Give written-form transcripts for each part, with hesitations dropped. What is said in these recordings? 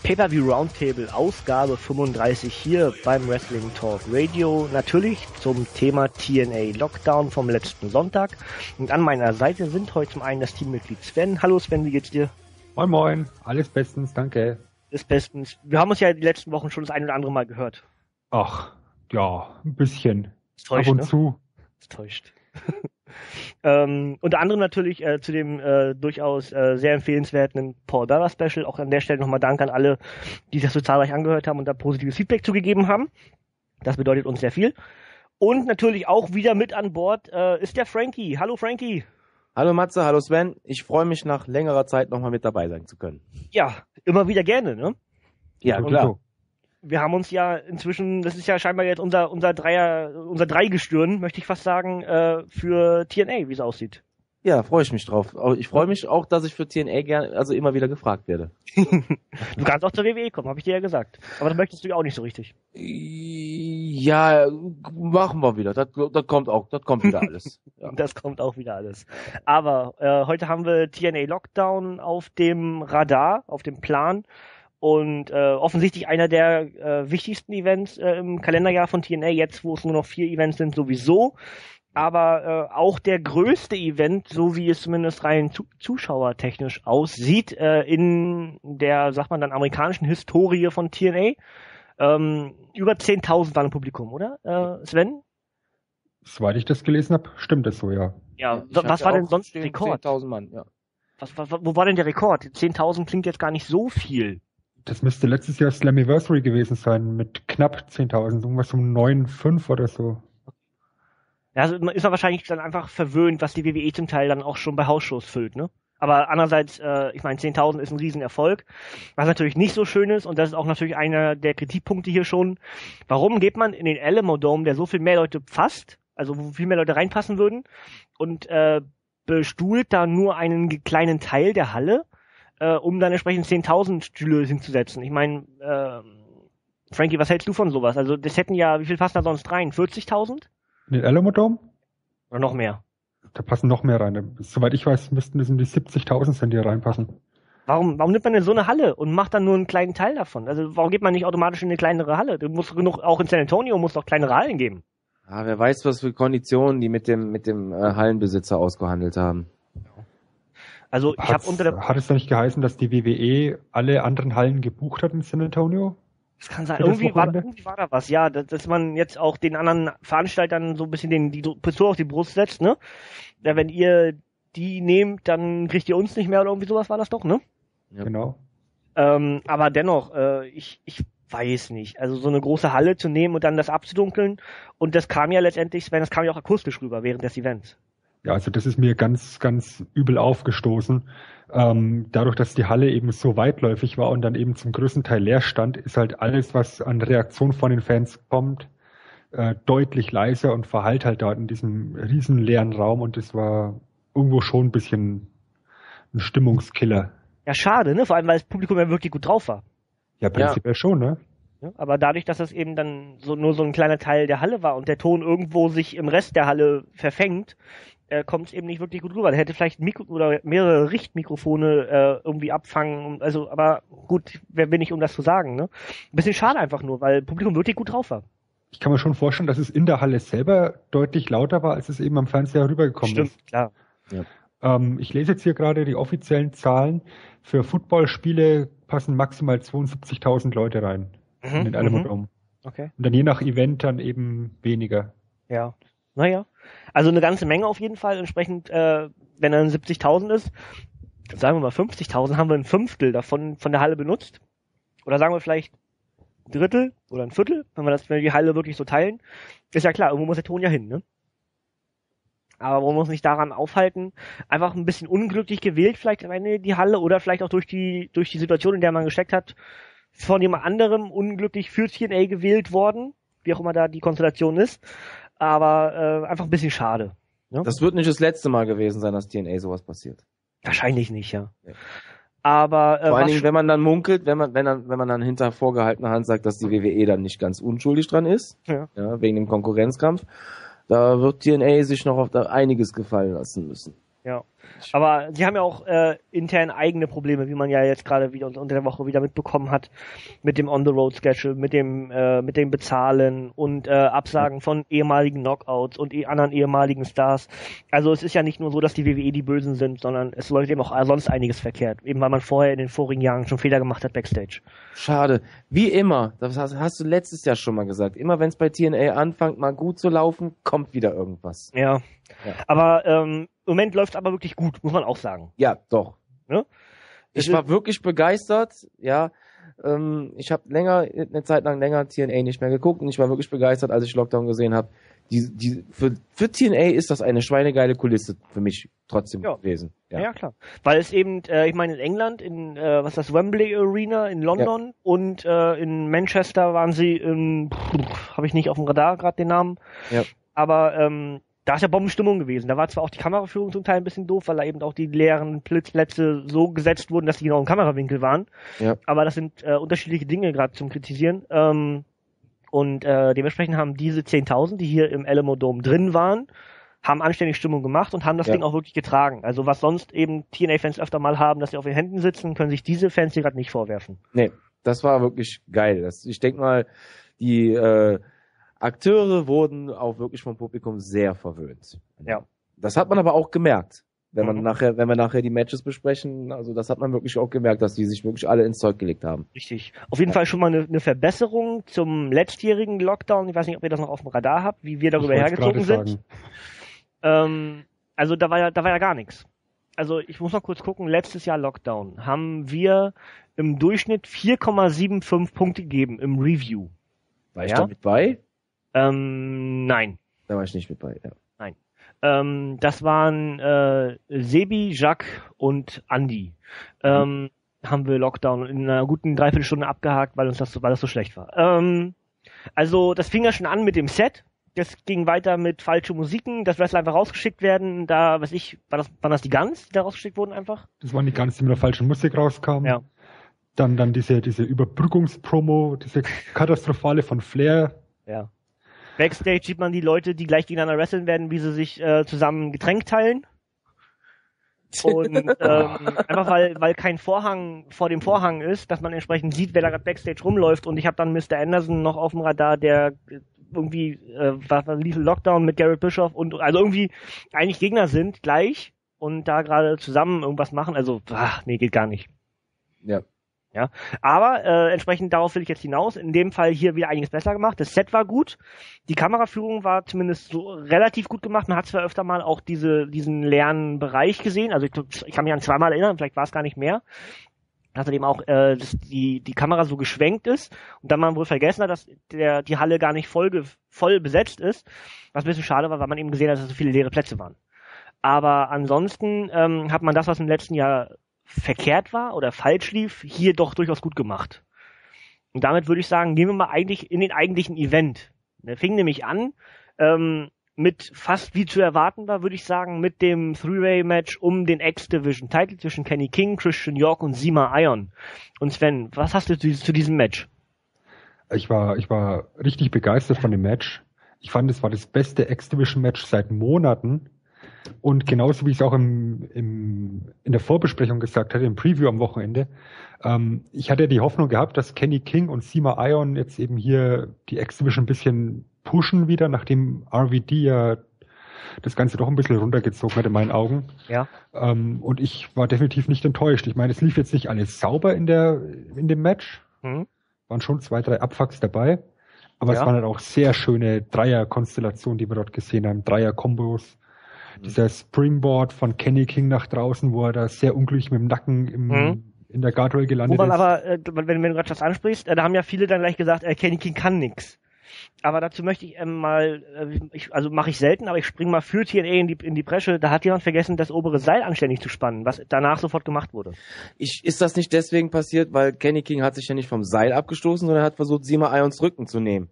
Pay-Per-View Roundtable Ausgabe 35 hier beim Wrestling Talk Radio. Natürlich zum Thema TNA Lockdown vom letzten Sonntag. Und an meiner Seite sind heute zum einen das Teammitglied Sven. Hallo Sven, wie geht's dir? Moin moin, alles bestens, danke. Alles bestens. Wir haben uns ja die letzten Wochen schon das ein oder andere Mal gehört. Ach, ja, ein bisschen. Das täuscht, ab und ne? zu. Das täuscht. Unter anderem natürlich zu dem durchaus sehr empfehlenswerten Paul Bearer Special. Auch an der Stelle nochmal Dank an alle, die das so zahlreich angehört haben und da positives Feedback zugegeben haben. Das bedeutet uns sehr viel. Und natürlich auch wieder mit an Bord ist der Frankie. Hallo Frankie. Hallo Matze, hallo Sven. Ich freue mich nach längerer Zeit nochmal mit dabei sein zu können. Ja, immer wieder gerne, ne? Ja, Und klar. so. Wir haben uns ja inzwischen, das ist ja scheinbar jetzt unser Dreigestirn, möchte ich fast sagen, für TNA, wie es aussieht. Ja, freue ich mich drauf. Ich freue mich auch, dass ich für TNA gerne, also immer wieder gefragt werde. Du kannst auch zur WWE kommen, habe ich dir ja gesagt. Aber das möchtest du ja auch nicht so richtig. Ja, machen wir wieder. Das kommt wieder alles. Ja. Das kommt auch wieder alles. Aber heute haben wir TNA Lockdown auf dem Radar, auf dem Plan. Und offensichtlich einer der wichtigsten Events im Kalenderjahr von TNA, jetzt wo es nur noch 4 Events sind, sowieso. Aber auch der größte Event, so wie es zumindest rein zuschauertechnisch aussieht, in der, sagt man dann, amerikanischen Historie von TNA. Über 10.000 waren im Publikum, oder, Sven? Soweit ich das gelesen habe, stimmt das so, ja. Ja, was war denn sonst der Rekord? 10.000 Mann, ja. Wo war denn der Rekord? 10.000 klingt jetzt gar nicht so viel. Das müsste letztes Jahr Slammiversary gewesen sein, mit knapp 10.000, irgendwas um 9,5 oder so. Ja, also ist man wahrscheinlich dann einfach verwöhnt, was die WWE zum Teil dann auch schon bei Hausshows füllt, ne? Aber andererseits, ich meine, 10.000 ist ein Riesenerfolg, was natürlich nicht so schön ist, und das ist auch natürlich einer der Kritikpunkte hier schon. Warum geht man in den Alamo Dome, der so viel mehr Leute fasst, also wo viel mehr Leute reinpassen würden, und bestuhlt da nur einen kleinen Teil der Halle, um dann entsprechend 10.000 Stühle hinzusetzen? Ich meine, Frankie, was hältst du von sowas? Also das hätten ja, wie viel passen da sonst rein? 40.000? In den Alamo Dome? Oder noch mehr? Da passen noch mehr rein. Soweit ich weiß, müssten das um die 70.000 sein, die reinpassen. Warum nimmt man denn so eine Halle und macht dann nur einen kleinen Teil davon? Also warum geht man nicht automatisch in eine kleinere Halle? Du musst genug, auch in San Antonio muss doch kleinere Hallen geben. Ah, wer weiß, was für Konditionen die mit dem Hallenbesitzer ausgehandelt haben. Also ich habe unter der... Hat es da nicht geheißen, dass die WWE alle anderen Hallen gebucht hat in San Antonio? Das kann sein. Für das Irgendwie war Wochenende? da was, ja, dass man jetzt auch den anderen Veranstaltern so ein bisschen die Pistole auf die Brust setzt, ne? Ja, wenn ihr die nehmt, dann kriegt ihr uns nicht mehr oder irgendwie sowas war das doch, ne? Ja. Genau. Aber dennoch, ich weiß nicht. Also so eine große Halle zu nehmen und dann das abzudunkeln, und das kam ja letztendlich, Sven, das kam ja auch akustisch rüber während des Events. Ja, also das ist mir ganz, ganz übel aufgestoßen. Dadurch, dass die Halle eben so weitläufig war und dann eben zum größten Teil leer stand, ist halt alles, was an Reaktion von den Fans kommt, deutlich leiser und verhallt halt dort in diesem riesen leeren Raum, und das war irgendwo schon ein bisschen ein Stimmungskiller. Ja, schade, ne? Vor allem, weil das Publikum ja wirklich gut drauf war. Ja, prinzipiell schon, ne? Ja, aber dadurch, dass das eben dann nur so ein kleiner Teil der Halle war und der Ton irgendwo sich im Rest der Halle verfängt, kommt es eben nicht wirklich gut rüber. Der hätte vielleicht oder mehrere Richtmikrofone irgendwie abfangen. Also, aber gut, wer bin ich, um das zu sagen, ne? Ein bisschen schade einfach nur, weil das Publikum wirklich gut drauf war. Ich kann mir schon vorstellen, dass es in der Halle selber deutlich lauter war, als es eben am Fernseher rübergekommen ist. Stimmt, klar. Ja. Ich lese jetzt hier gerade die offiziellen Zahlen. Für Footballspiele passen maximal 72.000 Leute rein in den Alamo Dome. Okay. Und dann je nach Event dann eben weniger. Ja. Naja. Also eine ganze Menge auf jeden Fall. Entsprechend, wenn dann 70.000 ist, sagen wir mal 50.000, haben wir ein Fünftel davon von der Halle benutzt. Oder sagen wir vielleicht ein Drittel oder ein Viertel, wenn wir die Halle wirklich so teilen. Ist ja klar, irgendwo muss der Ton ja hin, ne? Aber wollen wir uns nicht daran aufhalten, einfach ein bisschen unglücklich gewählt vielleicht am Ende die Halle, oder vielleicht auch durch die Situation, in der man gesteckt hat, von jemand anderem unglücklich für TNA gewählt worden, wie auch immer da die Konstellation ist, aber einfach ein bisschen schade. Ne? Das wird nicht das letzte Mal gewesen sein, dass TNA sowas passiert. Wahrscheinlich nicht, ja. Ja. Aber Vor allen Dingen, wenn man dann munkelt, wenn man dann hinter vorgehaltener Hand sagt, dass die WWE dann nicht ganz unschuldig dran ist, ja, wegen dem Konkurrenzkampf, da wird TNA sich noch auf da einiges gefallen lassen müssen. Ja. Aber sie haben ja auch intern eigene Probleme, wie man ja jetzt gerade wieder unter der Woche wieder mitbekommen hat, mit dem On-the-Road-Schedule, mit dem Bezahlen und Absagen von ehemaligen Knockouts und anderen ehemaligen Stars. Also es ist ja nicht nur so, dass die WWE die Bösen sind, sondern es läuft eben auch sonst einiges verkehrt, eben weil man vorher in den vorigen Jahren schon Fehler gemacht hat Backstage. Schade. Wie immer, das hast du letztes Jahr schon mal gesagt, immer wenn es bei TNA anfängt, mal gut zu laufen, kommt wieder irgendwas. Ja. Aber im Moment läuft es aber wirklich gut, muss man auch sagen. Ja, doch. Ne? Ich war wirklich begeistert, ja. Ich habe eine Zeit lang länger TNA nicht mehr geguckt und ich war wirklich begeistert, als ich Lockdown gesehen habe. Für TNA ist das eine schweinegeile Kulisse für mich trotzdem gewesen. Ja, klar. Weil es eben, ich meine in England, in Wembley Arena in London und in Manchester waren sie habe ich nicht auf dem Radar gerade den Namen. Ja. Aber da ist ja Bombenstimmung gewesen. Da war zwar auch die Kameraführung zum Teil ein bisschen doof, weil da eben auch die leeren Plätze so gesetzt wurden, dass die genau im Kamerawinkel waren. Ja. Aber das sind unterschiedliche Dinge gerade zum Kritisieren. Und dementsprechend haben diese 10.000, die hier im Alamo Dome drin waren, haben anständig Stimmung gemacht und haben das Ding auch wirklich getragen. Also was sonst eben TNA-Fans öfter mal haben, dass sie auf den Händen sitzen, können sich diese Fans hier gerade nicht vorwerfen. Nee, das war wirklich geil. Ich denke mal, die Akteure wurden auch wirklich vom Publikum sehr verwöhnt. Ja. Das hat man aber auch gemerkt, wenn wir nachher die Matches besprechen. Also das hat man wirklich auch gemerkt, dass die sich wirklich alle ins Zeug gelegt haben. Richtig. Auf jeden Fall schon mal eine Verbesserung zum letztjährigen Lockdown. Ich weiß nicht, ob ihr das noch auf dem Radar habt, wie wir darüber hergezogen sind. Also da war ja gar nichts. Also ich muss noch kurz gucken, letztes Jahr Lockdown haben wir im Durchschnitt 4,75 Punkte gegeben im Review. War ich da mit bei? Nein. Da war ich nicht mit bei, ja. Nein. Das waren Sebi, Jacques und Andy. Haben wir Lockdown in einer guten Dreiviertelstunde abgehakt, weil das so schlecht war. Also das fing ja schon an mit dem Set. Das ging weiter mit falsche Musiken, dass Wrestler einfach rausgeschickt werden. Da, waren das die Guns, die da rausgeschickt wurden einfach? Das waren die Guns, die mit der falschen Musik rauskamen. Ja. Dann diese Überbrückungspromo, diese katastrophale von Flair. Ja. Backstage sieht man die Leute, die gleich gegeneinander wresteln werden, wie sie sich zusammen Getränk teilen. Und einfach weil kein Vorhang vor dem Vorhang ist, dass man entsprechend sieht, wer da gerade Backstage rumläuft. Und ich habe dann Mr. Anderson noch auf dem Radar, der irgendwie lief Lockdown mit Garrett Bischoff und also irgendwie eigentlich Gegner sind gleich und da gerade zusammen irgendwas machen. Also, nee, geht gar nicht. Ja. Ja, aber entsprechend darauf will ich jetzt hinaus. In dem Fall hier wieder einiges besser gemacht. Das Set war gut. Die Kameraführung war zumindest so relativ gut gemacht. Man hat zwar öfter mal auch diesen leeren Bereich gesehen. Also ich kann mich an zweimal erinnern, vielleicht war es gar nicht mehr. Dass eben auch dass die Kamera so geschwenkt ist und dann man wohl vergessen hat, dass die Halle gar nicht voll besetzt ist. Was ein bisschen schade war, weil man eben gesehen hat, dass so viele leere Plätze waren. Aber ansonsten hat man das, was im letzten Jahr verkehrt war oder falsch lief, hier doch durchaus gut gemacht. Und damit würde ich sagen, gehen wir mal eigentlich in den eigentlichen Event. Der fing nämlich an mit fast wie zu erwarten war, würde ich sagen, mit dem Three-Way-Match um den X-Division-Titel zwischen Kenny King, Christian York und Sima Ion. Und Sven, was hast du zu diesem Match? Ich war richtig begeistert von dem Match. Ich fand, es war das beste X-Division-Match seit Monaten. Und genauso wie ich es auch in der Vorbesprechung gesagt hatte, im Preview am Wochenende, ich hatte die Hoffnung gehabt, dass Kenny King und Sima Ion jetzt eben hier die X-Division ein bisschen pushen wieder, nachdem RVD ja das Ganze doch ein bisschen runtergezogen hat in meinen Augen. Ja. Und ich war definitiv nicht enttäuscht. Ich meine, es lief jetzt nicht alles sauber in dem Match. Waren schon 2, 3 Abfucks dabei. Aber es waren halt auch sehr schöne Dreier-Konstellationen, die wir dort gesehen haben. Dreier-Kombos. Dieser Springboard von Kenny King nach draußen, wo er da sehr unglücklich mit dem Nacken in der Guardrail gelandet ist. Aber, wenn du gerade das ansprichst, da haben ja viele dann gleich gesagt, Kenny King kann nix. Aber dazu möchte ich mache ich selten, aber ich springe mal für TNA in die Bresche. Da hat jemand vergessen, das obere Seil anständig zu spannen, was danach sofort gemacht wurde. Ist das nicht deswegen passiert, weil Kenny King hat sich ja nicht vom Seil abgestoßen, sondern hat versucht, Sima Ions Rücken zu nehmen?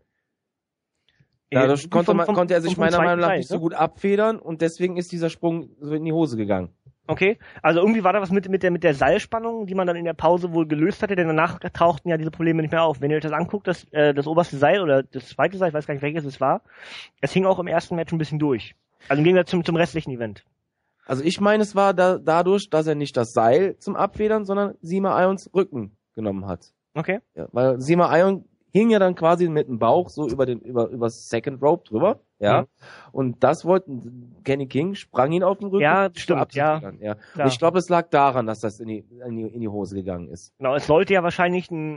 Dadurch konnte er sich meiner Meinung nach nicht so gut abfedern und deswegen ist dieser Sprung so in die Hose gegangen. Okay, also irgendwie war da was mit der Seilspannung, die man dann in der Pause wohl gelöst hatte, denn danach tauchten ja diese Probleme nicht mehr auf. Wenn ihr euch das anguckt, das oberste Seil oder das zweite Seil, ich weiß gar nicht welches es war, es hing auch im ersten Match ein bisschen durch. Also im Gegensatz zum restlichen Event. Also ich meine, es war dadurch, dass er nicht das Seil zum Abfedern, sondern Sima Ions Rücken genommen hat. Okay. Ja, weil Sima Ion hing ja dann quasi mit dem Bauch so übers Second Rope drüber, ja. Mhm. Und das wollten Kenny King, sprang ihn auf den Rücken. Ja, um stimmt, abzufedern, ja. Und ich glaube, es lag daran, dass das in die Hose gegangen ist. Genau, es sollte ja wahrscheinlich ein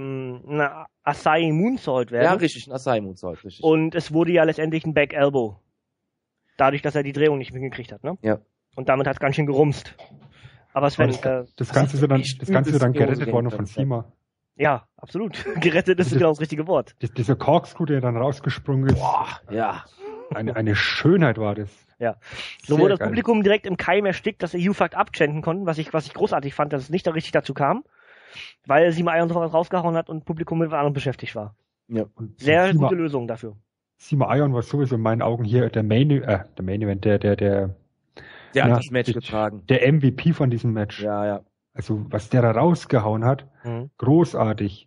Asai Moonsault werden. Ja, richtig, ein Asai Moonsault, richtig. Und es wurde ja letztendlich ein Back Elbow. Dadurch, dass er die Drehung nicht hingekriegt hat, ne? Ja. Und damit hat es ganz schön gerumst. Aber Sven, Das Ganze ist dann gerettet worden von Sima. ja, absolut. Gerettet ist genau das richtige Wort. Dieser Corkscrew, der dann rausgesprungen ist. Boah, ja. Eine Schönheit war das. Ja. So Sehr wurde das geil. Publikum direkt im Keim erstickt, dass sie You Fucked Up chanten konnten, was ich großartig fand, dass es nicht da richtig dazu kam. Weil Sima Ion sofort rausgehauen hat und Publikum mit was anderem beschäftigt war. Ja. Und Sehr Sima, gute Lösung dafür. Sima Ion war sowieso in meinen Augen hier der Main Event, der Der hat das Match getragen. der MVP von diesem Match. Ja, ja. Also, was der da rausgehauen hat, Mhm. großartig.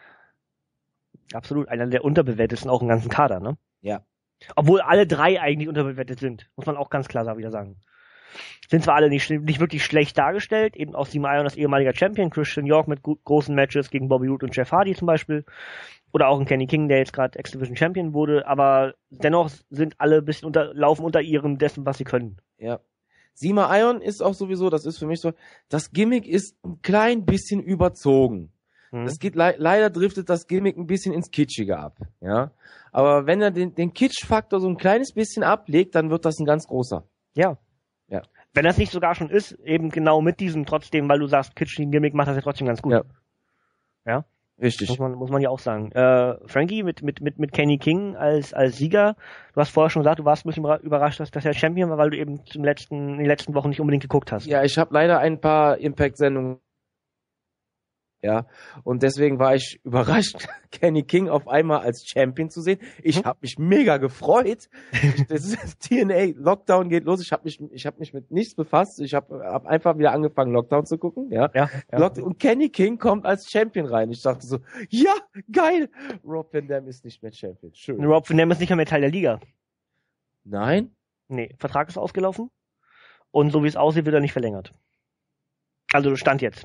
Absolut. Einer der unterbewertesten auch im ganzen Kader, ne? Ja. Obwohl alle drei eigentlich unterbewertet sind. Muss man auch ganz klar wieder sagen. Sind zwar alle nicht wirklich schlecht dargestellt, eben auch Sima Ion als ehemaliger Champion, Christian York mit großen Matches gegen Bobby Roode und Jeff Hardy zum Beispiel. Oder auch ein Kenny King, der jetzt gerade X-Division Champion wurde, aber dennoch sind alle ein bisschen laufen unter ihrem dessen, was sie können. Ja. Sima Ion ist auch sowieso, das ist für mich so, das Gimmick ist ein klein bisschen überzogen. Mhm. Es geht leider driftet das Gimmick ein bisschen ins Kitschige ab, ja. Aber wenn er den Kitsch-Faktor so ein kleines bisschen ablegt, dann wird das ein ganz großer. Ja. Ja. Wenn das nicht sogar schon ist, eben genau mit diesem trotzdem, weil du sagst, kitschigen Gimmick macht das ja trotzdem ganz gut. Ja. Ja. Richtig. Muss man ja auch sagen. Frankie mit Kenny King als Sieger. Du hast vorher schon gesagt, du warst ein bisschen überrascht, dass er Champion war, weil du eben in den letzten Wochen nicht unbedingt geguckt hast. Ja, ich habe leider ein paar Impact-Sendungen. Ja, und deswegen war ich überrascht, Kenny King auf einmal als Champion zu sehen. Ich habe mich mega gefreut. Das ist TNA Lockdown geht los. Ich habe mich mit nichts befasst. Ich habe einfach wieder angefangen Lockdown zu gucken. Ja. Und Kenny King kommt als Champion rein. Ich dachte so, ja, geil. Rob Van Dam ist nicht mehr Champion. Schön. Rob Van Dam ist nicht mehr Teil der Liga. Nein? Nee, Vertrag ist ausgelaufen. Und so wie es aussieht, wird er nicht verlängert. Also Stand jetzt.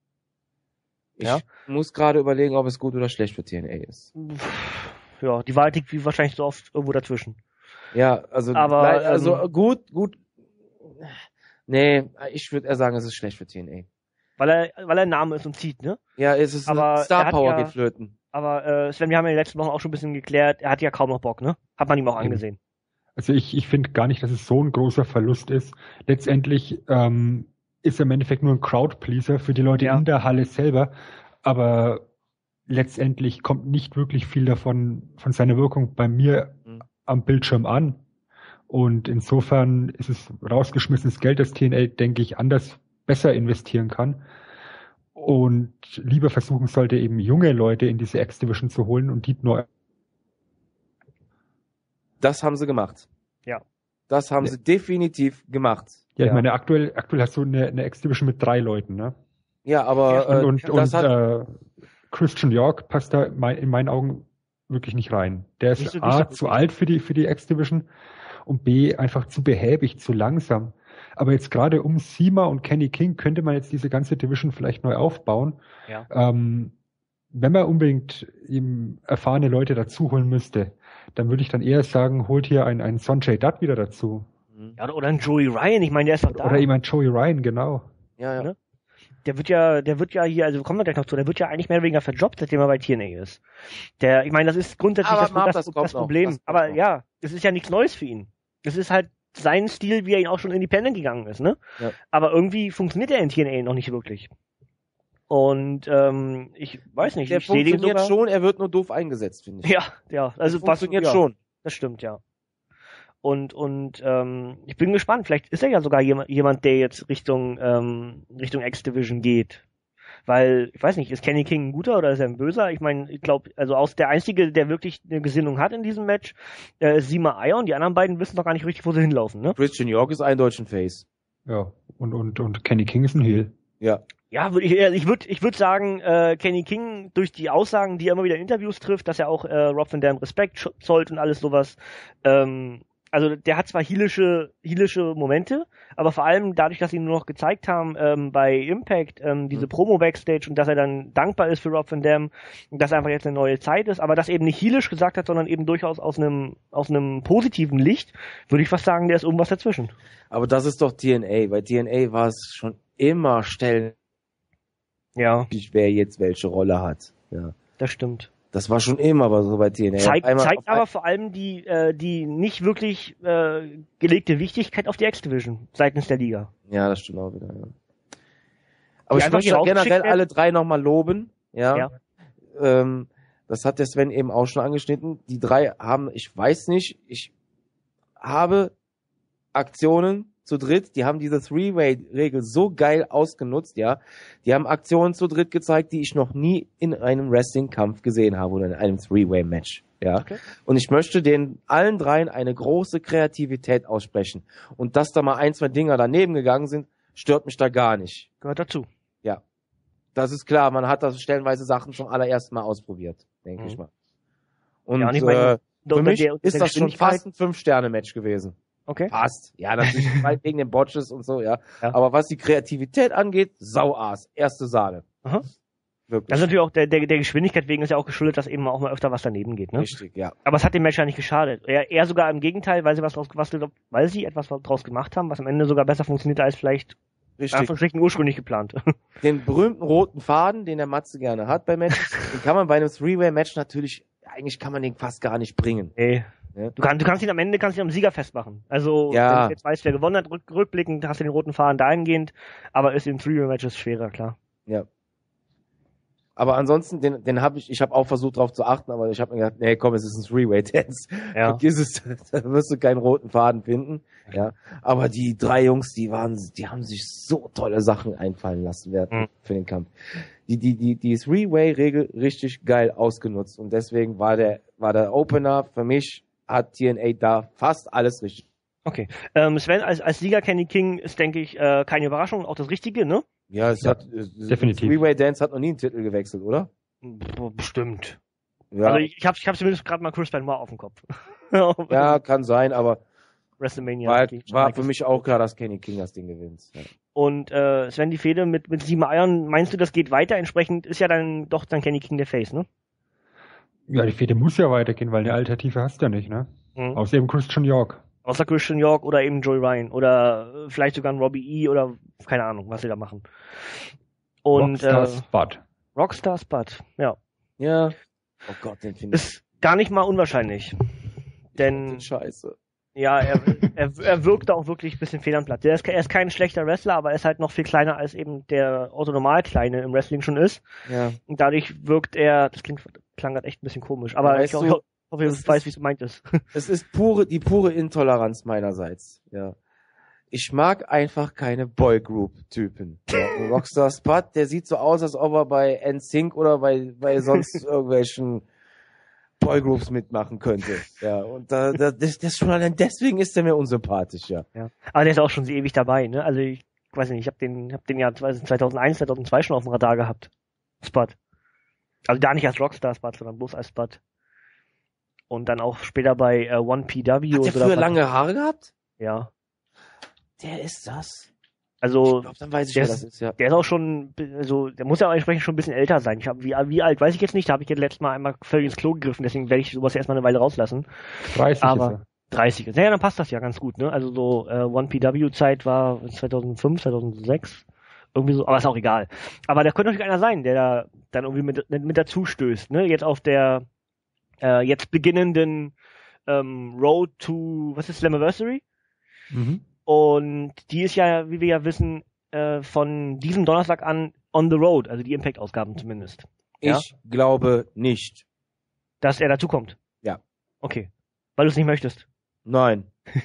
Ich muss gerade überlegen, ob es gut oder schlecht für TNA ist. Ja, die Wahrheit liegt wie wahrscheinlich so oft irgendwo dazwischen. Ja, also, gut. Nee, ich würde eher sagen, es ist schlecht für TNA. Weil er ein Name ist und zieht, ne? Ja, es ist aber Star Power geht flöten. Aber Sven, wir haben ja in den letzten Wochen auch schon ein bisschen geklärt, er hat ja kaum noch Bock, ne? Hat man ihm auch angesehen. Also ich finde gar nicht, dass es so ein großer Verlust ist. Letztendlich ist er im Endeffekt nur ein Crowdpleaser für die Leute in der Halle selber, aber letztendlich kommt nicht wirklich viel davon von seiner Wirkung bei mir am Bildschirm an. Und insofern ist es rausgeschmissenes Geld, das TNA, denke ich, anders besser investieren kann. Und lieber versuchen sollte, eben junge Leute in diese X-Division zu holen und die neu. Das haben sie gemacht. Ja. Das haben sie definitiv gemacht. Ja, ich meine, aktuell hast du eine X-Division mit 3 Leuten, ne? Ja, aber und Christian York passt da in meinen Augen wirklich nicht rein. Der ist A, zu alt für die X-Division und B, einfach zu behäbig, zu langsam. Aber jetzt gerade um Sima und Kenny King könnte man jetzt diese ganze Division vielleicht neu aufbauen. Ja. Wenn man unbedingt eben erfahrene Leute dazu holen müsste, dann würde ich dann eher sagen, holt hier einen Sonjay Dutt wieder dazu. Ja, oder ein Joey Ryan, ich meine, der ist doch da. Oder eben ein Joey Ryan, genau. Ja. Ne? Der wird ja hier, also kommen wir gleich noch zu, der wird ja eigentlich mehr oder weniger verjobbt, seitdem er bei TNA ist. Ich meine, das ist grundsätzlich das Problem. Aber ja, es ist ja nichts Neues für ihn. Es ist halt sein Stil, wie er ihn auch schon independent gegangen ist, ne? Ja. Aber irgendwie funktioniert er in TNA noch nicht wirklich. Und ich weiß nicht. Der funktioniert schon, er wird nur doof eingesetzt, finde ich. Ja. Also funktioniert schon. Das stimmt, ja. Und ich bin gespannt. Vielleicht ist er ja sogar jemand, der jetzt Richtung X-Division geht. Weil, ich weiß nicht, ist Kenny King ein guter oder ist er ein böser? Ich meine, ich glaube, also der Einzige, der wirklich eine Gesinnung hat in diesem Match, ist Sima Ion. Die anderen beiden wissen doch gar nicht richtig, wo sie hinlaufen, ne? Christian York ist eindeutig ein Face. Ja, und Kenny King ist ein Heel. Ja. Ja, ich würde sagen, Kenny King durch die Aussagen, die er immer wieder in Interviews trifft, dass er auch Rob Van Dam Respekt zollt und alles sowas, also der hat zwar heelische Momente, aber vor allem dadurch, dass sie nur noch gezeigt haben bei Impact, diese Promo Backstage und dass er dann dankbar ist für Rob Van Dam, dass einfach jetzt eine neue Zeit ist, aber das eben nicht heelisch gesagt hat, sondern eben durchaus aus einem positiven Licht, würde ich fast sagen, der ist irgendwas dazwischen. Aber das ist doch TNA. Bei TNA war es schon immer Ja, wer jetzt welche Rolle hat. Ja. das stimmt. Das war schon immer aber so bei TNA. Zeigt aber vor allem die nicht wirklich gelegte Wichtigkeit auf die X-Division seitens der Liga. Ja, das stimmt auch wieder, ja. Aber Die ich möchte generell alle drei nochmal loben. Ja. Das hat der Sven eben auch schon angeschnitten. Die drei haben, ich weiß nicht, ich habe Aktionen zu dritt, die haben diese Three-Way-Regel so geil ausgenutzt, ja. Die haben Aktionen zu dritt gezeigt, die ich noch nie in einem Wrestling-Kampf gesehen habe oder in einem Three-Way-Match, ja. Okay. Und ich möchte den allen dreien eine große Kreativität aussprechen. Und dass da mal 1, 2 Dinger daneben gegangen sind, stört mich da gar nicht. Gehört dazu. Ja. Das ist klar, man hat da stellenweise Sachen zum allerersten Mal ausprobiert, denke ich mal. Und ja, für mich ist das schon fast ein 5-Sterne-Match gewesen. Okay. Passt. Ja, natürlich wegen den Botches und so, ja. Aber was die Kreativität angeht, Sauaas. Erste Sahne. Aha. Wirklich. Das ist natürlich auch der Geschwindigkeit wegen ist ja auch geschuldet, dass eben auch mal öfter was daneben geht, ne? Richtig, ja. Aber es hat dem Match ja nicht geschadet. Eher sogar im Gegenteil, weil sie etwas draus gemacht haben, was am Ende sogar besser funktioniert als vielleicht ursprünglich geplant. Den berühmten roten Faden, den der Matze gerne hat bei Matches, den kann man bei einem Three-Way-Match natürlich, eigentlich kann man den fast gar nicht bringen. Ja. Du kannst ihn am Ende am Sieger festmachen. Also, wenn du jetzt weißt, wer gewonnen hat, rückblickend hast du den roten Faden dahingehend, aber ist in Three-Way-Matches schwerer, klar. Ja. Aber ansonsten, den habe ich habe auch versucht drauf zu achten, aber ich habe mir gedacht, nee, komm, es ist ein Three-Way-Dance. Ja. Vergiss es, da wirst du keinen roten Faden finden. Ja. Aber die drei Jungs, die haben sich so tolle Sachen einfallen lassen für den Kampf. Die Three-Way-Regel richtig geil ausgenutzt und deswegen war der Opener für mich, hat TNA da fast alles richtig. Okay. Sven, als Sieger Kenny King ist, denke ich, keine Überraschung, auch das Richtige, ne? Ja, definitiv. Three-Way Dance hat noch nie einen Titel gewechselt, oder? Bestimmt. Ja. Also ich hab zumindest gerade mal Chris Benoit auf dem Kopf. Ja, kann sein, aber WrestleMania war für mich auch klar, dass Kenny King das Ding gewinnt. Ja. Und Sven, die Fehde mit 7 Eiern, meinst du, das geht weiter? Entsprechend ist ja dann Kenny King der Face, ne? Ja, die Fehde muss ja weitergehen, weil eine Alternative hast du ja nicht, ne? Außer eben Christian York. Außer Christian York oder eben Joey Ryan oder vielleicht sogar ein Robbie E. oder keine Ahnung, was sie da machen. Und Rockstar Spud, ja. Ja. Oh Gott, den finde ich. Ist gar nicht mal unwahrscheinlich. Denn Scheiße. Ja, er wirkt da auch wirklich ein bisschen fehl am Platz. Er ist kein schlechter Wrestler, aber er ist halt noch viel kleiner als eben der Orthonormal-Kleine im Wrestling schon ist. Ja. Und dadurch wirkt er, das klang gerade echt ein bisschen komisch, aber ich hoffe, du weißt, wie es gemeint ist. Es ist die pure Intoleranz meinerseits, ja. Ich mag einfach keine Boygroup-Typen. Ja, Rockstar Spud, der sieht so aus, als ob er bei NSYNC oder bei sonst irgendwelchen Boygroups mitmachen könnte. Ja, und das schon allein deswegen ist er mir unsympathisch, ja. Aber der ist auch schon so ewig dabei, ne? Also ich weiß nicht, ich hab den Jahr 2001, 2002 schon auf dem Radar gehabt. Spud. Also da nicht als Rockstar Spud, sondern bloß als Spud. Und dann auch später bei 1PW. Hat der früher lange Haare gehabt? Ja. Der ist das. Also, ich glaube, dann weiß ich, wer das ist, ja. Der ist auch schon, also, der muss ja auch entsprechend schon ein bisschen älter sein. Wie alt weiß ich jetzt nicht, da habe ich jetzt letztes Mal einmal völlig ins Klo gegriffen, deswegen werde ich sowas erstmal eine Weile rauslassen. 30 aber ist er. 30. Ja, dann passt das ja ganz gut, ne? Also so 1PW-Zeit war 2005, 2006, irgendwie so, aber ist auch egal. Aber da könnte natürlich einer sein, der da dann irgendwie mit dazu stößt, ne? Jetzt auf der jetzt beginnenden Road to, was ist Slammiversary? Mhm. Und die ist ja, wie wir ja wissen, von diesem Donnerstag an on the road, also die Impact-Ausgaben zumindest. Ich glaube nicht. Dass er dazukommt? Ja. Okay. Weil du es nicht möchtest? Nein.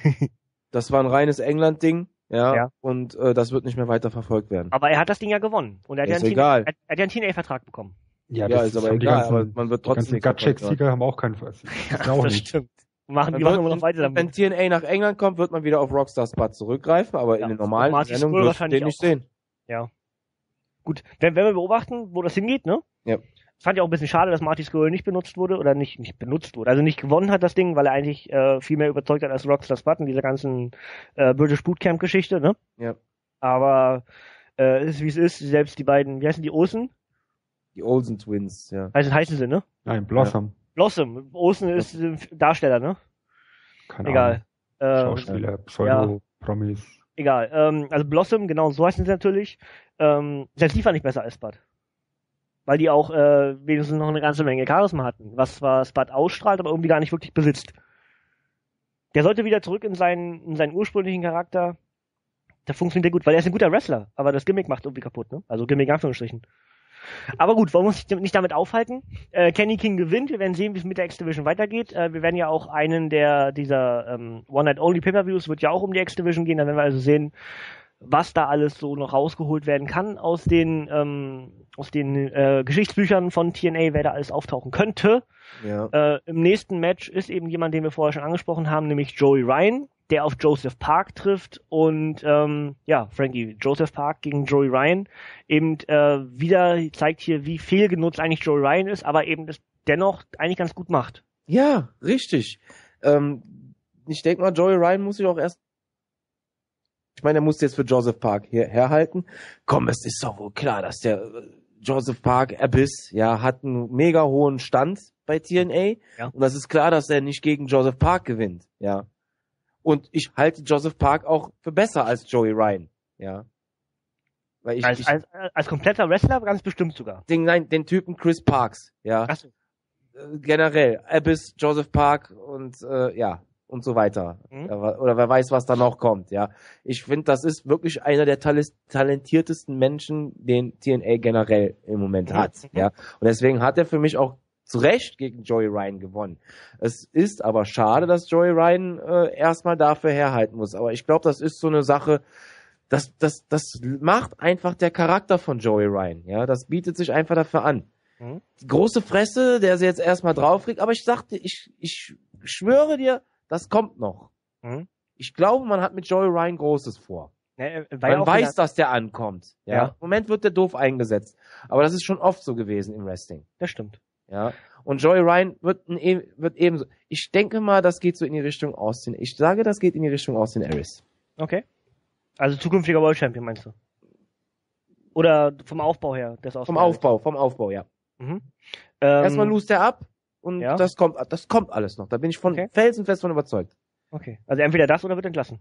Das war ein reines England-Ding, ja. Und das wird nicht mehr weiter verfolgt werden. Aber er hat das Ding ja gewonnen. Und er hat ja einen TNA-Vertrag bekommen. Ja, das ist aber egal, aber man wird trotzdem die Gut-Check-Sieger haben auch keinen Fass. Das stimmt. Die machen immer noch weiter damit. Wenn TNA nach England kommt, wird man wieder auf Rockstar Spud zurückgreifen, aber in den normalen Sendungen wird man den nicht sehen. Ja. Gut, wenn wir beobachten, wo das hingeht, ne? Ja. fand ich auch ein bisschen schade, dass Marty Scurll nicht benutzt wurde oder nicht benutzt wurde. Also nicht gewonnen hat das Ding, weil er eigentlich viel mehr überzeugt hat als Rockstar Spud in dieser ganzen British Bootcamp Geschichte, ne? Ja. Aber ist wie es ist. Selbst die beiden, wie heißen die, Olsen? Die Olsen Twins, ja. Heißen sie, ne? Nein, Blossom. Blossom. Olsen ist Darsteller, ne? Keine Egal. Schauspieler, Pseudo-Promis. Egal. Also Blossom, genau so heißen sie natürlich. Selbst die fand ich besser als Spud. Weil die auch wenigstens noch eine ganze Menge Charisma hatten, was zwar Spud ausstrahlt, aber irgendwie gar nicht wirklich besitzt. Der sollte wieder zurück in seinen ursprünglichen Charakter. Der funktioniert gut, weil er ist ein guter Wrestler, aber das Gimmick macht irgendwie kaputt, ne? Also Gimmick in Anführungsstrichen. Aber gut, wollen wir uns nicht damit aufhalten. Kenny King gewinnt, wir werden sehen, wie es mit der X-Division weitergeht. Wir werden ja auch einen dieser One-Night-Only Pay-Per-Views wird ja auch um die X-Division gehen, dann werden wir also sehen, was da alles so noch rausgeholt werden kann aus den Geschichtsbüchern von TNA, wer da alles auftauchen könnte. Ja. Im nächsten Match ist eben jemand, den wir vorher schon angesprochen haben, nämlich Joey Ryan, der auf Joseph Park trifft und Frankie, Joseph Park gegen Joey Ryan eben wieder zeigt hier, wie fehlgenutzt eigentlich Joey Ryan ist, aber eben das dennoch eigentlich ganz gut macht. Ja, richtig. Ich denke mal, Joey Ryan muss sich auch erst, ich meine, er muss jetzt für Joseph Park herhalten. Komm, es ist doch wohl klar, dass der Joseph Park Abyss, ja, hat einen mega hohen Stand bei TNA. Ja. Und das ist klar, dass er nicht gegen Joseph Park gewinnt, ja. Und ich halte Joseph Park auch für besser als Joey Ryan, ja. Weil als kompletter Wrestler ganz bestimmt sogar. den Typen Chris Parks, ja. Ach so. Generell, Abyss, Joseph Park und und so weiter. Mhm. Oder wer weiß, was da noch kommt, ja. Ich finde, das ist wirklich einer der talentiertesten Menschen, den TNA generell im Moment hat, ja. Und deswegen hat er für mich auch zu Recht gegen Joey Ryan gewonnen. Es ist aber schade, dass Joey Ryan erstmal dafür herhalten muss. Aber ich glaube, das ist so eine Sache, das macht einfach der Charakter von Joey Ryan, ja. Das bietet sich einfach dafür an. Die große Fresse, der sie jetzt erstmal draufkriegt, aber ich sagte, ich schwöre dir, das kommt noch. Ich glaube, man hat mit Joey Ryan Großes vor. Ja, man weiß, dass der ankommt. Ja. Im Moment wird der doof eingesetzt. Aber das ist schon oft so gewesen im Wrestling. Das stimmt. Ja. Und Joey Ryan wird ebenso. Ich denke mal, das geht so in die Richtung Austin. Ich sage, das geht in die Richtung Austin Aries. Okay. Also zukünftiger World Champion, meinst du? Oder vom Aufbau her? Vom Aufbau, ja. Erstmal lust er ab. Und das kommt alles noch. Da bin ich felsenfest von überzeugt. Okay. Also entweder das oder wird entlassen.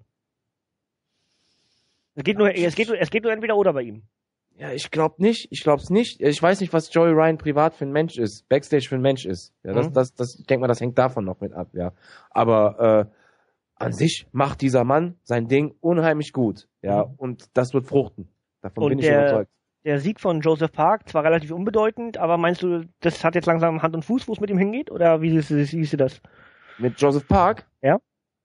Es geht nur entweder oder bei ihm. Ja, ich glaube nicht. Ich glaube es nicht. Ich weiß nicht, was Joey Ryan privat für ein Mensch ist, Backstage für ein Mensch ist. Ja, ich denke mal, das hängt davon noch mit ab, ja. Aber an sich macht dieser Mann sein Ding unheimlich gut, ja. Und das wird fruchten. Davon bin ich überzeugt. Der Sieg von Joseph Park, zwar relativ unbedeutend, aber meinst du, das hat jetzt langsam Hand und Fuß, wo es mit ihm hingeht? Oder wie siehst du das? Mit Joseph Park? Ja.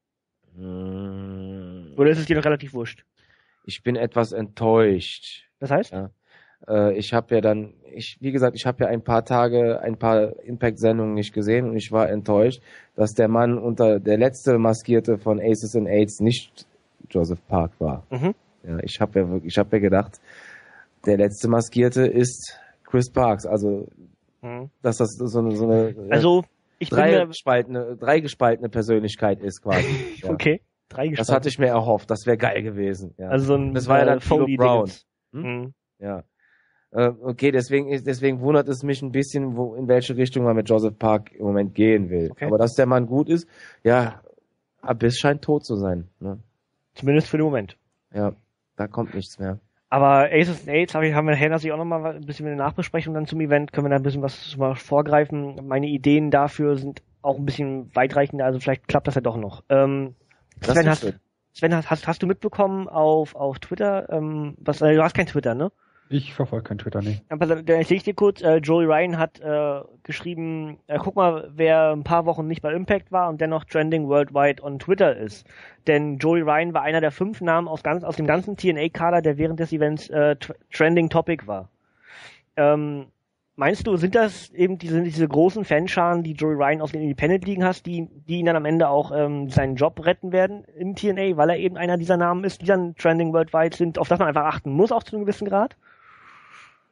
Oder ist es dir noch relativ wurscht? Ich bin etwas enttäuscht. Das heißt? Ja. Ich habe ja ein paar Impact-Sendungen nicht gesehen und ich war enttäuscht, dass der Mann der letzte Maskierte von Aces and Eights nicht Joseph Park war. Ja, ich habe ja gedacht, der letzte Maskierte ist Chris Parks, also dass das so eine dreigespaltene Persönlichkeit ist quasi. Ja. Okay, das hatte ich mir erhofft, das wäre geil gewesen. Ja. Also das war ja dann Philo Brown. Ja. Okay, deswegen wundert es mich ein bisschen, in welche Richtung man mit Joseph Park im Moment gehen will. Okay. Aber dass der Mann gut ist, ja, Abyss scheint tot zu sein. Ne? Zumindest für den Moment. Ja, da kommt nichts mehr. Aber Aces and Eights haben wir nachher sich auch nochmal ein bisschen eine Nachbesprechung dann zum Event, können wir da ein bisschen was mal vorgreifen. Meine Ideen dafür sind auch ein bisschen weitreichender, also vielleicht klappt das ja doch noch. Sven, hast du mitbekommen auf Twitter, du hast kein Twitter, ne? Ich verfolge kein Twitter, nee. Dann erzähle ich dir kurz, Joey Ryan hat geschrieben, guck mal, wer ein paar Wochen nicht bei Impact war und dennoch trending worldwide on Twitter ist. Denn Joey Ryan war einer der 5 Namen aus dem ganzen TNA-Kader, der während des Events trending Topic war. Meinst du, sind das eben diese großen Fanscharen, die Joey Ryan aus den Independent-Ligen hast, die ihn dann am Ende auch seinen Job retten werden in TNA, weil er eben einer dieser Namen ist, die dann trending worldwide sind, auf das man einfach achten muss, auch zu einem gewissen Grad?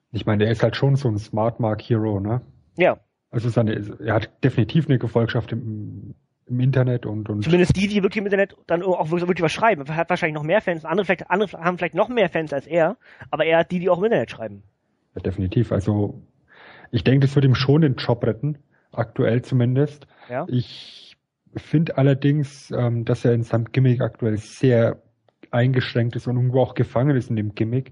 Ich meine, er ist halt schon so ein Smart Mark Hero, ne? Ja. Also er hat definitiv eine Gefolgschaft im Internet und zumindest die wirklich im Internet dann auch wirklich was schreiben. Er hat wahrscheinlich noch mehr Fans, andere haben vielleicht noch mehr Fans als er, aber er hat die auch im Internet schreiben. Ja, definitiv. Also ich denke, das wird ihm schon den Job retten, aktuell zumindest. Ja. Ich finde allerdings, dass er in seinem Gimmick aktuell sehr eingeschränkt ist und irgendwo auch gefangen ist in dem Gimmick.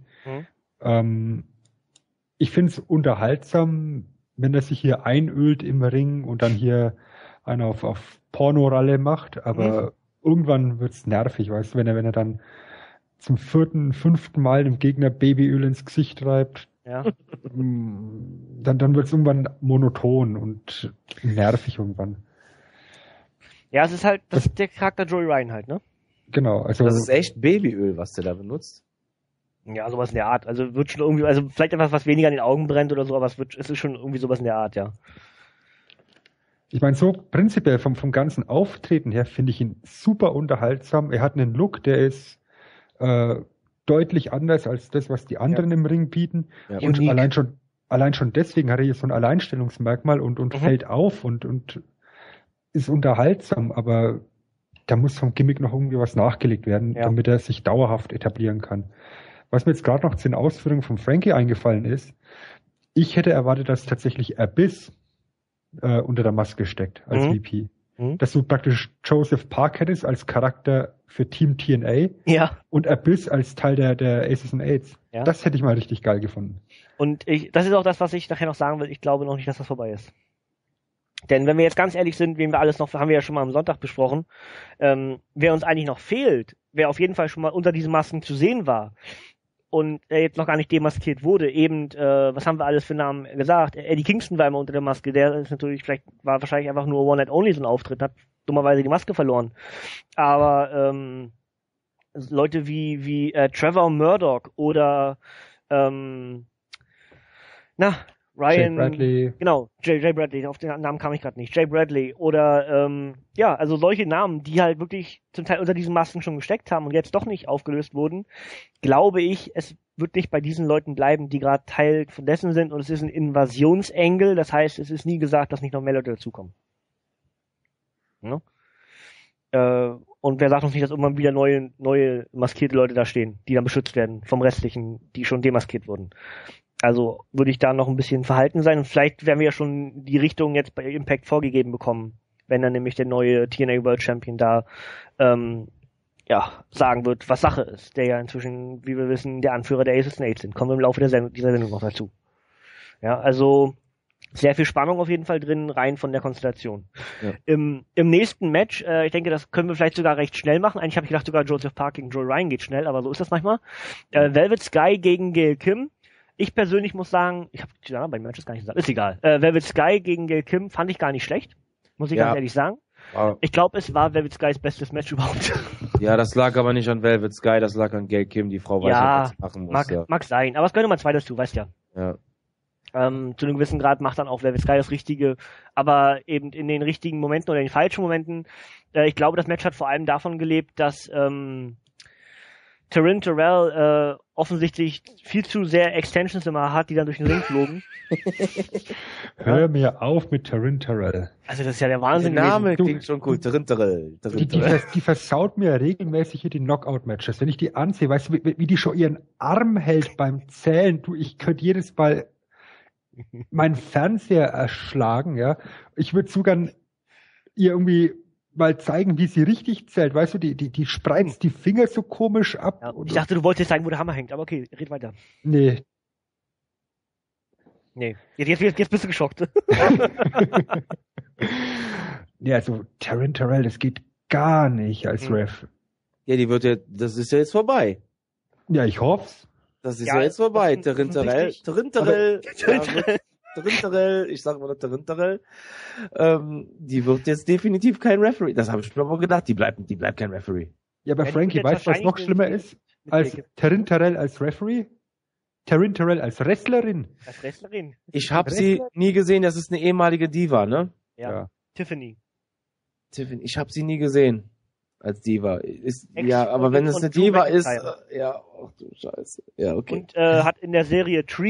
Ich finde es unterhaltsam, wenn er sich hier einölt im Ring und dann hier einen auf Pornoralle macht, aber irgendwann wird's nervig, weißt du, wenn er dann zum 4., 5. Mal dem Gegner Babyöl ins Gesicht treibt, ja. dann wird's irgendwann monoton und nervig irgendwann. Ja, es ist halt, das ist der Charakter Joey Ryan halt, ne? Genau, also. Das ist echt Babyöl, was der da benutzt. Ja, sowas in der Art. Also wird schon irgendwie, also vielleicht etwas, was weniger an den Augen brennt oder so, aber es ist schon irgendwie sowas in der Art, ja. Ich meine, so prinzipiell vom ganzen Auftreten her finde ich ihn super unterhaltsam. Er hat einen Look, der ist deutlich anders als das, was die anderen im Ring bieten. Ja. Und Unique. allein schon deswegen hat er hier so ein Alleinstellungsmerkmal und fällt auf und ist unterhaltsam, aber da muss vom Gimmick noch irgendwie was nachgelegt werden, damit er sich dauerhaft etablieren kann. Was mir jetzt gerade noch zu den Ausführungen von Frankie eingefallen ist, ich hätte erwartet, dass tatsächlich Abyss unter der Maske steckt als VP. Dass du praktisch Joseph Park hättest als Charakter für Team TNA und Abyss als Teil der Aces and Eights. Ja. Das hätte ich mal richtig geil gefunden. Und das ist auch das, was ich nachher noch sagen will. Ich glaube noch nicht, dass das vorbei ist. Denn wenn wir jetzt ganz ehrlich sind, wen wir alles noch, haben wir ja schon mal am Sonntag besprochen, wer uns eigentlich noch fehlt, wer auf jeden Fall schon mal unter diesen Masken zu sehen war und er jetzt noch gar nicht demaskiert wurde, eben, was haben wir alles für Namen gesagt? Eddie Kingston war immer unter der Maske, der ist natürlich, war wahrscheinlich einfach nur One Night Only so ein Auftritt, hat dummerweise die Maske verloren. Aber Leute wie Trevor Murdoch oder Ryan, Jay Bradley. Genau, Jay Bradley, auf den Namen kam ich gerade nicht. Jay Bradley oder also solche Namen, die halt wirklich zum Teil unter diesen Masken schon gesteckt haben und jetzt doch nicht aufgelöst wurden, glaube ich, es wird nicht bei diesen Leuten bleiben, die gerade Teil von dessen sind und es ist ein Invasionsengel, das heißt, es ist nie gesagt, dass nicht noch mehr Leute dazukommen. Ja? Und wer sagt uns nicht, dass immer wieder neue maskierte Leute da stehen, die dann beschützt werden vom restlichen, die schon demaskiert wurden. Also würde ich da noch ein bisschen verhalten sein und vielleicht werden wir ja schon die Richtung jetzt bei Impact vorgegeben bekommen, wenn dann nämlich der neue TNA World Champion da sagen wird, was Sache ist, der ja inzwischen, wie wir wissen, der Anführer der Aces and Eights sind. Kommen wir im Laufe dieser Sendung noch dazu. Ja, also sehr viel Spannung auf jeden Fall drin, rein von der Konstellation. Ja. Im nächsten Match, ich denke, das können wir vielleicht sogar recht schnell machen. Eigentlich habe ich gedacht, sogar Joseph Park gegen Joey Ryan geht schnell, aber so ist das manchmal. Velvet Sky gegen Gail Kim. Ich persönlich muss sagen, ich habe die Namen bei den Matches gar nicht gesagt, ist egal. Velvet Sky gegen Gail Kim fand ich gar nicht schlecht, muss ich ganz ehrlich sagen. Ich glaube, es war Velvet Skys bestes Match überhaupt. Ja, das lag aber nicht an Velvet Sky, das lag an Gail Kim, die Frau weiß ja, was sie machen muss. Mag sein, aber es gehört immer zweites zu, weißt ja. Ja. Zu einem gewissen Grad macht dann auch Velvet Sky das Richtige, aber eben in den richtigen Momenten oder in den falschen Momenten. Ich glaube, das Match hat vor allem davon gelebt, dass Taryn Terrell offensichtlich viel zu sehr Extensions immer hat, die dann durch den Ring flogen. Hör mir auf mit Taryn Terrell. Also das ist ja der Wahnsinn. Der Name klingt schon cool. Taryn Terrell. Die versaut mir regelmäßig hier die Knockout-Matches. Wenn ich die ansehe, weißt du, wie die schon ihren Arm hält beim Zählen. Ich könnte jedes Mal meinen Fernseher erschlagen, ja. Ich würde sogar ihr irgendwie mal zeigen, wie sie richtig zählt. Weißt du, die spreizt die Finger so komisch ab. Ja, ich dachte, du wolltest zeigen, wo der Hammer hängt, aber okay, red weiter. Nee. Jetzt bist du geschockt. Ja, also Taryn Terrell, das geht gar nicht als Ref. Ja, das ist ja jetzt vorbei. Ja, ich hoff's. Das ist ja jetzt vorbei. Taryn Terrell, ich sag mal Taryn Terrell, die wird jetzt definitiv kein Referee. Das habe ich mir aber gedacht, die bleibt kein Referee. Ja, aber Frankie, weißt du, was noch schlimmer ist als Taryn Terrell als Referee? Taryn Terrell als Wrestlerin. Als Wrestlerin? Ich habe sie nie gesehen, das ist eine ehemalige Diva, ne? Ja. Tiffany, ich habe sie nie gesehen als Diva. Aber wenn es eine Diva ist, ach du Scheiße. Ja, okay. Und hat in der Serie Dream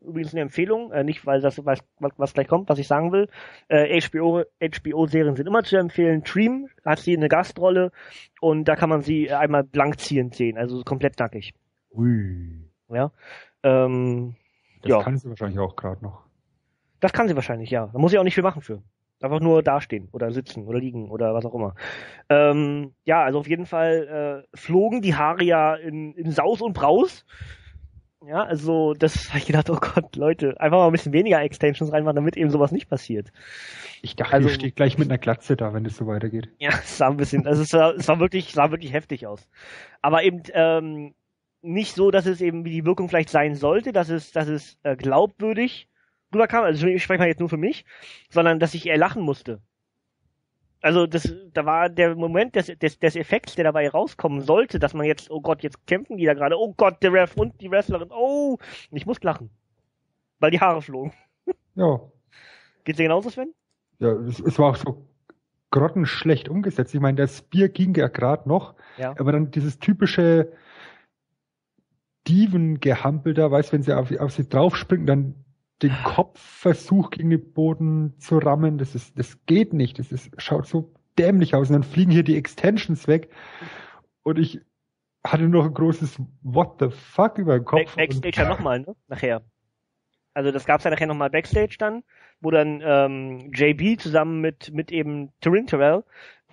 übrigens eine Empfehlung, nicht weil das was gleich kommt, was ich sagen will. HBO-Serien sind immer zu empfehlen. Dream hat sie eine Gastrolle und da kann man sie einmal blank ziehend sehen, also komplett nackig. Ui. Ja. Das kann sie wahrscheinlich auch gerade noch. Das kann sie wahrscheinlich, ja. Da muss sie auch nicht viel machen für. Einfach nur dastehen oder sitzen oder liegen oder was auch immer. Ja, also auf jeden Fall flogen die Haare ja in Saus und Braus. Ja, also das habe ich gedacht, oh Gott, Leute, einfach mal ein bisschen weniger Extensions reinmachen, damit eben sowas nicht passiert. Ich dachte, ihr steht gleich mit einer Glatze da, wenn es so weitergeht. Ja, es sah ein bisschen, also es sah wirklich heftig aus. Aber eben nicht so, dass es eben wie die Wirkung vielleicht sein sollte, dass es glaubwürdig rüberkam, also ich spreche mal jetzt nur für mich, sondern dass ich eher lachen musste. Also da war der Moment des Effekts, der dabei rauskommen sollte, dass man jetzt, oh Gott, jetzt kämpfen die da gerade, oh Gott, der Ref und die Wrestlerin, oh, und ich musste lachen. Weil die Haare flogen. Ja. Geht's dir genauso, Sven? Ja, es war auch so grottenschlecht umgesetzt. Ich meine, das Spear ging ja gerade noch, Ja. aber dann dieses typische Diven-Gehampel da, weißt, wenn sie auf sie draufspringen, dann den Kopfversuch gegen den Boden zu rammen, das geht nicht. Schaut so dämlich aus. Und dann fliegen hier die Extensions weg. Und ich hatte noch ein großes What the fuck über den Kopf. Backstage ja nochmal, ne? Nachher. Also das gab's ja nachher nochmal Backstage dann, wo dann JB zusammen mit eben Taryn Terrell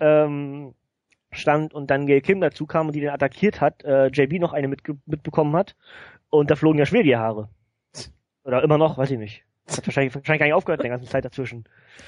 stand und dann Gail Kim dazu kam und die den attackiert hat, JB noch eine mitbekommen hat. Und da flogen ja schwer die Haare. Oder immer noch, weiß ich nicht. Hat wahrscheinlich gar nicht aufgehört in der ganzen Zeit dazwischen.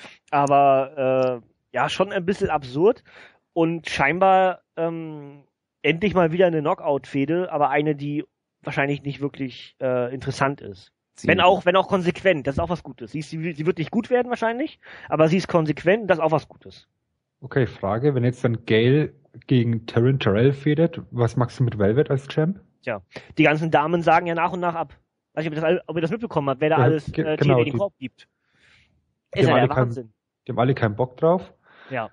Aber ja, schon ein bisschen absurd und scheinbar endlich mal wieder eine Knockout-Fehde, aber eine, die wahrscheinlich nicht wirklich interessant ist. Wenn auch konsequent, das ist auch was Gutes. Sie wird nicht gut werden wahrscheinlich, aber sie ist konsequent und das ist auch was Gutes. Okay, Frage, wenn jetzt dann Gail gegen Taryn Terrell fädet, was machst du mit Velvet als Champ? Tja, die ganzen Damen sagen ja nach und nach ab. Weiß nicht, ob ihr das mitbekommen habt, wer da alles genau, den Korb gibt. Ist ja der Wahnsinn. Die haben alle keinen Bock drauf. Ja.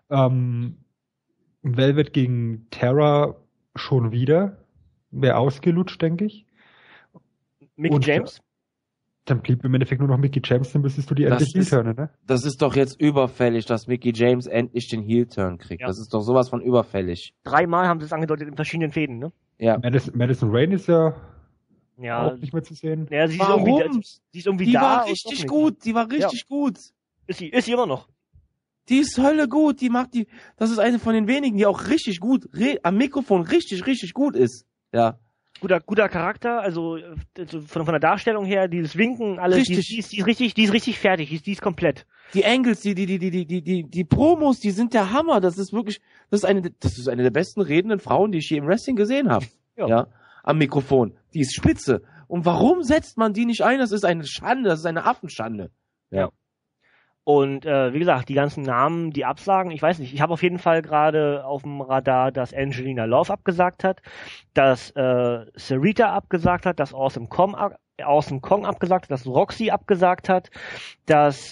Velvet gegen Terra schon wieder. Wäre ausgelutscht, denke ich. Mickey James? Dann blieb im Endeffekt nur noch Mickey James, dann müsstest du die endlich Heel-Turnen, ne? Das ist doch jetzt überfällig, dass Mickey James endlich den Heel-Turn kriegt. Ja. Das ist doch sowas von überfällig. 3-mal haben sie es angedeutet in verschiedenen Fäden, ne? Ja. Madison Rayne ist ja auch nicht mehr zu sehen. Ja, sie ist irgendwie die da. War richtig gut, die war richtig gut. Ist sie immer noch. Die ist Hölle gut, das ist eine von den wenigen, die auch richtig gut, am Mikrofon richtig, richtig gut ist. Ja. Guter Charakter, also von der Darstellung her, dieses Winken, alles, die ist richtig fertig, die ist komplett. Die Angles, die Promos, die sind der Hammer, das ist eine der besten redenden Frauen, die ich je im Wrestling gesehen habe. Ja. Am Mikrofon. Die ist spitze. Und warum setzt man die nicht ein? Das ist eine Schande, das ist eine Affenschande. Ja. Und wie gesagt, die ganzen Namen, die absagen, ich weiß nicht, ich habe auf jeden Fall gerade auf dem Radar, dass Angelina Love abgesagt hat, dass Sarita abgesagt hat, dass Awesome Kong abgesagt hat, dass Roxy abgesagt hat, dass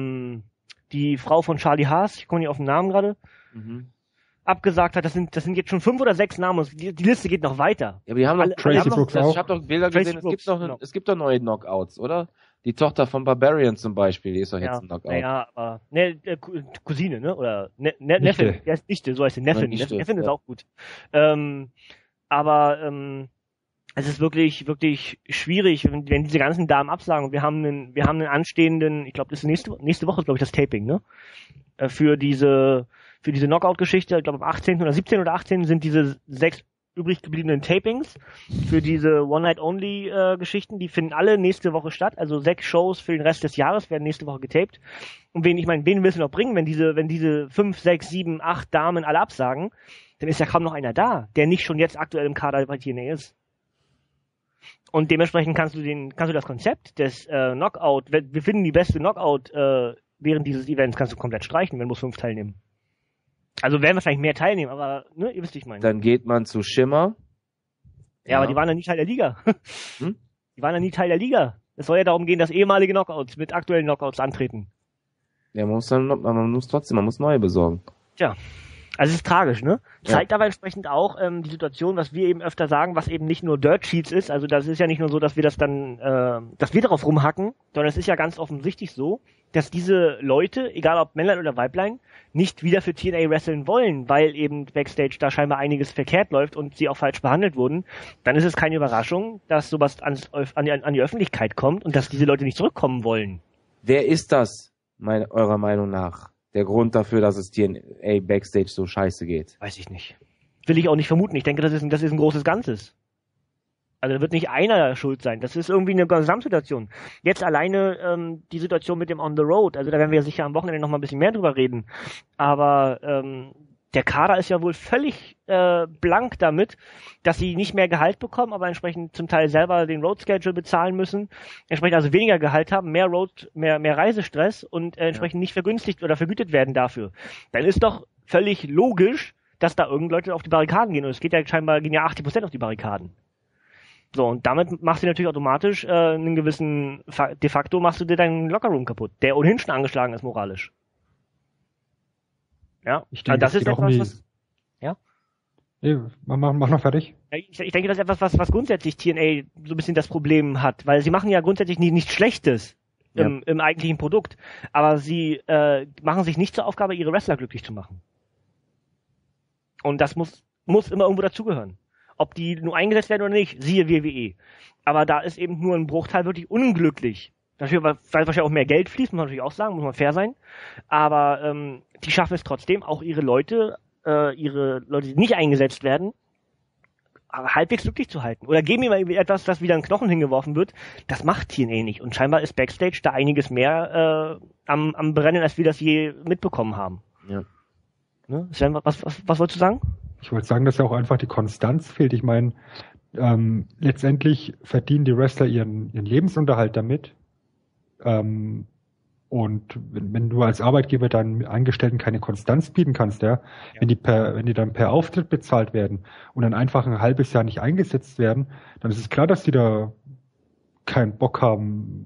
die Frau von Charlie Haas, ich komme nicht auf den Namen gerade, abgesagt hat. Das sind jetzt schon 5 oder 6 Namen. Die Liste geht noch weiter. Ja, aber die haben noch, Tracy Brooks auch. Ich habe doch Bilder gesehen, es gibt doch neue Knockouts, oder? Die Tochter von Barbarian zum Beispiel, die ist doch jetzt ein Knockout. Ja, aber Cousine, ne? Oder Neffin. Der ist Nichte, so heißt sie. Neffin. Neffin ist auch gut. Aber es ist wirklich, wirklich schwierig, wenn diese ganzen Damen absagen. Wir haben einen anstehenden, ich glaube, das ist nächste Woche, glaube ich, das Taping, ne? Für diese Knockout-Geschichte, ich glaube am 18. oder 17. oder 18. sind diese 6 übrig gebliebenen Tapings für diese One-Night-Only-Geschichten, die finden alle nächste Woche statt, also 6 Shows für den Rest des Jahres werden nächste Woche getaped. Und wen willst du noch bringen, wenn diese 5, 6, 7, 8 Damen alle absagen, dann ist ja kaum noch einer da, der nicht schon jetzt aktuell im Kader bei TNA ist. Und dementsprechend kannst du das Konzept des Knockout, wir finden die beste Knockout während dieses Events, kannst du komplett streichen, wenn bloß 5 teilnehmen. Also werden wahrscheinlich mehr teilnehmen, aber ne, ihr wisst, wie ich meine. Dann geht man zu Shimmer. Ja, aber die waren ja nie Teil der Liga. Die waren ja nie Teil der Liga. Es soll ja darum gehen, dass ehemalige Knockouts mit aktuellen Knockouts antreten. Ja, man muss neue besorgen. Tja, Also es ist tragisch, ne? Zeigt aber entsprechend auch die Situation, was wir eben öfter sagen, was eben nicht nur Dirt Sheets ist. Also das ist ja nicht nur so, dass wir das dann, dass wir darauf rumhacken, sondern es ist ja ganz offensichtlich so, dass diese Leute, egal ob Männlein oder Weiblein, nicht wieder für TNA wresteln wollen, weil eben Backstage da scheinbar einiges verkehrt läuft und sie auch falsch behandelt wurden. Dann ist es keine Überraschung, dass sowas an die Öffentlichkeit kommt und dass diese Leute nicht zurückkommen wollen. Wer ist das, eurer Meinung nach? Der Grund dafür, dass es TNA Backstage so scheiße geht? Weiß ich nicht. Will ich auch nicht vermuten. Ich denke, das ist ein großes Ganzes. Also da wird nicht einer schuld sein. Das ist irgendwie eine Gesamtsituation. Jetzt alleine die Situation mit dem On the Road. Also da werden wir sicher am Wochenende noch mal ein bisschen mehr drüber reden. Aber der Kader ist ja wohl völlig blank damit, dass sie nicht mehr Gehalt bekommen, aber entsprechend zum Teil selber den Road Schedule bezahlen müssen, entsprechend also weniger Gehalt haben, mehr Reisestress und entsprechend nicht vergünstigt oder vergütet werden dafür. Dann ist doch völlig logisch, dass da irgendwelche Leute auf die Barrikaden gehen. Und es gehen ja 80% auf die Barrikaden. So, und damit machst du natürlich automatisch einen gewissen, de facto machst du dir deinen Lockerroom kaputt, der ohnehin schon angeschlagen ist moralisch. Ja, ich denke, das ist etwas, was... Ja? Nee, mach noch fertig. Ich denke, das ist etwas, was grundsätzlich TNA so ein bisschen das Problem hat, weil sie machen ja grundsätzlich nichts Schlechtes im eigentlichen Produkt, aber sie machen sich nicht zur Aufgabe, ihre Wrestler glücklich zu machen. Und das muss immer irgendwo dazugehören. Ob die nur eingesetzt werden oder nicht, siehe WWE. Aber da ist eben nur ein Bruchteil wirklich unglücklich. Natürlich, weil wahrscheinlich auch mehr Geld fließt, muss man natürlich auch sagen, muss man fair sein. Aber die schaffen es trotzdem, auch ihre Leute, die nicht eingesetzt werden, halbwegs glücklich zu halten. Oder geben ihm mal etwas, das wieder ein Knochen hingeworfen wird. Das macht TNA nicht. Und scheinbar ist Backstage da einiges mehr am Brennen, als wir das je mitbekommen haben. Ja. Ne? Sven, was wolltest du sagen? Ich wollte sagen, dass ja auch einfach die Konstanz fehlt. Ich meine, letztendlich verdienen die Wrestler ihren Lebensunterhalt damit. Und wenn du als Arbeitgeber deinen Angestellten keine Konstanz bieten kannst, wenn die dann per Auftritt bezahlt werden und dann einfach ein halbes Jahr nicht eingesetzt werden, dann ist es klar, dass die da keinen Bock haben,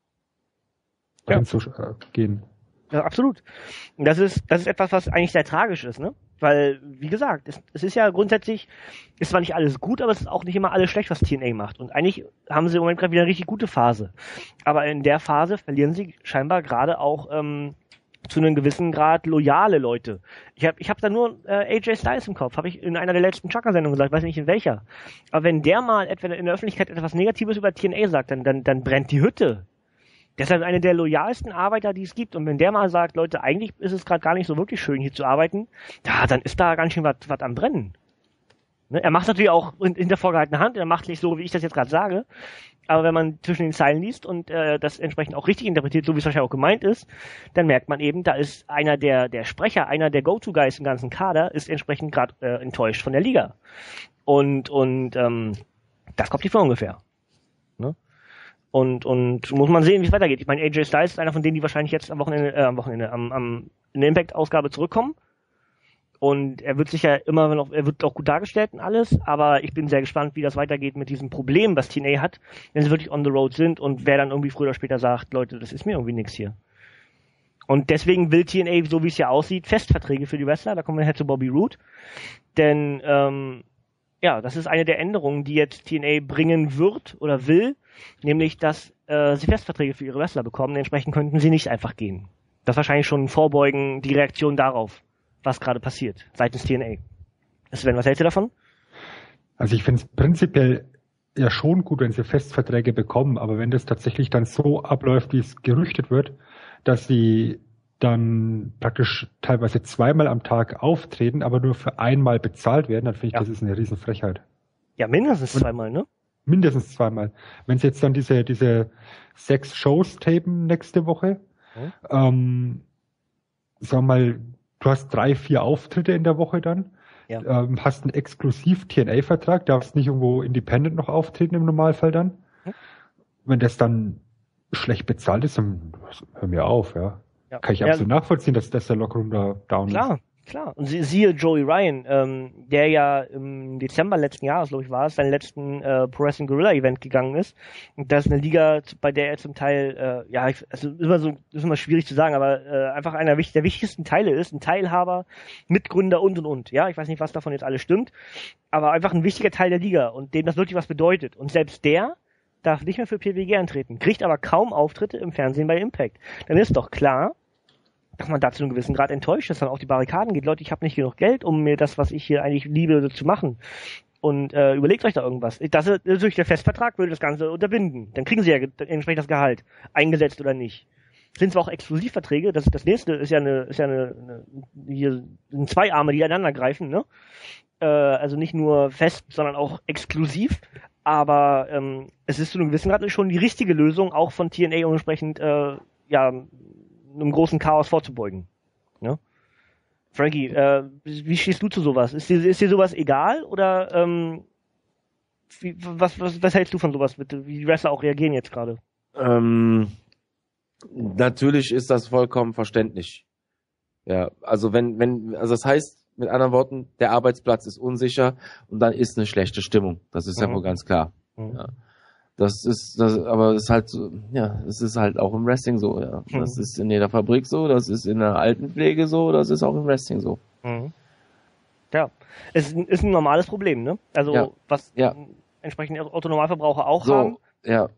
reinzugehen. Ja, absolut. Und das ist etwas, was eigentlich sehr tragisch ist, ne? Weil, wie gesagt, es ist ja grundsätzlich, ist zwar nicht alles gut, aber es ist auch nicht immer alles schlecht, was TNA macht. Und eigentlich haben sie im Moment gerade wieder eine richtig gute Phase. Aber in der Phase verlieren sie scheinbar gerade auch zu einem gewissen Grad loyale Leute. Ich hab da nur AJ Styles im Kopf, habe ich in einer der letzten Chaka-Sendungen gesagt, weiß nicht in welcher. Aber wenn der mal etwa in der Öffentlichkeit etwas Negatives über TNA sagt, dann brennt die Hütte. Deshalb einer der loyalsten Arbeiter, die es gibt. Und wenn der mal sagt, Leute, eigentlich ist es gerade gar nicht so wirklich schön, hier zu arbeiten, ja, dann ist da ganz schön was am Brennen. Ne? Er macht natürlich auch hinter vorgehaltener Hand, er macht nicht so, wie ich das jetzt gerade sage. Aber wenn man zwischen den Zeilen liest und das entsprechend auch richtig interpretiert, so wie es wahrscheinlich auch gemeint ist, dann merkt man eben, da ist einer der Sprecher, einer der Go-To-Guys im ganzen Kader, ist entsprechend gerade enttäuscht von der Liga. Und das kommt nicht von ungefähr. Ne? Und muss man sehen, wie es weitergeht. Ich meine, AJ Styles ist einer von denen, die wahrscheinlich jetzt in der Impact-Ausgabe zurückkommen. Und er wird sicher immer noch, er wird auch gut dargestellt und alles, aber ich bin sehr gespannt, wie das weitergeht mit diesem Problem, was TNA hat, wenn sie wirklich on the road sind und wer dann irgendwie früher oder später sagt, Leute, das ist mir irgendwie nix hier. Und deswegen will TNA, so wie es ja aussieht, Festverträge für die Wrestler, da kommen wir nachher zu Bobby Roode, denn das ist eine der Änderungen, die jetzt TNA bringen wird oder will, nämlich, dass sie Festverträge für ihre Wrestler bekommen. Entsprechend könnten sie nicht einfach gehen. Das ist wahrscheinlich schon vorbeugen, die Reaktion darauf, was gerade passiert, seitens TNA. Sven, was hältst du davon? Also ich finde es prinzipiell ja schon gut, wenn sie Festverträge bekommen, aber wenn das tatsächlich dann so abläuft, wie es gerüchtet wird, dass sie dann praktisch teilweise zweimal am Tag auftreten, aber nur für einmal bezahlt werden, dann finde ich, das ist eine Riesenfrechheit. Ja, mindestens zweimal, ne? Mindestens zweimal. Wenn sie jetzt dann diese 6 Shows tapen nächste Woche, sagen wir mal, du hast 3-4 Auftritte in der Woche dann, hast einen exklusiv TNA-Vertrag, darfst nicht irgendwo independent noch auftreten im Normalfall dann. Wenn das dann schlecht bezahlt ist, dann hör mir auf, ja. Kann ich absolut nachvollziehen, dass der Lockerroom da down ist. Klar. Und siehe Joey Ryan, der ja im Dezember letzten Jahres, glaube ich, war es, seinen letzten Pro Wrestling Guerrilla Event gegangen ist. Und das ist eine Liga, bei der er zum Teil, ist immer schwierig zu sagen, aber einfach einer der wichtigsten Teile ist, ein Teilhaber, Mitgründer und. Ja, ich weiß nicht, was davon jetzt alles stimmt, aber einfach ein wichtiger Teil der Liga und dem das wirklich was bedeutet. Und selbst der darf nicht mehr für PWG antreten, kriegt aber kaum Auftritte im Fernsehen bei Impact. Dann ist doch klar, dass man da zu einem gewissen Grad enttäuscht ist, dann auf die Barrikaden geht. Leute, ich habe nicht genug Geld, um mir das, was ich hier eigentlich liebe, zu machen. Und überlegt euch da irgendwas. Das ist natürlich der Festvertrag, würde das Ganze unterbinden. Dann kriegen sie ja entsprechend das Gehalt, eingesetzt oder nicht. Sind zwar auch Exklusivverträge, das nächste ist ja hier sind zwei Arme, die aneinander greifen, ne? Also nicht nur fest, sondern auch exklusiv. Aber es ist zu einem gewissen Grad schon die richtige Lösung, auch von TNA, um entsprechend einem großen Chaos vorzubeugen. Ne? Frankie, wie stehst du zu sowas? Ist dir sowas egal oder was hältst du von sowas, bitte? Wie die Wrestler auch reagieren jetzt gerade? Natürlich ist das vollkommen verständlich. Ja, also also das heißt, mit anderen Worten, der Arbeitsplatz ist unsicher und dann ist eine schlechte Stimmung. Das ist ja wohl ganz klar. Ja. Aber das ist halt so, ja, es ist halt auch im Wrestling so, ja. Das ist in jeder Fabrik so, das ist in der Altenpflege so, das ist auch im Wrestling so. Ja, es ist ein normales Problem, ne? Also, was entsprechend Autonormalverbraucher auch so, haben. Ja.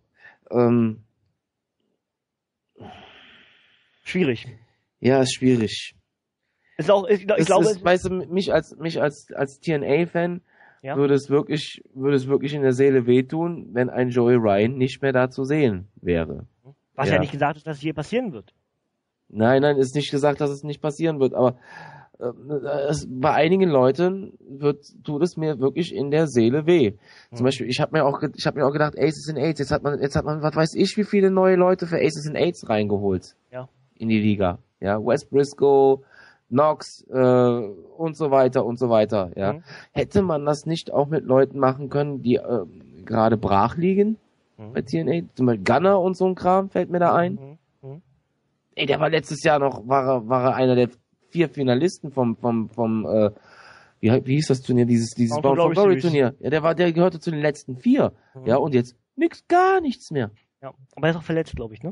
Schwierig. Ja, ist schwierig. Ist auch, ich glaube, weißt du, mich als TNA-Fan würde es wirklich in der Seele wehtun, wenn ein Joey Ryan nicht mehr da zu sehen wäre. Was ja nicht gesagt ist, dass es hier passieren wird. Nein, ist nicht gesagt, dass es nicht passieren wird, aber bei einigen Leuten tut es mir wirklich in der Seele weh. Zum Beispiel, ich habe mir auch gedacht, Aces and Eights, jetzt hat man, was weiß ich, wie viele neue Leute für Aces and Eights reingeholt. Ja. In die Liga. Ja, Wes Briscoe, Knox und so weiter, ja. Hätte man das nicht auch mit Leuten machen können, die gerade brach liegen bei TNA? Zum Beispiel Gunner und so ein Kram fällt mir da ein. Ey, der war letztes Jahr noch, war er einer der 4 Finalisten vom wie hieß das Turnier, dieses Bound for Glory Turnier. Ja, der gehörte zu den letzten 4. Ja, und jetzt gar nichts mehr. Ja, aber er ist auch verletzt, glaube ich, ne?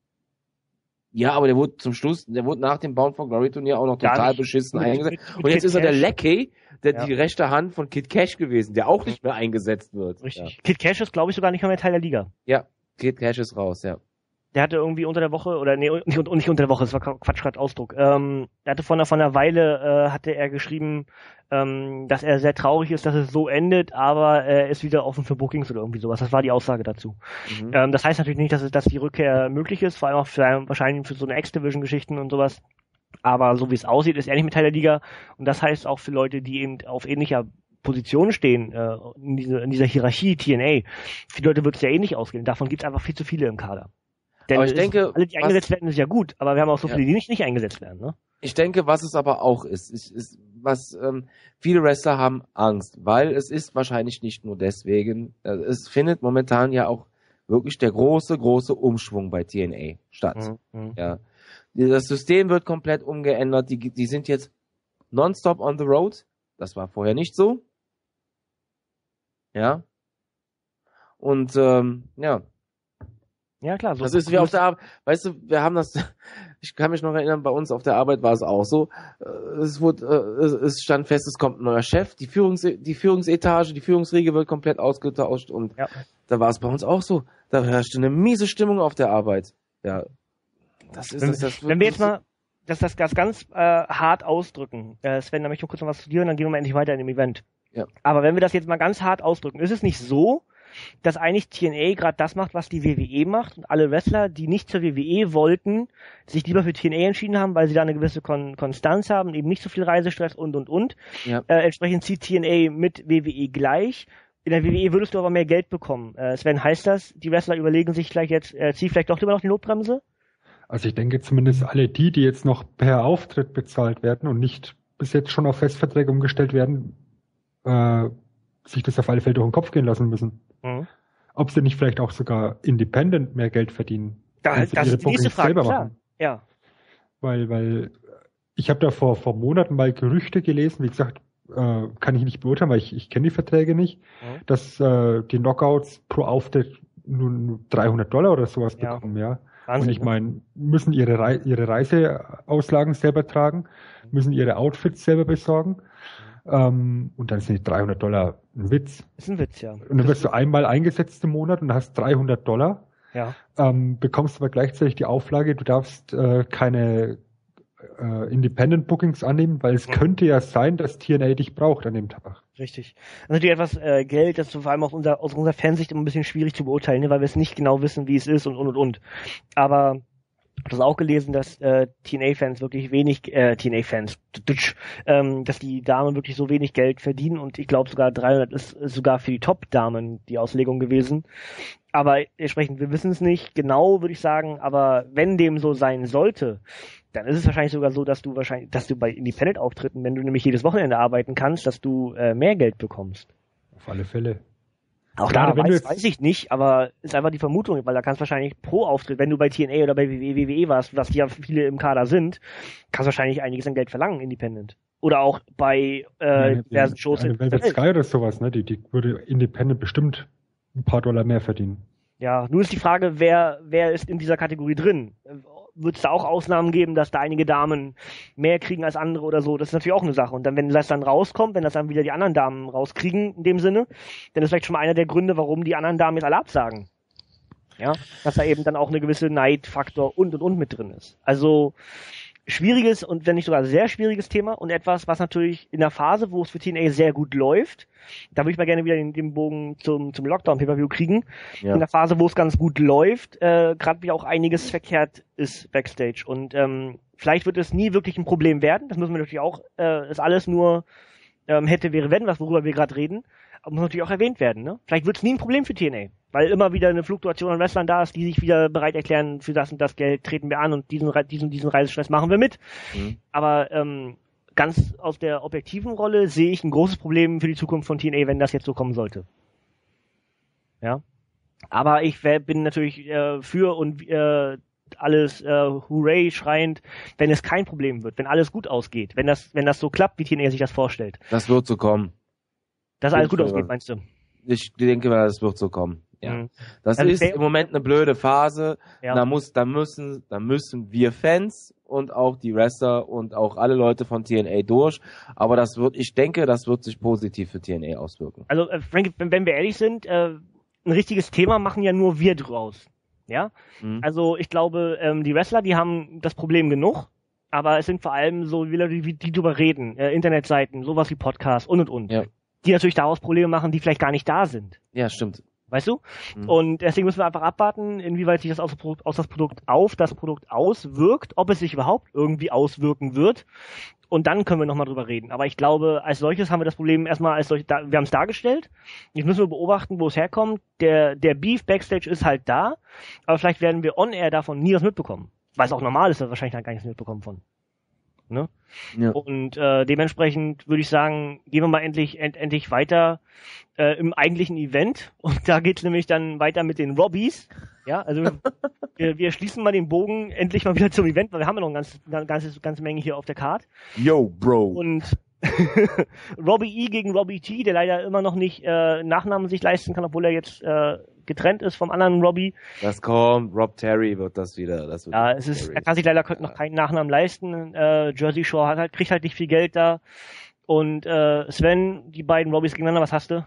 Ja, aber der wurde nach dem Bound for Glory Turnier auch noch total beschissen eingesetzt. Und jetzt ist er der Leckie, die rechte Hand von Kid Cash gewesen, der auch nicht mehr eingesetzt wird. Richtig. Ja. Kid Cash ist, glaube ich, sogar nicht mehr Teil der Liga. Ja, Kid Cash ist raus, ja. Der hatte irgendwie unter der Woche, oder nicht unter der Woche, das war Quatsch, gerade Ausdruck. Der hatte vor einer Weile, hatte er geschrieben, dass er sehr traurig ist, dass es so endet, aber er ist wieder offen für Bookings oder irgendwie sowas. Das war die Aussage dazu. Das heißt natürlich nicht, dass die Rückkehr möglich ist, vor allem auch wahrscheinlich für so eine X-Division-Geschichten und sowas. Aber so wie es aussieht, ist er nicht mit Teil der Liga. Und das heißt auch für Leute, die eben auf ähnlicher Position stehen, in dieser Hierarchie TNA, für die Leute wird es ja eh nicht ausgehen. Davon gibt es einfach viel zu viele im Kader. Denn aber ich denke, alle, die eingesetzt werden, ist ja gut, aber wir haben auch so viele, die nicht eingesetzt werden. Ne? Ich denke, was es aber auch ist viele Wrestler haben Angst, weil es ist wahrscheinlich nicht nur deswegen, es findet momentan ja auch wirklich der große Umschwung bei TNA statt. Ja. Das System wird komplett umgeändert, die sind jetzt nonstop on the road, das war vorher nicht so. Ja. Und ja, klar. So das ist wie auf der Arbeit. Weißt du, ich kann mich noch erinnern, bei uns auf der Arbeit war es auch so. Es stand fest, es kommt ein neuer Chef, die Führungsetage, die Führungsriege wird komplett ausgetauscht und da war es bei uns auch so. Da herrschte eine miese Stimmung auf der Arbeit. Ja. Wenn wir jetzt mal das ganz hart ausdrücken, Sven, da möchte ich noch kurz noch was zu dir und dann gehen wir mal endlich weiter in dem Event. Ja. Aber wenn wir das jetzt mal ganz hart ausdrücken, ist es nicht so, dass eigentlich TNA gerade das macht, was die WWE macht und alle Wrestler, die nicht zur WWE wollten, sich lieber für TNA entschieden haben, weil sie da eine gewisse Konstanz haben, eben nicht so viel Reisestress und. Ja. Entsprechend zieht TNA mit WWE gleich. In der WWE würdest du aber mehr Geld bekommen. Sven, heißt das, die Wrestler überlegen sich gleich jetzt, zieh vielleicht doch lieber noch die Notbremse? Also ich denke zumindest alle die jetzt noch per Auftritt bezahlt werden und nicht bis jetzt schon auf Festverträge umgestellt werden, sich das auf alle Fälle durch den Kopf gehen lassen müssen. Ob sie nicht vielleicht auch sogar independent mehr Geld verdienen. Das ist die nächste Frage, klar. Ja. Weil ich habe da vor Monaten mal Gerüchte gelesen, wie gesagt, kann ich nicht beurteilen, weil ich kenne die Verträge nicht, dass die Knockouts pro Auftritt nur $300 oder sowas bekommen, ja. Wahnsinn, und ich meine, müssen ihre Reiseauslagen selber tragen, müssen ihre Outfits selber besorgen. Und dann sind die $300 ein Witz. Ist ein Witz, ja. Und dann wirst du einmal eingesetzt im Monat und hast $300. Ja. Bekommst aber gleichzeitig die Auflage, du darfst keine Independent Bookings annehmen, weil es könnte ja sein, dass TNA dich braucht an dem Tag. Richtig. Also natürlich etwas Geld, das ist vor allem aus unserer Fansicht immer ein bisschen schwierig zu beurteilen, ne, weil wir es nicht genau wissen, wie es ist und. Aber ich habe das auch gelesen, dass TNA-Fans wirklich wenig, dass die Damen wirklich so wenig Geld verdienen und ich glaube sogar 300 ist sogar für die Top-Damen die Auslegung gewesen. Aber entsprechend, wir wissen es nicht genau, würde ich sagen, aber wenn dem so sein sollte, dann ist es wahrscheinlich sogar so, dass du bei Independent-Auftritten, wenn du nämlich jedes Wochenende arbeiten kannst, dass du mehr Geld bekommst. Auf alle Fälle. Auch da weiß ich nicht, aber ist einfach die Vermutung, weil da kannst wahrscheinlich pro Auftritt, wenn du bei TNA oder bei WWE warst, was ja viele im Kader sind, kannst wahrscheinlich einiges an Geld verlangen, Independent. Oder auch bei diversen Shows in Velvet Sky oder sowas, ne? Die würde Independent bestimmt ein paar $, mehr verdienen. Ja, nur ist die Frage, wer ist in dieser Kategorie drin? Wird es da auch Ausnahmen geben, dass da einige Damen mehr kriegen als andere oder so? Das ist natürlich auch eine Sache. Und dann, wenn das dann rauskommt, wenn das dann wieder die anderen Damen rauskriegen, in dem Sinne, dann ist vielleicht schon mal einer der Gründe, warum die anderen Damen jetzt alle absagen. Ja, dass da eben dann auch eine gewisse Neidfaktor und mit drin ist. Also, schwieriges und wenn nicht sogar sehr schwieriges Thema und etwas, was natürlich in der Phase, wo es für TNA sehr gut läuft, da würde ich mal gerne wieder den Bogen zum Lockdown-Pay-Per-View kriegen, in der Phase, wo es ganz gut läuft, gerade wieder auch einiges verkehrt ist Backstage und vielleicht wird es nie wirklich ein Problem werden, das müssen wir natürlich auch, ist alles nur hätte, wäre, wenn, worüber wir gerade reden, aber muss natürlich auch erwähnt werden, ne? Vielleicht wird es nie ein Problem für TNA, weil immer wieder eine Fluktuation an Wrestlern da ist, die sich wieder bereit erklären, für das und das Geld treten wir an und diesen Reisestress machen wir mit. Aber ganz aus der objektiven Rolle sehe ich ein großes Problem für die Zukunft von TNA, wenn das jetzt so kommen sollte. Ja. Aber ich bin natürlich für und alles Hooray schreiend, wenn es kein Problem wird, wenn alles gut ausgeht, wenn das so klappt, wie TNA sich das vorstellt. Das wird so kommen. Dass alles gut ausgeht, meinst du? Ich denke mal, das wird so kommen. Ja. Das Also ist im Moment eine blöde Phase. Ja. Da müssen wir Fans und auch die Wrestler und auch alle Leute von TNA durch. Aber ich denke, das wird sich positiv für TNA auswirken. Also, Frank, wenn wir ehrlich sind, ein richtiges Thema machen ja nur wir draus. Ja? Also, ich glaube, die Wrestler, die haben das Problem genug. Aber es sind vor allem so die Leute, die drüber reden, Internetseiten, sowas wie Podcasts und. Ja. Die natürlich daraus Probleme machen, die vielleicht gar nicht da sind. Ja, stimmt. Weißt du? Und deswegen müssen wir einfach abwarten, inwieweit sich das auf das Produkt auswirkt, ob es sich überhaupt irgendwie auswirken wird. Und dann können wir nochmal drüber reden. Aber ich glaube, als solches haben wir das Problem erstmal wir haben es dargestellt. Jetzt müssen wir beobachten, wo es herkommt. Der Beef Backstage ist halt da, aber vielleicht werden wir on-air davon nie was mitbekommen. Weil es auch normal ist, dass wir wahrscheinlich dann gar nichts mitbekommen von. Ne? Ja. Und dementsprechend würde ich sagen, gehen wir mal endlich weiter im eigentlichen Event. Und da geht's nämlich dann weiter mit den Robbies. Ja, also wir schließen mal den Bogen endlich mal wieder zum Event, weil wir haben ja noch eine ganze Menge hier auf der Card. Yo, Bro. Und Robbie E gegen Robbie T, der leider immer noch nicht Nachnamen sich leisten kann, obwohl er jetzt getrennt ist vom anderen Robbie. Das kommt, Rob Terry wird das wieder. Ja, er kann sich leider noch keinen Nachnamen leisten. Jersey Shore kriegt halt nicht viel Geld da. Und Sven, die beiden Robbies gegeneinander, was hast du?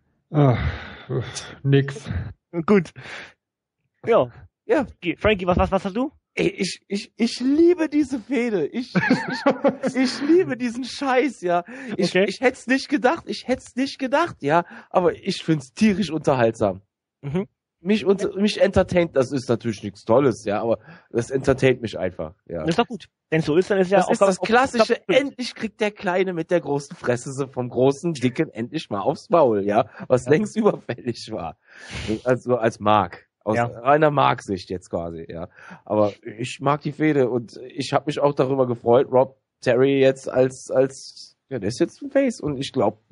Nix. Gut. Ja. Frankie, was hast du? Ey, ich liebe diese Fehde. Ich liebe diesen Scheiß, ja. Ich hätte es nicht gedacht, ja. Aber ich find's tierisch unterhaltsam. Mich entertaint, das ist natürlich nichts Tolles, ja, aber das entertaint mich einfach, ja. Das ist doch gut. Wenn es so ist, dann ist ja das auch ist das Klassische, endlich kriegt der Kleine mit der großen Fresse so vom großen Dicken endlich mal aufs Maul, ja, was längst überfällig war. Also als Mark. Aus einer Mark-Sicht jetzt quasi, ja. Aber ich mag die Fehde und ich habe mich auch darüber gefreut, Rob Terry jetzt als der ist jetzt ein Face und ich glaube,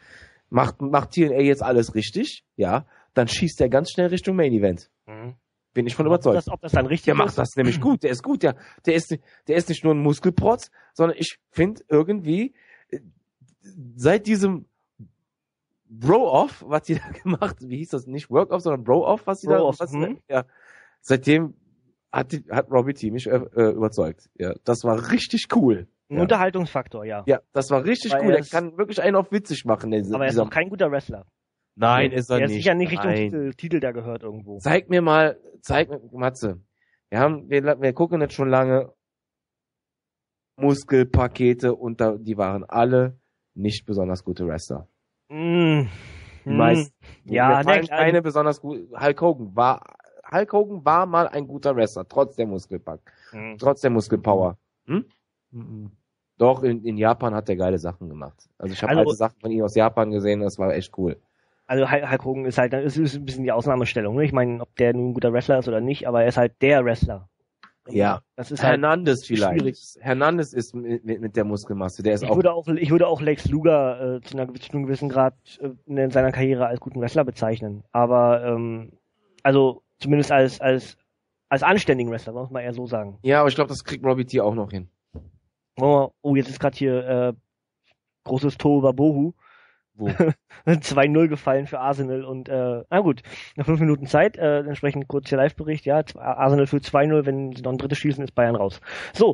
macht TNA jetzt alles richtig, ja, dann schießt er ganz schnell Richtung Main Event. Bin ich von überzeugt. Ob das dann richtig Der ist? macht das nämlich gut. Der ist gut. Der ist nicht nur ein Muskelprotz, sondern ich finde irgendwie, seit diesem Bro-Off, was die da gemacht, wie hieß das? Nicht Work-Off, sondern Bro-Off, was die Bro-Off, ja, seitdem hat Robbie T mich überzeugt. Ja, das war richtig cool. Ein Ja. Unterhaltungsfaktor, ja. Ja, das war richtig Aber cool. er Er kann wirklich einen auf witzig machen. Aber er ist noch kein guter Wrestler. Nein, ist er Er ist nicht. sicher nicht Richtung Nein. Titel da gehört irgendwo. Zeig mir, Matze. Wir gucken jetzt schon lange Muskelpakete und die waren alle nicht besonders gute Wrestler. Mm. Meist. Ja, Mir fallen ne, keine besonders gut. Hulk Hogan war mal ein guter Wrestler, trotz der Muskelpack, trotz der Muskelpower. Mhm. Doch, in Japan hat er geile Sachen gemacht. Also ich habe Also- alte Sachen von ihm aus Japan gesehen, das war echt cool. Also Hulk Hogan ist halt, es ist ein bisschen die Ausnahmestellung. Ne? Ich meine, ob der nun ein guter Wrestler ist oder nicht, aber er ist halt der Wrestler. Ja. Das ist halt Hernandez vielleicht. schwierig. Hernandez ist mit der Muskelmasse, der ist Ich auch. würde auch Lex Luger zu einem gewissen Grad in seiner Karriere als guten Wrestler bezeichnen. Aber also zumindest als anständigen Wrestler, muss man eher so sagen. Ja, aber ich glaube, das kriegt Robbie T auch noch hin. Oh, jetzt ist gerade hier großes Tohuwabohu. Wo? 2-0 gefallen für Arsenal und na gut, nach 5 Minuten Zeit, entsprechend kurz hier Live-Bericht, ja, Arsenal führt 2-0, wenn sie noch ein drittes schießen, ist Bayern raus. So,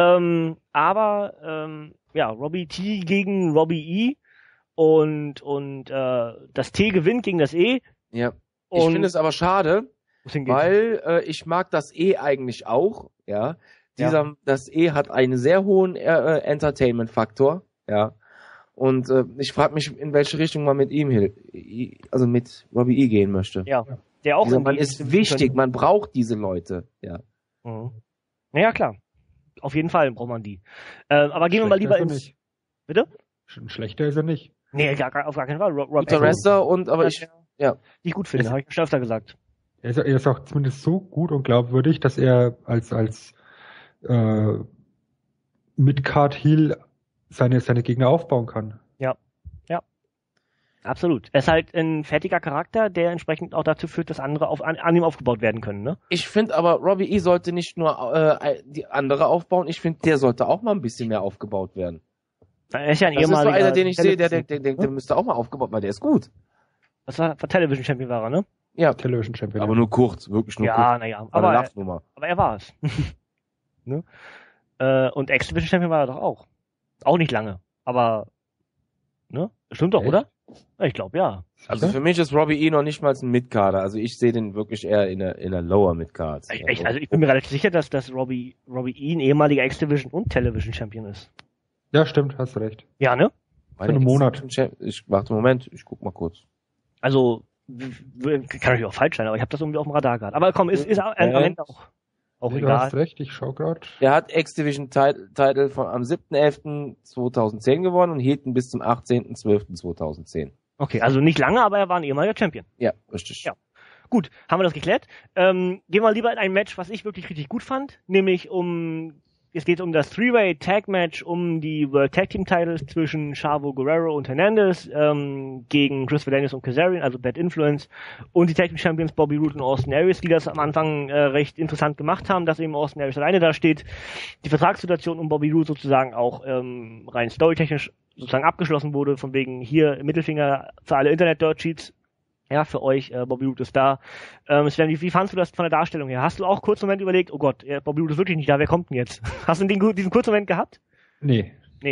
aber ja, Robbie T gegen Robbie E und das T gewinnt gegen das E. Ja. Ich finde es aber schade, Wo's hingeht. weil ich mag das E eigentlich auch, ja. Das E hat einen sehr hohen Entertainment-Faktor, ja. Und ich frage mich, in welche Richtung man mit ihm also mit Robbie E gehen möchte. Ja, der auch Dieser in Mann die- ist wichtig, man braucht diese Leute, ja. Mhm. Naja, klar. Auf jeden Fall braucht man die. Aber gehen wir mal lieber Schlechter ist er ins... nicht. Bitte? Schlechter ist er nicht. Nee, auf gar keinen Fall. Rob Guter Wrestler aber ich, die ich gut finde, habe ich schon öfter gesagt. Er ist auch zumindest so gut und glaubwürdig, dass er als Mid-Card-Heel seine Gegner aufbauen kann. Absolut. Er ist halt ein fertiger Charakter, der entsprechend auch dazu führt, dass andere an ihm aufgebaut werden können, ne? Ich finde aber, Robbie E sollte nicht nur die andere aufbauen, ich finde, der sollte auch mal ein bisschen mehr aufgebaut werden. Er ist ja ein Das ist so ehemaliger einer, den ich sehe, der Television- müsste auch mal aufgebaut werden, der ist gut. Was war Television Champion war er, ne? Ja, Television Champion. aber nur kurz, wirklich nur kurz. Ja, naja. War eine Aber Lachnummer. er war es. Ne? Und X-Division Champion war er doch auch. Auch nicht lange. Aber, ne? Stimmt doch, Echt? oder? Ja, ich glaube, ja. Also für mich ist Robbie E noch nicht mal ein Midcarder, also ich sehe den wirklich eher in der Lower Midcard. Echt, also ich bin mir relativ sicher, dass Robbie E ein ehemaliger X-Division und Television Champion ist. Ja, stimmt, hast recht. Ja, ne? Für einen Monat. Warte, Moment, ich guck mal kurz. Also, kann natürlich auch falsch sein, aber ich habe das irgendwie auf dem Radar gehabt. Aber komm, ist am Ende auch Du egal. hast recht, ich schau grad. Er hat X-Division Title am 7.11.2010 gewonnen und hielt ihn bis zum 18.12.2010. Okay, also nicht lange, aber er war ein ehemaliger Champion. Ja, richtig. Ja. Gut, haben wir das geklärt. Gehen wir lieber in ein Match, was ich wirklich richtig gut fand, nämlich es geht um das Three-Way Tag Match um die World Tag Team Titles zwischen Chavo Guerrero und Hernandez gegen Chris Valenius und Kazarian, also Bad Influence, und die Tag Team Champions Bobby Roode und Austin Aries, die das am Anfang recht interessant gemacht haben, dass eben Austin Aries alleine da steht. Die Vertragssituation um Bobby Roode sozusagen auch rein storytechnisch sozusagen abgeschlossen wurde, von wegen hier Mittelfinger für alle Internet-Dirt-Sheets. Ja, für euch, Bobby Roode ist da. Sven, wie fandst du das von der Darstellung her? Hast du auch kurz einen Moment überlegt, oh Gott, Bobby Roode ist wirklich nicht da, wer kommt denn jetzt? Hast du diesen kurzen Moment gehabt? Nee.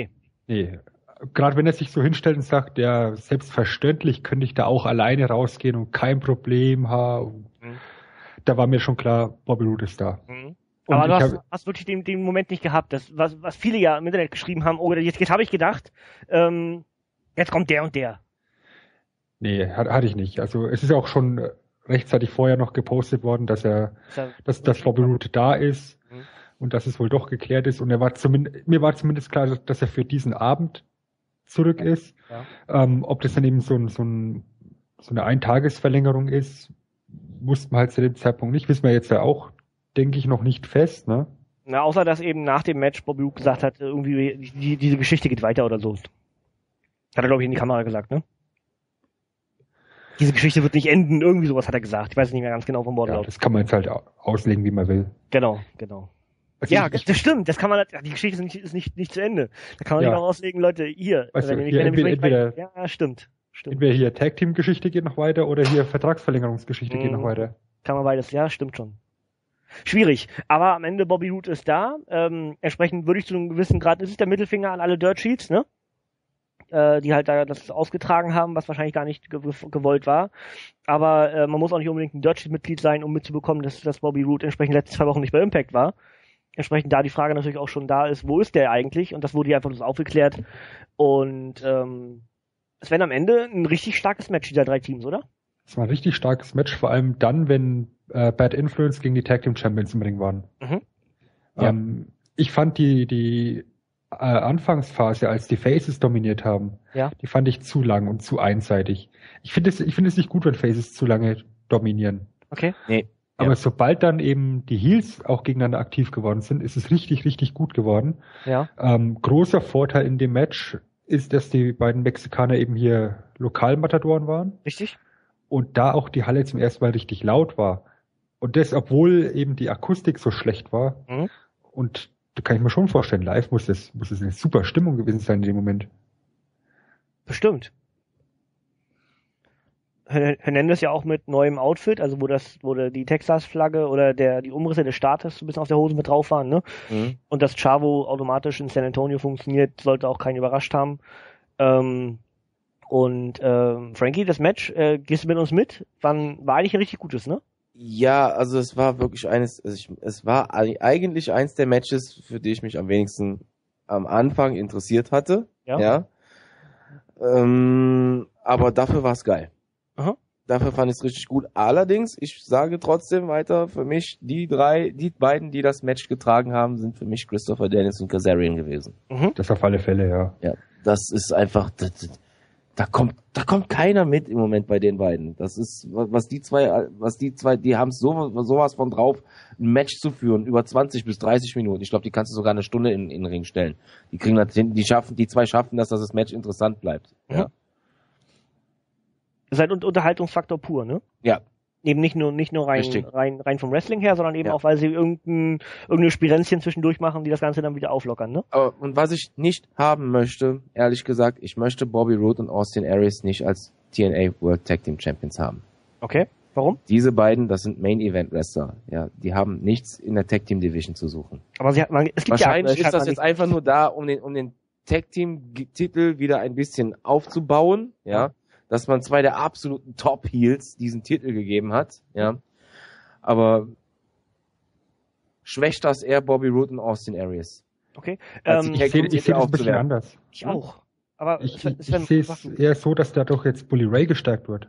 Gerade wenn er sich so hinstellt und sagt, ja, selbstverständlich könnte ich da auch alleine rausgehen und kein Problem haben. Da war mir schon klar, Bobby Roode ist da. Mhm. Und Aber ich du hast wirklich den Moment nicht gehabt, was viele ja im Internet geschrieben haben, oh, jetzt habe ich gedacht, jetzt kommt der und der. Nee, hatte ich nicht. Also es ist auch schon rechtzeitig vorher noch gepostet worden, dass Bobby Roode da ist und dass es wohl doch geklärt ist. Und mir war zumindest klar, dass er für diesen Abend zurück ist. Ja. Ob das dann eben so eine Eintagesverlängerung ist, wussten wir halt zu dem Zeitpunkt nicht. Wissen wir jetzt ja auch, denke ich, noch nicht fest, ne? Na, außer dass eben nach dem Match Bobby Roode gesagt hat, irgendwie diese Geschichte geht weiter oder so. Hat er, glaube ich, in die Kamera gesagt, ne? Diese Geschichte wird nicht enden, irgendwie sowas hat er gesagt. Ich weiß nicht mehr ganz genau vom Wortlaut. Ja, das kann man jetzt halt auslegen, wie man will. Genau. Also Ja, das stimmt. Das kann man, die Geschichte ist nicht zu Ende. Da kann man nicht auch auslegen, Leute, hier. Weißt du, wenn hier ich entweder stimmt. Entweder hier Tag-Team-Geschichte geht noch weiter oder hier Vertragsverlängerungsgeschichte geht noch weiter. Kann man beides, ja, stimmt schon. Schwierig, aber am Ende Bobby Roode ist da. Entsprechend würde ich zu einem gewissen Grad, das ist der Mittelfinger an alle Dirt Sheets, ne? Die halt da das ausgetragen haben, was wahrscheinlich gar nicht gewollt war. Aber man muss auch nicht unbedingt ein Dirt Sheet-Mitglied sein, um mitzubekommen, dass Bobby Roode entsprechend letzten 2 Wochen nicht bei Impact war. Entsprechend da die Frage natürlich auch schon da ist, wo ist der eigentlich? Und das wurde hier einfach bloß aufgeklärt. Und es wäre am Ende ein richtig starkes Match dieser 3 Teams, oder? Es war ein richtig starkes Match, vor allem dann, wenn Bad Influence gegen die Tag Team Champions im Ring waren. Ja. Ich fand die Anfangsphase, als die Faces dominiert haben, die fand ich zu lang und zu einseitig. Ich finde es nicht gut, wenn Faces zu lange dominieren. Okay. Nee. Aber sobald dann eben die Heels auch gegeneinander aktiv geworden sind, ist es richtig, richtig gut geworden. Ja. Großer Vorteil in dem Match ist, dass die beiden Mexikaner eben hier Lokalmatadoren waren. Richtig. Und da auch die Halle zum ersten Mal richtig laut war. Und das, obwohl eben die Akustik so schlecht war. Und da kann ich mir schon vorstellen, live muss es eine super Stimmung gewesen sein in dem Moment. Bestimmt. Hernandez ja auch mit neuem Outfit, also wo die Texas-Flagge oder die Umrisse des Staates so ein bisschen auf der Hose mit drauf waren, ne? Und dass Chavo automatisch in San Antonio funktioniert, sollte auch keinen überrascht haben. Frankie, das Match, gehst du mit uns mit? War eigentlich ein richtig gutes, ne? Ja, also es war wirklich es war eigentlich eins der Matches, für die ich mich am wenigsten am Anfang interessiert hatte. Ja. Aber dafür war es geil. Aha. Dafür fand ich es richtig gut. Allerdings, ich sage trotzdem weiter, für mich, die beiden, die das Match getragen haben, sind für mich Christopher Daniels und Kazarian gewesen. Das auf alle Fälle, ja. Ja, das ist einfach, da kommt keiner mit im Moment bei den beiden. Das ist, was die zwei, die haben sowas von drauf, ein Match zu führen, über 20 bis 30 Minuten. Ich glaube, die kannst du sogar eine Stunde in den Ring stellen. Die zwei schaffen das, dass das Match interessant bleibt. Ja. Das ist halt Unterhaltungsfaktor pur, ne? Ja. Eben nicht nur rein vom Wrestling her, sondern eben auch, weil sie irgendeine Spirenzchen zwischendurch machen, die das Ganze dann wieder auflockern, ne? Und was ich nicht haben möchte, ehrlich gesagt, ich möchte Bobby Roode und Austin Aries nicht als TNA World Tag Team Champions haben. Okay. Warum? Diese beiden, das sind Main Event Wrestler. Ja, die haben nichts in der Tag Team Division zu suchen. Aber es gibt wahrscheinlich ist das jetzt einfach nur da, um den Tag Team Titel wieder ein bisschen aufzubauen, ja. Dass man 2 der absoluten Top-Heels diesen Titel gegeben hat, ja. Aber schwächt das eher Bobby Roode und Austin Aries. Okay. Ich sehe das ein bisschen anders. Ich auch. Aber ich sehe es eher so, dass dadurch jetzt Bully Ray gestärkt wird.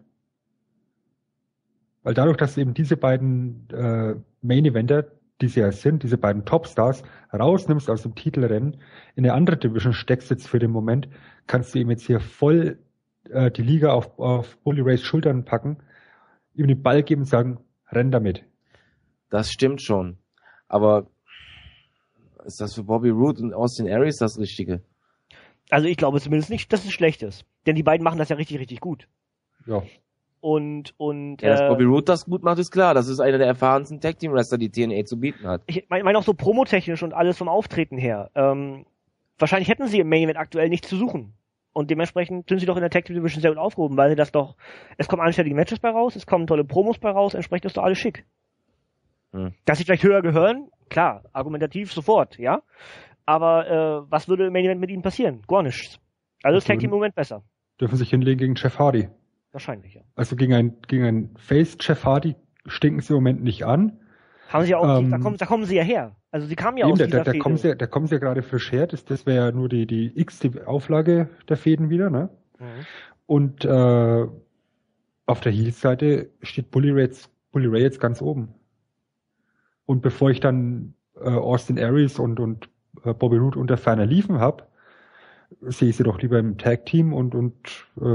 Weil dadurch, dass du eben diese beiden Main-Eventer, die sie ja sind, diese beiden Topstars, rausnimmst aus dem Titelrennen, in eine andere Division steckst jetzt für den Moment, kannst du ihm jetzt hier voll die Liga auf Bully Rays Schultern packen, ihm den Ball geben und sagen, renn damit. Das stimmt schon. Aber ist das für Bobby Roode und Austin Aries das Richtige? Also ich glaube zumindest nicht, dass es schlecht ist. Denn die beiden machen das ja richtig, richtig gut. Ja. Und dass Bobby Roode das gut macht, ist klar. Das ist einer der erfahrensten Tag-Team-Wrestler, die TNA zu bieten hat. Ich meine auch so promotechnisch und alles vom Auftreten her. Wahrscheinlich hätten sie im Main Event aktuell nichts zu suchen. Und dementsprechend sind sie doch in der Tag Team Division sehr gut aufgehoben, weil sie es kommen anständige Matches bei raus, es kommen tolle Promos bei raus, entsprechend ist doch alles schick. Dass sie vielleicht höher gehören, klar, argumentativ sofort, ja. Aber was würde im Main Event mit ihnen passieren? Gar nichts. Also ist Tag Team im Moment besser. Dürfen sich hinlegen gegen Jeff Hardy. Wahrscheinlich, ja. Also gegen ein Face Jeff Hardy stinken sie im Moment nicht an. Haben sie auch, da kommen sie ja her. Also sie kamen ja aus dieser Fehde. Da kommen sie ja gerade frisch her. Das wäre ja nur die x-te Auflage der Fäden wieder, ne? Und auf der Heel-Seite steht Bully Ray jetzt ganz oben. Und bevor ich dann Austin Aries und Bobby Roode unter ferner Liefen habe, sehe ich sie doch lieber im Tag-Team und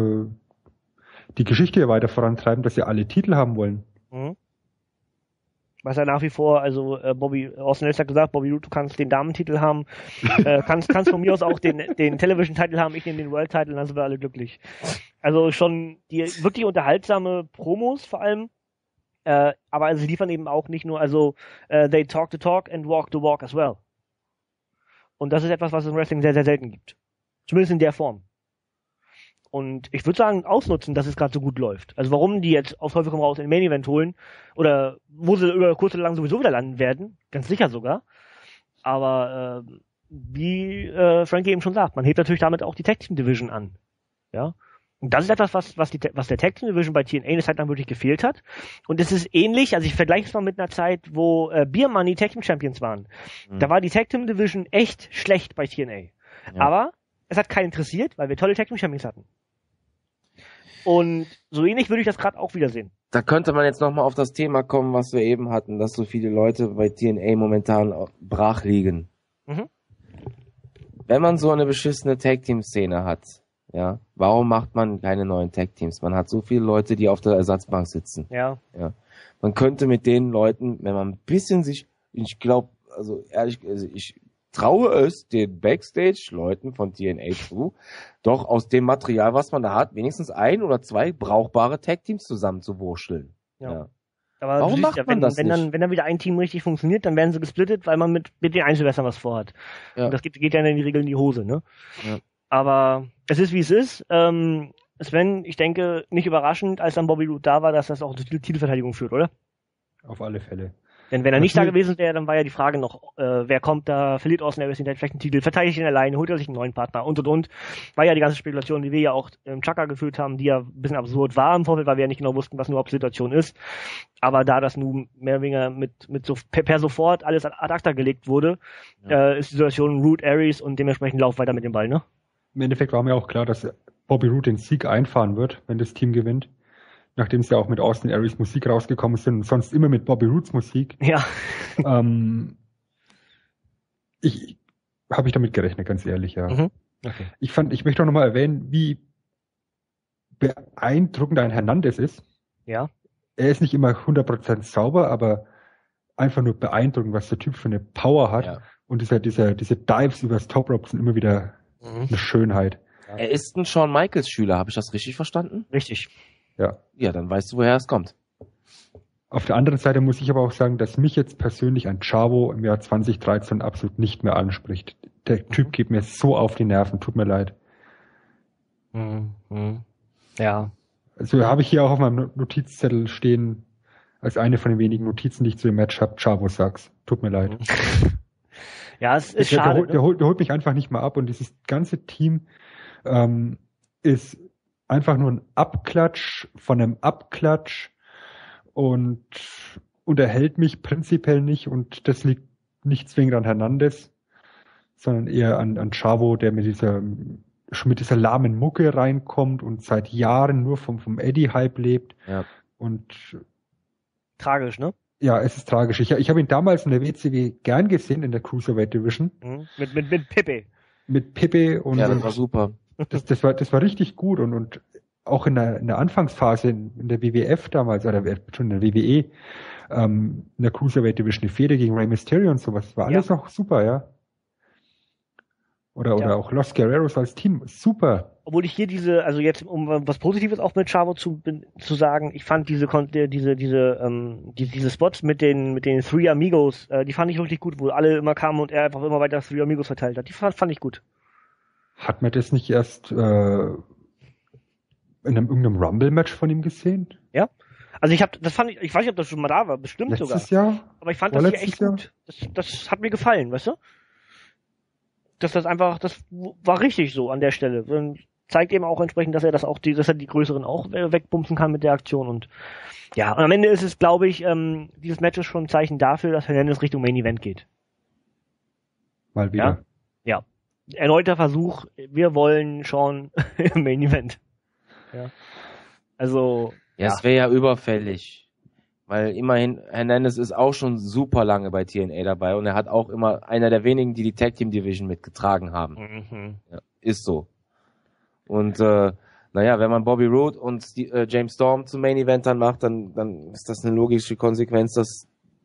die Geschichte hier weiter vorantreiben, dass sie alle Titel haben wollen. Was er nach wie vor, also Austin Aries hat gesagt, Bobby Roode, du kannst den Damentitel haben, kannst von mir aus auch den Television-Titel haben, ich nehme den World-Titel, dann sind wir alle glücklich. Also schon die wirklich unterhaltsame Promos vor allem, aber sie liefern eben auch nicht nur, also they talk the talk and walk the walk as well. Und das ist etwas, was es im Wrestling sehr, sehr selten gibt. Zumindest in der Form. Und ich würde sagen, ausnutzen, dass es gerade so gut läuft. Also warum die jetzt auf Teufel komm raus in den Main Event holen oder wo sie über kurz oder lang sowieso wieder landen werden, ganz sicher sogar. Aber wie Frankie eben schon sagt, man hebt natürlich damit auch die Tag Team Division an. Ja. Und das ist etwas, was der Tag Team Division bei TNA eine Zeit lang wirklich gefehlt hat. Und es ist ähnlich, also ich vergleiche es mal mit einer Zeit, wo Beer Money Tag Team Champions waren. Mhm. Da war die Tag Team Division echt schlecht bei TNA. Ja. Aber es hat keinen interessiert, weil wir tolle Tag Team Champions hatten. Und so ähnlich würde ich das gerade auch wieder sehen. Da könnte man jetzt nochmal auf das Thema kommen, was wir eben hatten, dass so viele Leute bei TNA momentan brach liegen. Mhm. Wenn man so eine beschissene Tag-Team-Szene hat, ja, warum macht man keine neuen Tag-Teams? Man hat so viele Leute, die auf der Ersatzbank sitzen. Ja. Man könnte mit den Leuten, wenn man ein bisschen sich, ich glaube, also ehrlich, ich traue es den Backstage-Leuten von TNA zu, doch aus dem Material, was man da hat, wenigstens 1 oder 2 brauchbare Tag-Teams zusammenzuwurschteln. Ja. Aber warum macht man das nicht? Wenn dann wieder ein Team richtig funktioniert, dann werden sie gesplittet, weil man mit den Einzelwässern was vorhat. Ja. Und das geht ja in die Regel in die Hose, ne? Ja. Aber es ist, wie es ist. Sven, ich denke, nicht überraschend, als dann Bobby Roode da war, dass das auch zur Titelverteidigung führt, oder? Auf alle Fälle. Denn wenn er nicht da gewesen wäre, dann war ja die Frage noch, wer kommt da, verliert Austin Aries hinterher vielleicht einen Titel, verteidigt ihn alleine, holt er sich einen neuen Partner und. War ja die ganze Spekulation, die wir ja auch im Chaka geführt haben, die ja ein bisschen absurd war im Vorfeld, weil wir ja nicht genau wussten, was überhaupt die Situation ist. Aber da das nun mehr oder weniger mit so per sofort alles ad acta gelegt wurde, ist die Situation Roode, Aries und dementsprechend lauf weiter mit dem Ball, ne? Im Endeffekt war mir auch klar, dass Bobby Roode den Sieg einfahren wird, wenn das Team gewinnt. Nachdem sie auch mit Austin Aries Musik rausgekommen sind und sonst immer mit Bobby Roodes Musik. Ja. Habe ich damit gerechnet, ganz ehrlich, ja. Mhm. Okay. Ich möchte auch nochmal erwähnen, wie beeindruckend ein Hernandez ist. Ja. Er ist nicht immer 100% sauber, aber einfach nur beeindruckend, was der Typ für eine Power hat. Ja. Und diese Dives übers Top Rope sind immer wieder eine Schönheit. Er ist ein Shawn Michaels Schüler, habe ich das richtig verstanden? Richtig. Ja. Ja, dann weißt du, woher es kommt. Auf der anderen Seite muss ich aber auch sagen, dass mich jetzt persönlich ein Chavo im Jahr 2013 absolut nicht mehr anspricht. Der Typ geht mir so auf die Nerven, tut mir leid. Mhm. Ja. Also habe ich hier auch auf meinem Notizzettel stehen, als eine von den wenigen Notizen, die ich zu dem Match habe, Chavo Sucks. Tut mir leid. Ja, es ist schade. Der holt mich einfach nicht mehr ab und dieses ganze Team ist einfach nur ein Abklatsch von einem Abklatsch und unterhält mich prinzipiell nicht und das liegt nicht zwingend an Hernandez, sondern eher an Chavo, der schon mit dieser lahmen Mucke reinkommt und seit Jahren nur vom Eddie-Hype lebt. Ja. Und tragisch, ne? Ja, es ist tragisch. Ich habe ihn damals in der WCW gern gesehen, in der Cruiserweight Division. Mit Pepe. Mit Pepe und. Ja, das war super. Das war richtig gut und auch in der Anfangsphase in der WWF damals, oder schon in der WWE, in der Cruiserweight Division, die Fehde gegen Rey Mysterio und sowas, war alles noch super, ja. Oder auch Los Guerreros als Team, super. Obwohl ich hier also jetzt, um was Positives auch mit Chavo zu sagen, ich fand diese Spots mit den Three Amigos, die fand ich wirklich gut, wo alle immer kamen und er einfach immer weiter Three Amigos verteilt hat. Die fand ich gut. Hat man das nicht erst in irgendeinem Rumble-Match von ihm gesehen? Ja. Also ich weiß nicht, ob das schon mal da war, bestimmt Letztes sogar. Jahr? Aber ich fand das hier echt gut. Das hat mir gefallen, weißt du? Das war richtig so an der Stelle. Und zeigt eben auch entsprechend, dass er die größeren auch wegbumsen kann mit der Aktion und ja, und am Ende ist es, glaube ich, dieses Match ist schon ein Zeichen dafür, dass Hernandez Richtung Main Event geht. Mal wieder. Ja. Erneuter Versuch, wir wollen schon im Main Event. Ja. Also. Ja, es wäre ja überfällig. Weil immerhin, Hernandez ist auch schon super lange bei TNA dabei und er hat auch immer einer der wenigen, die Tag Team Division mitgetragen haben. Mhm. Ja, ist so. Und wenn man Bobby Roode und James Storm zum Main Event dann macht, dann ist das eine logische Konsequenz, dass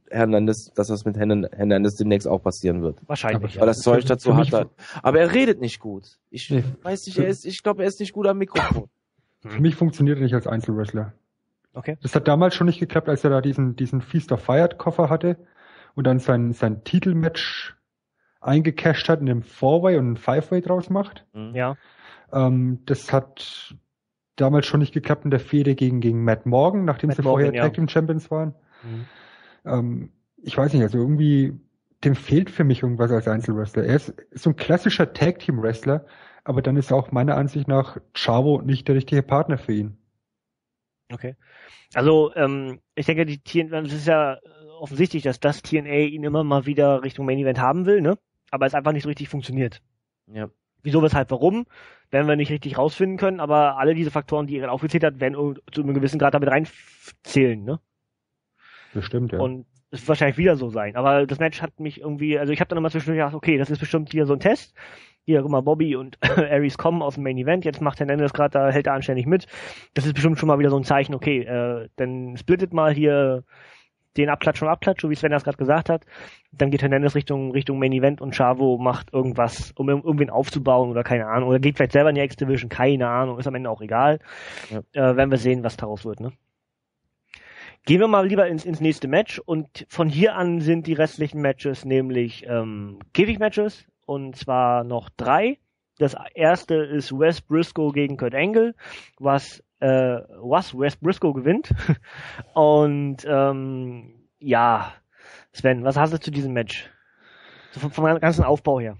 das mit Hernandez demnächst auch passieren wird. Wahrscheinlich. Weil das Zeug dazu mich hat. Aber er redet nicht gut. Ich Nee. weiß nicht, ich glaube, er ist nicht gut am Mikrofon. Für mich funktioniert er nicht als Einzelwrestler. Okay. Das hat damals schon nicht geklappt, als er da diesen Feast of Fired Koffer hatte und dann sein Titelmatch eingecasht hat in dem Four-Way und ein Five-Way draus macht. Ja. Das hat damals schon nicht geklappt in der Fehde gegen Matt Morgan, nachdem Matt sie Morgan, vorher ja. Tag Team Champions waren. Ich weiß nicht, also irgendwie, dem fehlt für mich irgendwas als Einzelwrestler. Er ist so ein klassischer Tag Team Wrestler, aber dann ist auch meiner Ansicht nach Chavo nicht der richtige Partner für ihn. Okay. Also, ich denke, es ist ja offensichtlich, dass das TNA ihn immer mal wieder Richtung Main Event haben will, ne? Aber es einfach nicht so richtig funktioniert. Ja. Wieso, weshalb, warum, werden wir nicht richtig rausfinden können, aber alle diese Faktoren, die ihr gerade aufgezählt habt, werden zu einem gewissen Grad damit reinzählen, ne? Bestimmt, ja. Und es wird wahrscheinlich wieder so sein. Aber das Match hat mich irgendwie, also ich habe dann immer zwischendurch gedacht, okay, das ist bestimmt hier so ein Test. Hier, guck mal, Bobby und Aries kommen aus dem Main Event, jetzt macht Hernandez gerade, da hält er anständig mit. Das ist bestimmt schon mal wieder so ein Zeichen, okay, dann splittet mal hier den Abklatsch vom Abklatsch, so wie Sven das gerade gesagt hat. Dann geht Hernandez Richtung Main Event und Chavo macht irgendwas, um irgendwen aufzubauen oder keine Ahnung. Oder geht vielleicht selber in die X-Division, keine Ahnung, ist am Ende auch egal. Ja. Werden wir sehen, was daraus wird, ne? Gehen wir mal lieber ins nächste Match und von hier an sind die restlichen Matches nämlich Käfig-Matches und zwar noch 3. Das erste ist Wes Briscoe gegen Kurt Angle, was Wes Briscoe gewinnt. Und ja, Sven, was hast du zu diesem Match? So vom ganzen Aufbau her.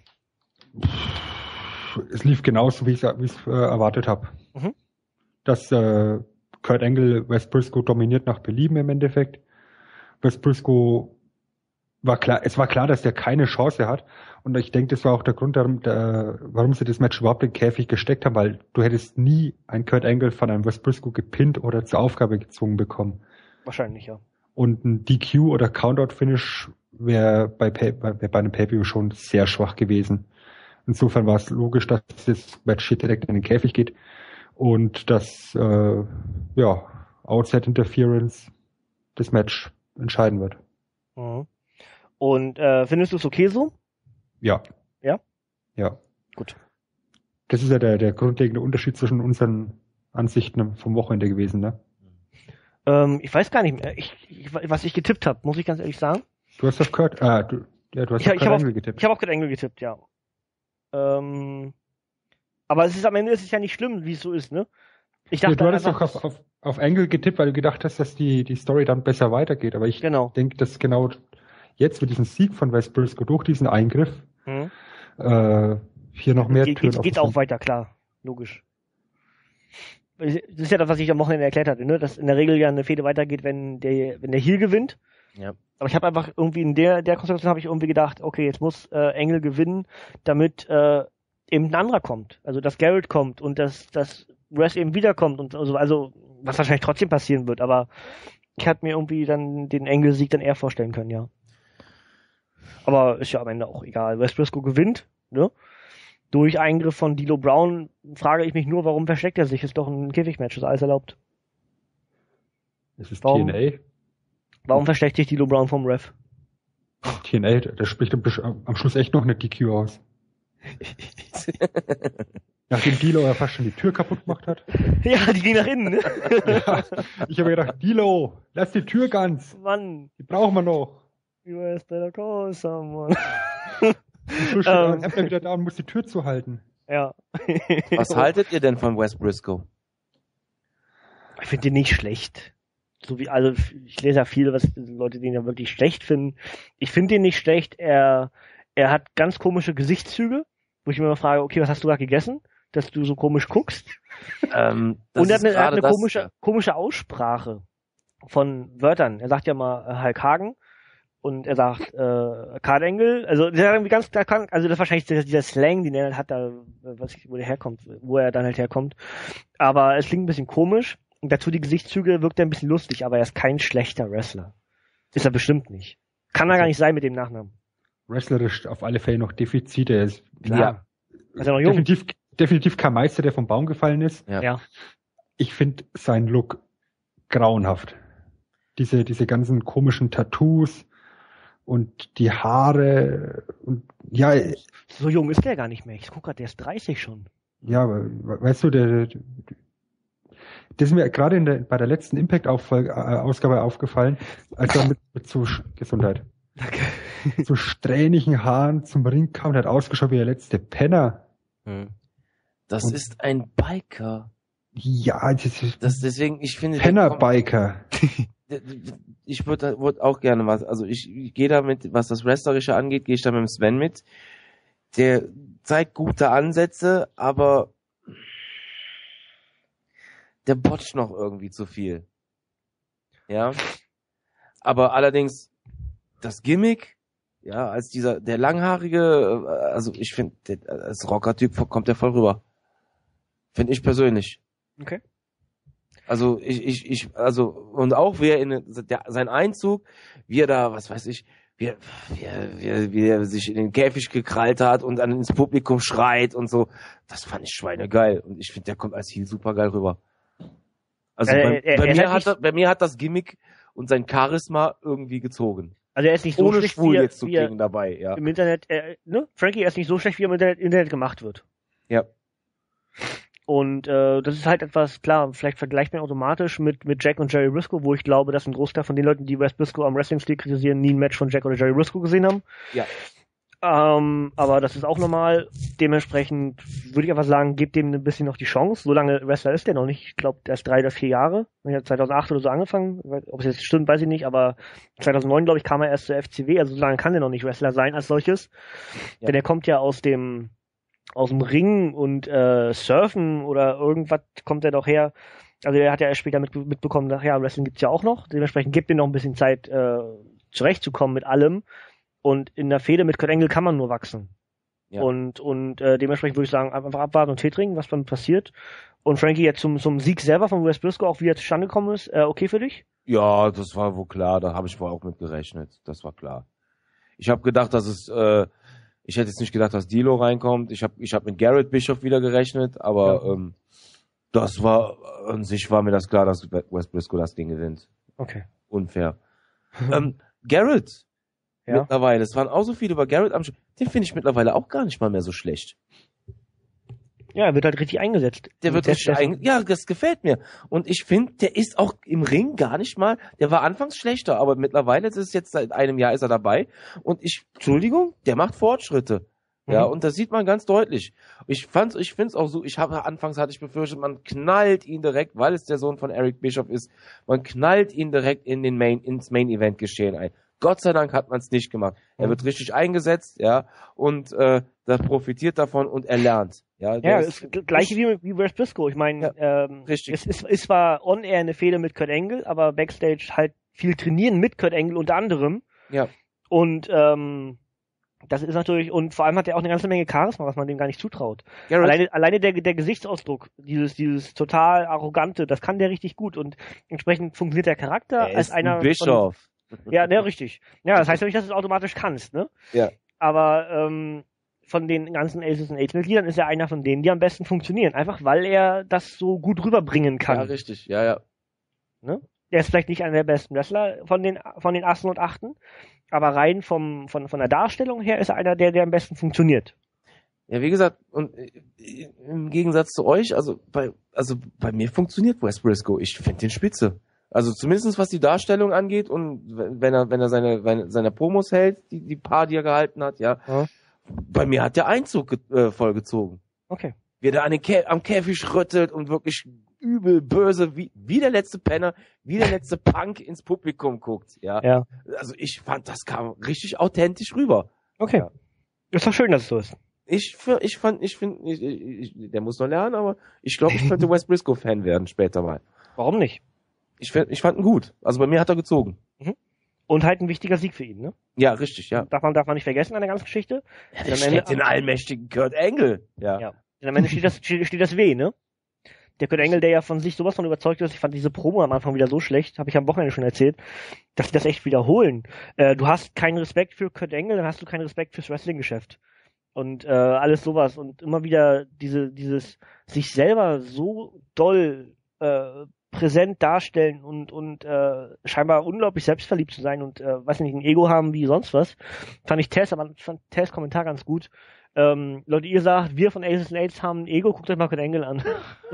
Es lief genauso, wie ich es erwartet habe. Mhm. Dass Kurt Angle Wes Briscoe dominiert nach Belieben im Endeffekt. Wes Briscoe es war klar, dass der keine Chance hat. Und ich denke, das war auch der Grund, warum sie das Match überhaupt in den Käfig gesteckt haben, weil du hättest nie einen Kurt Angle von einem Wes Briscoe gepinnt oder zur Aufgabe gezwungen bekommen. Wahrscheinlich, ja. Und ein DQ oder Countout-Finish wäre bei einem Pay-Per-View schon sehr schwach gewesen. Insofern war es logisch, dass das Match hier direkt in den Käfig geht und dass Outside Interference das Match entscheiden wird. Mhm. Und findest du es okay so? Ja. Ja? Ja. Gut. Das ist ja der grundlegende Unterschied zwischen unseren Ansichten vom Wochenende gewesen, ne? Ich weiß gar nicht mehr, was ich getippt habe, muss ich ganz ehrlich sagen. Du hast auf Kurt, du hast auf Kurt Angle getippt. Ich habe auf Kurt Angle getippt, ja. Aber aber ist es ja nicht schlimm, wie es so ist, ne? Ich dachte, du hattest doch auf Angle getippt, weil du gedacht hast, dass die Story dann besser weitergeht. Aber ich denke, dass genau jetzt mit diesem Sieg von Wes Briscoe durch diesen Eingriff hier noch mehr Türen geht's auch weiter, klar. Logisch. Das ist ja das, was ich am Wochenende erklärt hatte, ne? Dass in der Regel ja eine Fehde weitergeht, wenn der Heel gewinnt. Ja. Aber ich habe einfach irgendwie in der Konstellation habe ich irgendwie gedacht, okay, jetzt muss Angle gewinnen, damit eben ein anderer kommt. Also dass Garrett kommt und dass Wes eben wiederkommt und so, also was wahrscheinlich trotzdem passieren wird, aber ich hatte mir irgendwie dann den Angle-Sieg dann eher vorstellen können, ja. Aber ist ja am Ende auch egal. Wes Briscoe gewinnt, ne? Durch Eingriff von D'Lo Brown frage ich mich nur, warum versteckt er sich? Ist doch ein Käfigmatch, ist alles erlaubt. Es ist TNA. Warum versteckt sich D'Lo Brown vom Ref? TNA, der spricht am Schluss echt noch eine DQ aus. Nachdem D'Lo ja fast schon die Tür kaputt gemacht hat. Ja, die ging nach innen, ne? Ja, ich habe gedacht, D'Lo, lass die Tür ganz. Mann. Die brauchen wir noch. US better call someone. Am Schluss steht er wieder da und muss die Tür zuhalten. Ja. Was haltet ihr denn von Wes Briscoe? Ich finde den nicht schlecht. So wie, also ich lese ja viel, was Leute den ja wirklich schlecht finden. Ich finde den nicht schlecht. Er hat ganz komische Gesichtszüge, wo ich mir immer frage, okay, was hast du gerade gegessen, dass du so komisch guckst? Und er hat eine komische Aussprache von Wörtern. Er sagt ja mal Hulk Hogan und er sagt Kurt Angle. Also der hat irgendwie ganz klar, also das ist wahrscheinlich dieser Slang, den er halt hat, da, wo er dann halt herkommt. Aber es klingt ein bisschen komisch. Und dazu die Gesichtszüge wirkt er ein bisschen lustig, aber er ist kein schlechter Wrestler. Ist er bestimmt nicht. Kann er gar nicht sein mit dem Nachnamen. Wrestlerisch auf alle Fälle noch Defizite. Er ist klar. Ja. Ist er noch jung? Definitiv kein Meister, der vom Baum gefallen ist. Ja. Ich finde seinen Look grauenhaft. Diese ganzen komischen Tattoos, und die Haare und ja, So jung ist der gar nicht mehr. Ich guck grad, der ist 30 schon. ja, weißt du, das ist mir gerade bei der letzten Impact-Ausgabe aufgefallen, als er mit so Gesundheit, Danke. so strähnigen Haaren zum Ring kam, der hat ausgeschaut wie der letzte Penner. Das Und- ist ein Biker. Ja, Deswegen, ich finde, Penner-Biker. ich würde auch gerne ich gehe damit, was das Wrestlerische angeht, gehe ich da mit dem Sven mit. Der zeigt gute Ansätze, aber der botcht noch irgendwie zu viel. Ja. Aber allerdings, das Gimmick, ja, als der langhaarige, also ich finde, als Rocker-Typ kommt der voll rüber. Finde ich persönlich. Okay. Also und auch sein Einzug, wie er da, was weiß ich, wie er sich in den Käfig gekrallt hat und dann ins Publikum schreit und so, das fand ich schweinegeil. Und ich finde, der kommt als Heel super geil rüber. Also bei mir hat das Gimmick und sein Charisma irgendwie gezogen. Also er ist nicht so Ohne schlecht, schwul wie er, jetzt zu wie er klingen dabei, ja. im Internet, Frankie, er ist nicht so schlecht, wie er im Internet gemacht wird. Ja. Und das ist halt etwas, klar, vielleicht vergleicht man automatisch mit Jack und Jerry Briscoe, wo ich glaube, dass ein Großteil von den Leuten, die Wes Briscoe am Wrestling-Stil kritisieren, nie ein Match von Jack oder Jerry Briscoe gesehen haben. Ja. Aber das ist auch normal. Dementsprechend würde ich einfach sagen, gebt dem ein bisschen noch die Chance. So lange Wrestler ist der noch nicht. Ich glaube, der ist 3 oder 4 Jahre. Er hat 2008 oder so angefangen. Ob es jetzt stimmt, weiß ich nicht. Aber 2009, glaube ich, kam er erst zur FCW. Also so lange kann der noch nicht Wrestler sein als solches. Ja. Denn er kommt ja aus dem Ring und Surfen oder irgendwas kommt er doch her. Also er hat ja erst später mitbekommen, ja, Wrestling gibt's ja auch noch. Dementsprechend gibt ihm noch ein bisschen Zeit, zurechtzukommen mit allem. Und in der Fehde mit Kurt Angle kann man nur wachsen. Ja. Und dementsprechend würde ich sagen, einfach abwarten und Tee trinken, was dann passiert. Und Frankie jetzt zum Sieg selber von Wes Briscoe auch wieder zustande gekommen ist, okay für dich? Ja, das war wohl klar, da habe ich wohl auch mit gerechnet. Das war klar. Ich habe gedacht, ich hätte jetzt nicht gedacht, dass D'Lo reinkommt. Ich hab mit Garrett Bischoff wieder gerechnet, aber das war, an sich war mir das klar, dass Wes Briscoe das Ding gewinnt. Okay. Unfair. Garrett. Ja. Mittlerweile. Es waren auch so viele über Garrett am Den finde ich mittlerweile auch gar nicht mal mehr so schlecht. Ja, er wird halt richtig eingesetzt. Der wird richtig ja, das gefällt mir. Und ich finde, der ist auch im Ring gar nicht mal, der war anfangs schlechter, aber mittlerweile ist es jetzt seit einem Jahr ist er dabei und Entschuldigung, der macht Fortschritte. Ja, und das sieht man ganz deutlich. Ich finde es auch so, anfangs hatte ich befürchtet, man knallt ihn direkt, weil es der Sohn von Eric Bischoff ist, man knallt ihn direkt ins Main Event Geschehen ein. Gott sei Dank hat man es nicht gemacht. Er wird richtig eingesetzt, ja, und das profitiert davon und er lernt. Ja, das gleiche wie Wes Briscoe. Ich meine, richtig. Es war on-air eine Fehde mit Kurt Angle, aber Backstage halt viel trainieren mit Kurt Angle unter anderem. Ja. Und das ist natürlich, und vor allem hat er auch eine ganze Menge Charisma, was man dem gar nicht zutraut. Garrett. Alleine der Gesichtsausdruck, dieses total arrogante, das kann der richtig gut und entsprechend funktioniert der Charakter Er als ist einer ein Bischof. Ja, ne, richtig. Ja, das heißt ja nicht, dass du es automatisch kannst, ne? Ja. Aber von den ganzen Aces und Eight-Mitgliedern ist er einer von denen, die am besten funktionieren. Einfach, weil er das so gut rüberbringen kann. Ja, richtig. Ja. Ne? Der ist vielleicht nicht einer der besten Wrestler von den Assen und Achten, aber rein von der Darstellung her ist er einer, der am besten funktioniert. Ja, wie gesagt, und im Gegensatz zu euch, also bei mir funktioniert Wes Briscoe. Ich finde den spitze. Also zumindest was die Darstellung angeht und wenn er seine Promos hält, die paar, die er gehalten hat, ja. Bei mir hat der Einzug vollgezogen. Okay. Wie er da am Käfig rüttelt und wirklich übel böse, wie der letzte Penner, wie der letzte Punk ins Publikum guckt, ja. Ja. Also ich fand, das kam richtig authentisch rüber. Okay. Ja. Ist doch schön, dass es so ist. Ich finde, der muss noch lernen, aber ich glaube, ich könnte Wes Briscoe Fan werden später mal. Warum nicht? Ich fand ihn gut. Also bei mir hat er gezogen. Und halt ein wichtiger Sieg für ihn, ne? Ja, richtig, ja. Darf man nicht vergessen an der ganzen Geschichte. Ja, der steckt den allmächtigen Kurt Angle. Ja. Und am Ende steht das weh, ne? Der Kurt Angle, der ja von sich sowas von überzeugt ist, ich fand diese Promo am Anfang wieder so schlecht, habe ich am Wochenende schon erzählt, dass sie das echt wiederholen. Du hast keinen Respekt für Kurt Angle, dann hast du keinen Respekt fürs Wrestling-Geschäft. Und alles sowas. Und immer wieder dieses sich selber so doll präsent darstellen und scheinbar unglaublich selbstverliebt zu sein und weiß nicht, ein Ego haben wie sonst was, fand ich Tess Kommentar ganz gut. Leute, ihr sagt, wir von Aces and Eights haben ein Ego, guckt euch mal Kurt Angle an.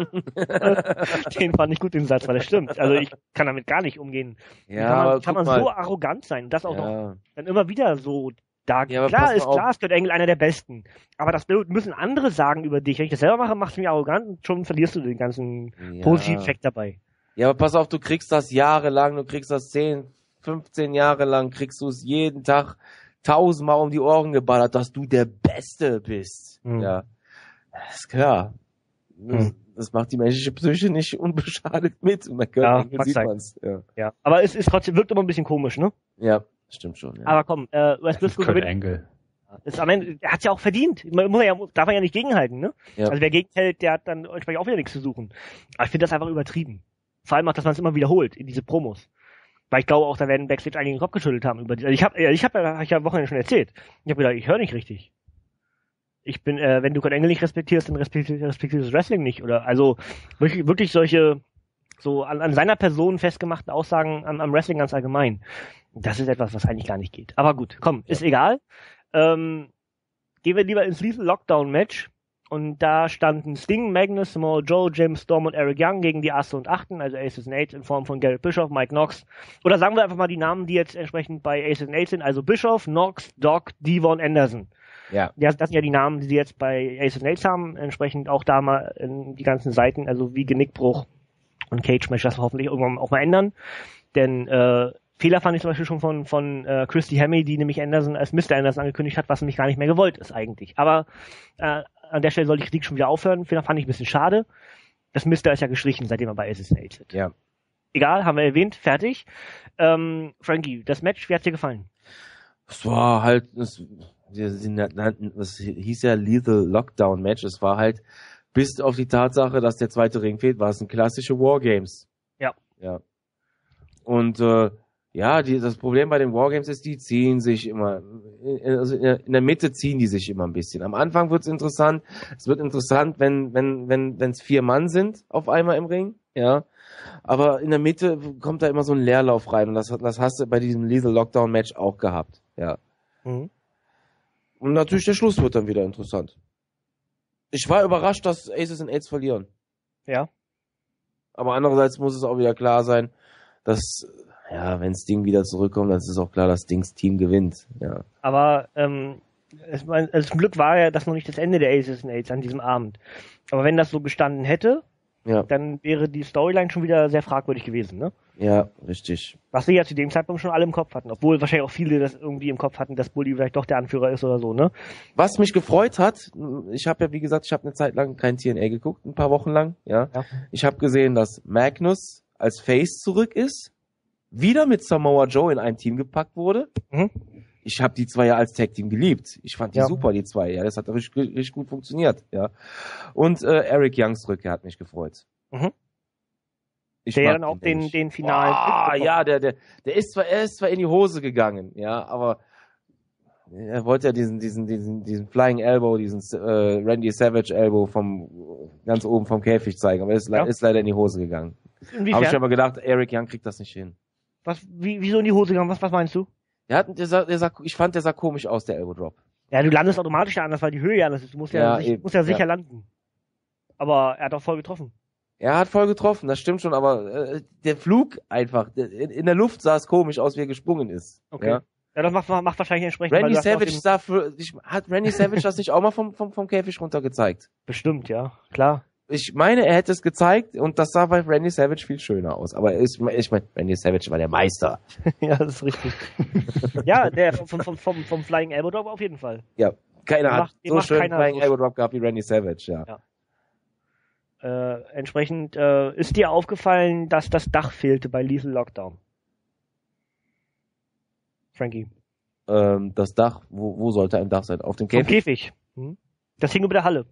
Den fand ich gut, den Satz, weil das stimmt. Also ich kann damit gar nicht umgehen. Ja, kann man so arrogant sein und das auch noch dann immer wieder so da. Ja, klar ist Kurt Angle einer der Besten. Aber das müssen andere sagen über dich. Wenn ich das selber mache, machst du mich arrogant und schon verlierst du den ganzen positiven Effekt dabei. Ja, aber pass auf, du kriegst das jahrelang, du kriegst das 10, 15 Jahre lang, kriegst du es jeden Tag 1000-mal um die Ohren geballert, dass du der Beste bist. Ja, das ist klar. Das macht die menschliche Psyche nicht unbeschadet mit. Und man sieht man's. Ja, aber es ist trotzdem, wirkt immer ein bisschen komisch, ne? Ja, stimmt schon. Ja. Aber komm, Wes Briscoe Kurt Angle. Ist am Ende, er hat's ja auch verdient. Darf er ja nicht gegenhalten, ne? Ja. Also wer gegenhält, der hat dann entsprechend auch wieder nichts zu suchen. Aber ich finde das einfach übertrieben. Vor allem auch, dass man es immer wiederholt in diese Promos. Weil ich glaube auch, da werden Backstage einige den Kopf geschüttelt haben über die. Also ich hab ja am Wochenende schon erzählt. Ich habe gedacht, ich höre nicht richtig. Ich bin, wenn du Kurt Angle nicht respektierst, dann respektierst du das Wrestling nicht. Oder also wirklich solche so an seiner Person festgemachten Aussagen am Wrestling ganz allgemein. Das ist etwas, was eigentlich gar nicht geht. Aber gut, komm, ist egal. Gehen wir lieber ins Lethal Lockdown Match. Und da standen Sting, Magnus, Samoa Joe, James Storm und Eric Young gegen die Asse und Achten, also Aces and Eights in Form von Garrett Bischoff, Mike Knox. Oder sagen wir einfach mal die Namen, die jetzt entsprechend bei Aces and Eights sind, also Bischoff, Knox, Doc, Devon, Anderson. Ja. Das sind ja die Namen, die sie jetzt bei Aces and Eights haben, entsprechend auch da mal in die ganzen Seiten, also wie Genickbruch und Cage Match, das wir hoffentlich irgendwann auch mal ändern. Denn Fehler fand ich zum Beispiel schon von Christy Hemme, die nämlich Anderson als Mr. Anderson angekündigt hat, was nämlich gar nicht mehr gewollt ist eigentlich. Aber an der Stelle soll die Kritik schon wieder aufhören. Fehler fand ich ein bisschen schade. Das Mr. ist ja gestrichen, seitdem er bei Aces and Eights ist. Ja. Egal, haben wir erwähnt, fertig. Frankie, das Match, wie hat's dir gefallen? Es war halt, das hieß ja Lethal Lockdown Match. Es war halt, bis auf die Tatsache, dass der zweite Ring fehlt, war es ein klassische Wargames. Ja. Ja. Und das Problem bei den Wargames ist, die ziehen sich immer, also in der Mitte ziehen die sich immer ein bisschen. Am Anfang wird's interessant. Es wird interessant, wenn's 4 Mann sind auf einmal im Ring, ja. Aber in der Mitte kommt da immer so ein Leerlauf rein und das hast du bei diesem Lethal Lockdown Match auch gehabt, ja. Und natürlich der Schluss wird dann wieder interessant. Ich war überrascht, dass Aces and Eights verlieren. Ja. Aber andererseits muss es auch wieder klar sein, dass wenn Sting wieder zurückkommt, dann ist es auch klar, dass Stings Team gewinnt. Ja. Aber zum Glück war ja das noch nicht das Ende der Aces and Eights an diesem Abend. Aber wenn das so gestanden hätte, dann wäre die Storyline schon wieder sehr fragwürdig gewesen, ne? Ja, richtig. Was wir ja zu dem Zeitpunkt schon alle im Kopf hatten. Obwohl wahrscheinlich auch viele das irgendwie im Kopf hatten, dass Bully vielleicht doch der Anführer ist oder so, ne? Was mich gefreut hat, ich habe ja, wie gesagt, eine Zeit lang kein TNA geguckt, ein paar Wochen lang, ja. Ich habe gesehen, dass Magnus als Face zurück ist, wieder mit Samoa Joe in ein Team gepackt wurde. Ich habe die zwei ja als Tag-Team geliebt. Ich fand die super, die zwei. Ja, das hat richtig gut funktioniert. Ja. Und Eric Youngs Rückkehr hat mich gefreut. Der ja dann auch den finalen... der ist zwar in die Hose gegangen, ja, aber er wollte ja diesen Flying Elbow, diesen Randy Savage Elbow ganz oben vom Käfig zeigen, aber ist leider in die Hose gegangen. Habe ich aber gedacht, Eric Young kriegt das nicht hin. Wieso in die Hose gegangen? Was meinst du? Ich fand, der sah komisch aus, der Elbow Drop. Ja, du landest automatisch ja anders, weil die Höhe ja anders ist. Du musst ja sicher landen. Aber er hat auch voll getroffen. Er hat voll getroffen, das stimmt schon, aber der Flug einfach, in der Luft sah es komisch aus, wie er gesprungen ist. Okay. Ja, das macht wahrscheinlich entsprechend. Randy Savage hat Randy Savage das nicht auch mal vom Käfig runter gezeigt? Bestimmt, ja, klar. Ich meine, er hätte es gezeigt und das sah bei Randy Savage viel schöner aus. Aber ich meine, Randy Savage war der Meister. Ja, das ist richtig. Ja, der vom Flying Elbow Drop auf jeden Fall. Ja, keiner hat so schön Flying Elbow Drop gehabt wie Randy Savage, ja. Entsprechend ist dir aufgefallen, dass das Dach fehlte bei Lethal Lockdown? Frankie. Das Dach, wo sollte ein Dach sein? Auf dem Käfig? Vom Käfig. Das hing über der Halle.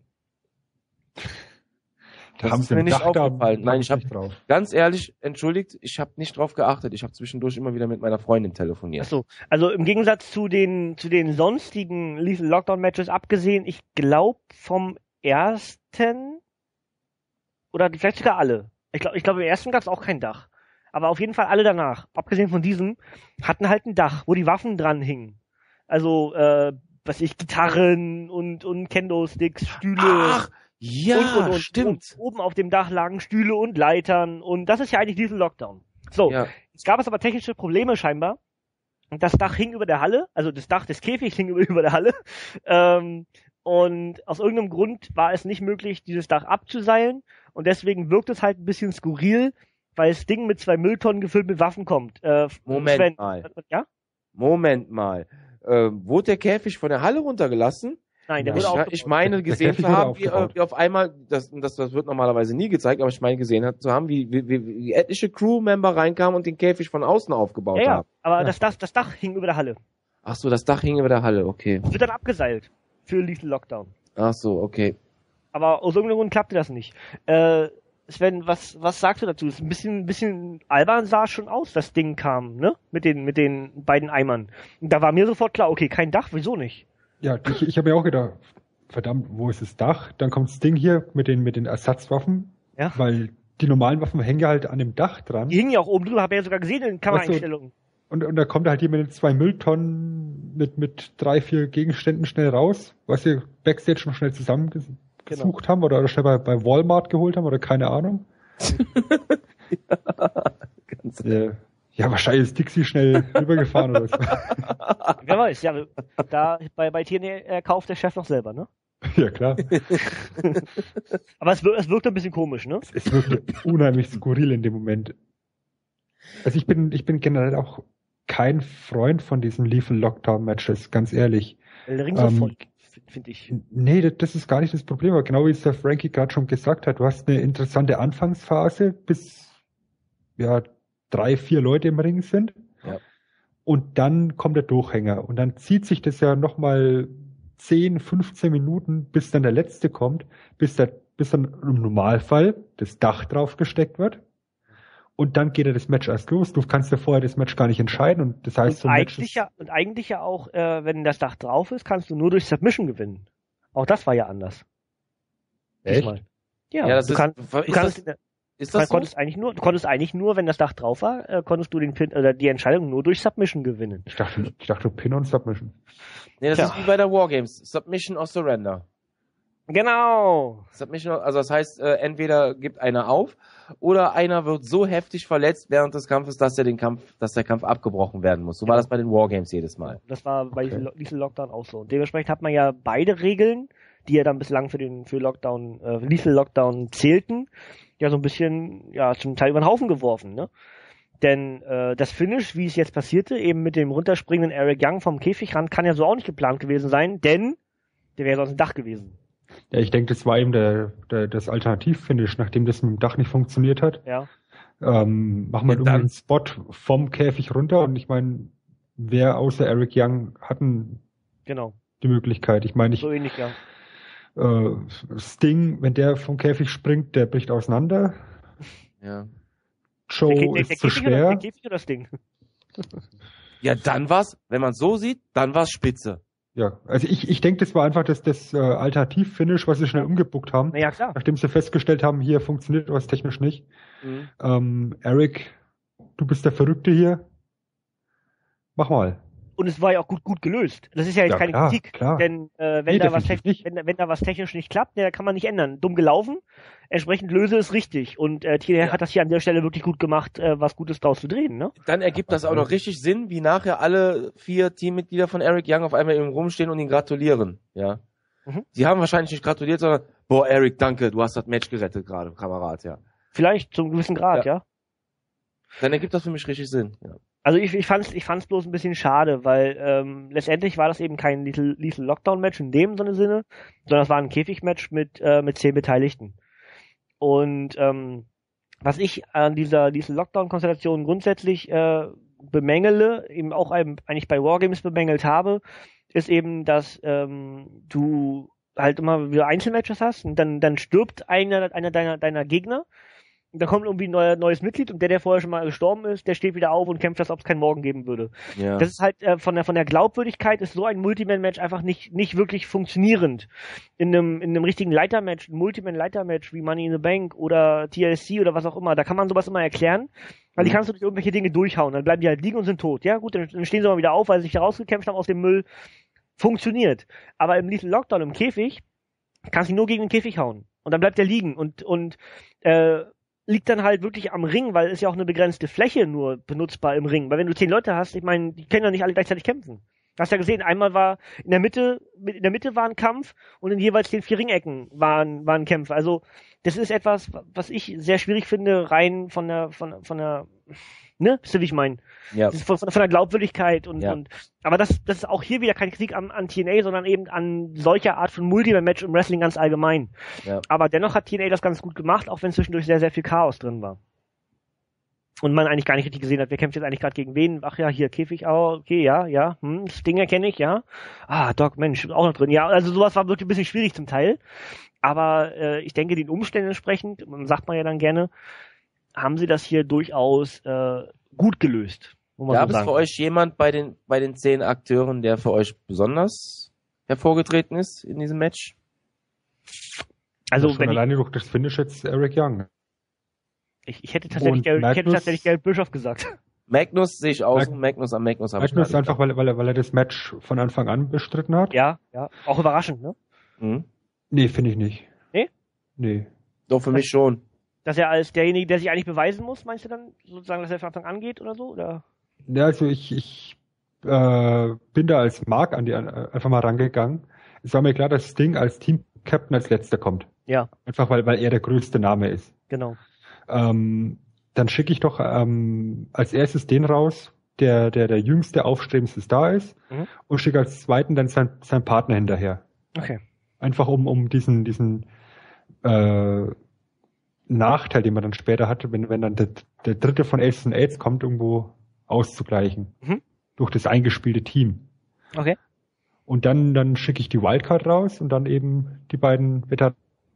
Das ist mir nicht aufgefallen. Nein, ich habe ganz ehrlich, entschuldigt, ich habe nicht drauf geachtet. Ich habe zwischendurch immer wieder mit meiner Freundin telefoniert. Achso, also im Gegensatz zu den sonstigen Lethal Lockdown Matches abgesehen, ich glaube vom ersten oder vielleicht sogar alle. Ich glaube, im ersten gab es auch kein Dach. Aber auf jeden Fall alle danach, abgesehen von diesem, hatten halt ein Dach, wo die Waffen dran hingen. Also, Gitarren und Kendo-Sticks, Stühle. Ach, ja, und. stimmt. Und oben auf dem Dach lagen Stühle und Leitern. Und das ist ja eigentlich Lethal Lockdown. So, Ja. jetzt gab es aber technische Probleme scheinbar. Und das Dach hing über der Halle, also das Dach des Käfigs hing über der Halle. Und aus irgendeinem Grund war es nicht möglich, dieses Dach abzuseilen. Und deswegen wirkt es halt ein bisschen skurril, weil das Ding mit 2 Mülltonnen gefüllt mit Waffen kommt. Moment mal. Ja? Moment mal. Wurde der Käfig von der Halle runtergelassen? Nein, der Ja, wurde aufgebaut. Ich meine gesehen Käfig zu wurde haben, aufgebaut. wie auf einmal, das wird normalerweise nie gezeigt, aber ich meine gesehen zu haben, wie etliche Crewmember reinkamen und den Käfig von außen aufgebaut Ja, haben. aber Ja. das Dach hing über der Halle. Ach so, das Dach hing über der Halle, okay. Wird dann abgeseilt für Lethal Lockdown. Ach so, okay. Aber aus irgendeinem Grund klappte das nicht. Sven, was sagst du dazu? Ist ein bisschen albern sah es schon aus, das Ding kam, ne? Mit den beiden Eimern. Und da war mir sofort klar, okay, kein Dach, wieso nicht? Ja, ich habe mir auch gedacht, verdammt, wo ist das Dach? Dann kommt das Ding hier mit den Ersatzwaffen, Ja. weil die normalen Waffen hängen ja halt an dem Dach dran. Die hingen ja auch oben drüber, habe ich ja sogar gesehen in den Kameraeinstellungen. Und da kommt halt hier mit den 2 Mülltonnen mit 3, 4 Gegenständen schnell raus, was sie Backstage noch schnell zusammengesucht haben oder schnell bei Walmart geholt haben oder keine Ahnung. Ganz Ja, wahrscheinlich ist Dixie schnell rübergefahren oder so. Wer weiß, ja, da bei TNA kauft der Chef noch selber, ne? Ja, klar. Aber es wirkt ein bisschen komisch, ne? Es wirkt unheimlich skurril in dem Moment. Also ich bin generell auch kein Freund von diesen Lethal Lockdown Matches, ganz ehrlich. Der Ring so voll, finde ich. Nee, das ist gar nicht das Problem, aber genau wie es der Frankie gerade schon gesagt hat, du hast eine interessante Anfangsphase, bis 3, 4 Leute im Ring sind. Ja. Und dann kommt der Durchhänger und dann zieht sich das ja nochmal 10, 15 Minuten, bis dann der letzte kommt, bis dann im Normalfall das Dach drauf gesteckt wird. Und dann geht ja das Match erst los. Du kannst ja vorher das Match gar nicht entscheiden. Und das heißt, so ein Match eigentlich ja auch, wenn das Dach drauf ist, kannst du nur durch Submission gewinnen. Auch das war ja anders. Echt? Diesmal. Ja, das du ist konntest eigentlich nur, wenn das Dach drauf war, konntest du den Pin oder die Entscheidung nur durch Submission gewinnen. Ich dachte Pin und Submission. Nee, das Tja. ist wie bei der Wargames. Submission or Surrender. Genau. Submission, also das heißt, entweder gibt einer auf oder einer wird so heftig verletzt während des Kampfes, dass der Kampf abgebrochen werden muss. So war das bei den Wargames jedes Mal. Das war bei Lethal Lockdown auch so. Und dementsprechend hat man ja beide Regeln, die ja dann bislang für Lethal Lockdown zählten, ja so ein bisschen, zum Teil über den Haufen geworfen, ne? Denn das Finish, wie es jetzt passierte, eben mit dem runterspringenden Eric Young vom Käfigrand, kann ja so auch nicht geplant gewesen sein, denn der wäre sonst ein Dach gewesen. Ja, ich denke, das war eben das Alternativ-Finish, nachdem das mit dem Dach nicht funktioniert hat. Ja. Machen wir irgendwie einen Spot vom Käfig runter und ich meine, wer außer Eric Young hatten Genau. die Möglichkeit? Ich meine, So ähnlich, ja. Sting, wenn der vom Käfig springt, der bricht auseinander. Ja. Joe ist zu schwer. Der Käfig oder das Ding? Ja, dann war's, wenn man so sieht, dann war's spitze. Ja, also ich denke, das war einfach das Alternativ-Finish, was sie schnell umgebuckt haben, Naja, klar. nachdem sie festgestellt haben, hier funktioniert was technisch nicht. Eric, du bist der Verrückte hier. Mach mal. Und es war ja auch gut gelöst. Das ist ja jetzt Ja, keine klar, Kritik. klar. Denn wenn Nee, da was definitiv nicht. wenn da was technisch nicht klappt, kann man nicht ändern. Dumm gelaufen, entsprechend löse es richtig. Und TNA hat das hier an der Stelle wirklich gut gemacht, was Gutes draus zu drehen, ne? Dann ergibt das auch noch richtig Sinn, wie nachher alle 4 Teammitglieder von Eric Young auf einmal eben rumstehen und ihn gratulieren. Ja. Mhm. Die haben wahrscheinlich nicht gratuliert, sondern, boah, Eric, danke, du hast das Match gerettet gerade, Kamerad, ja. Vielleicht zum gewissen Grad, ja. Dann ergibt das für mich richtig Sinn. Ja. Also ich fand's bloß ein bisschen schade, weil letztendlich war das eben kein Lethal Lockdown Match in dem Sinne, sondern es war ein Käfigmatch mit 10 Beteiligten. Und was ich an dieser Lethal Lockdown Konstellation grundsätzlich bemängele, eben auch eigentlich bei Wargames bemängelt habe, ist eben, dass du halt immer wieder Einzelmatches hast und dann stirbt einer deiner Gegner. da kommt irgendwie ein neues Mitglied und der vorher schon mal gestorben ist, der steht wieder auf und kämpft, als ob es keinen Morgen geben würde. Ja. Das ist halt von der Glaubwürdigkeit ist so ein Multiman-Match einfach nicht wirklich funktionierend. In einem richtigen Leitermatch, ein Multiman-Leitermatch wie Money in the Bank oder TLC oder was auch immer, da kann man sowas immer erklären, weil die kannst du durch irgendwelche Dinge durchhauen, dann bleiben die halt liegen und sind tot. Ja gut, dann stehen sie mal wieder auf, weil sie sich da rausgekämpft haben aus dem Müll. Funktioniert. Aber im Lethal Lockdown, im Käfig, kannst du ihn nur gegen den Käfig hauen. Und dann bleibt er liegen und liegt dann halt wirklich am Ring, weil es ja auch eine begrenzte Fläche nur benutzbar im Ring. Weil wenn du 10 Leute hast, ich meine, die können ja nicht alle gleichzeitig kämpfen. Du hast ja gesehen, einmal war in der Mitte war ein Kampf und in jeweils den 4 Ringecken waren Kämpfe. Also das ist etwas, was ich sehr schwierig finde, rein von der ne, wisst ihr, wie ich meine? Ja. Das ist von der Glaubwürdigkeit und aber das ist auch hier wieder keine Kritik an TNA, sondern eben an solcher Art von Multiman-Match im Wrestling ganz allgemein. Ja. Aber dennoch hat TNA das ganz gut gemacht, auch wenn zwischendurch sehr, sehr viel Chaos drin war. Und man eigentlich gar nicht richtig gesehen hat, wer kämpft jetzt eigentlich gerade gegen wen? Ach ja, hier Käfig, okay, ja, Stinger kenne ich, ja. Doc, Mensch, auch noch drin. Ja, also sowas war wirklich ein bisschen schwierig zum Teil. Aber ich denke, den Umständen entsprechend, sagt man ja dann gerne, haben sie das hier durchaus gut gelöst. Gab es für euch jemand bei den 10 Akteuren, der für euch besonders hervorgetreten ist in diesem Match? Also schon alleine durch das Finish jetzt Eric Young. Ich hätte tatsächlich Garrett Bischoff gesagt. Magnus sehe ich aus. Magnus habe ich einfach, weil er das Match von Anfang an bestritten hat. Ja. Auch überraschend, ne? Mhm. Nee, finde ich nicht. Nee? Nee. Doch, für mich schon. Dass er als derjenige, der sich eigentlich beweisen muss, meinst du dann sozusagen, dass er von Anfang an geht oder so? Oder? Ja, also ich bin da als Mark einfach mal rangegangen. Es war mir klar, dass Sting als Team-Captain als letzter kommt. Ja. Einfach weil er der größte Name ist. Genau. Dann schicke ich doch als erstes den raus, der jüngste, aufstrebendste Star ist, und schicke als zweiten dann sein Partner hinterher. Okay. Einfach um diesen Nachteil, den man dann später hatte, wenn dann der dritte von Aces and Eights kommt, irgendwo auszugleichen. Durch das eingespielte Team. Okay. Und dann schicke ich die Wildcard raus und dann eben die beiden Veteranen.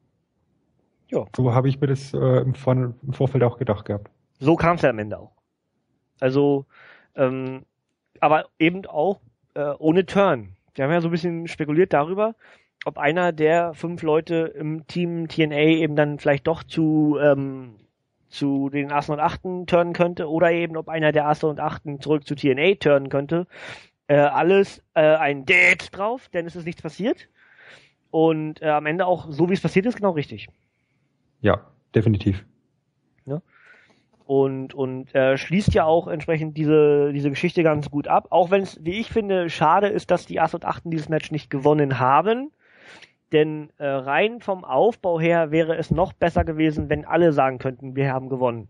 Ja. So habe ich mir das im Vorfeld auch gedacht gehabt. So kam es ja am Ende auch. Also, aber eben auch ohne Turn. Wir haben ja so ein bisschen spekuliert darüber, ob einer der 5 Leute im Team TNA eben dann vielleicht doch zu den Assen und Achten turnen könnte oder eben ob einer der Assen und Achten zurück zu TNA turnen könnte. Alles ein Dead drauf, denn es ist nichts passiert. Und am Ende auch, so wie es passiert ist, genau richtig. Ja, definitiv. Ja. Und schließt ja auch entsprechend diese Geschichte ganz gut ab. Auch wenn es, wie ich finde, schade ist, dass die Ass und Achten dieses Match nicht gewonnen haben. Denn rein vom Aufbau her wäre es noch besser gewesen, wenn alle sagen könnten, wir haben gewonnen.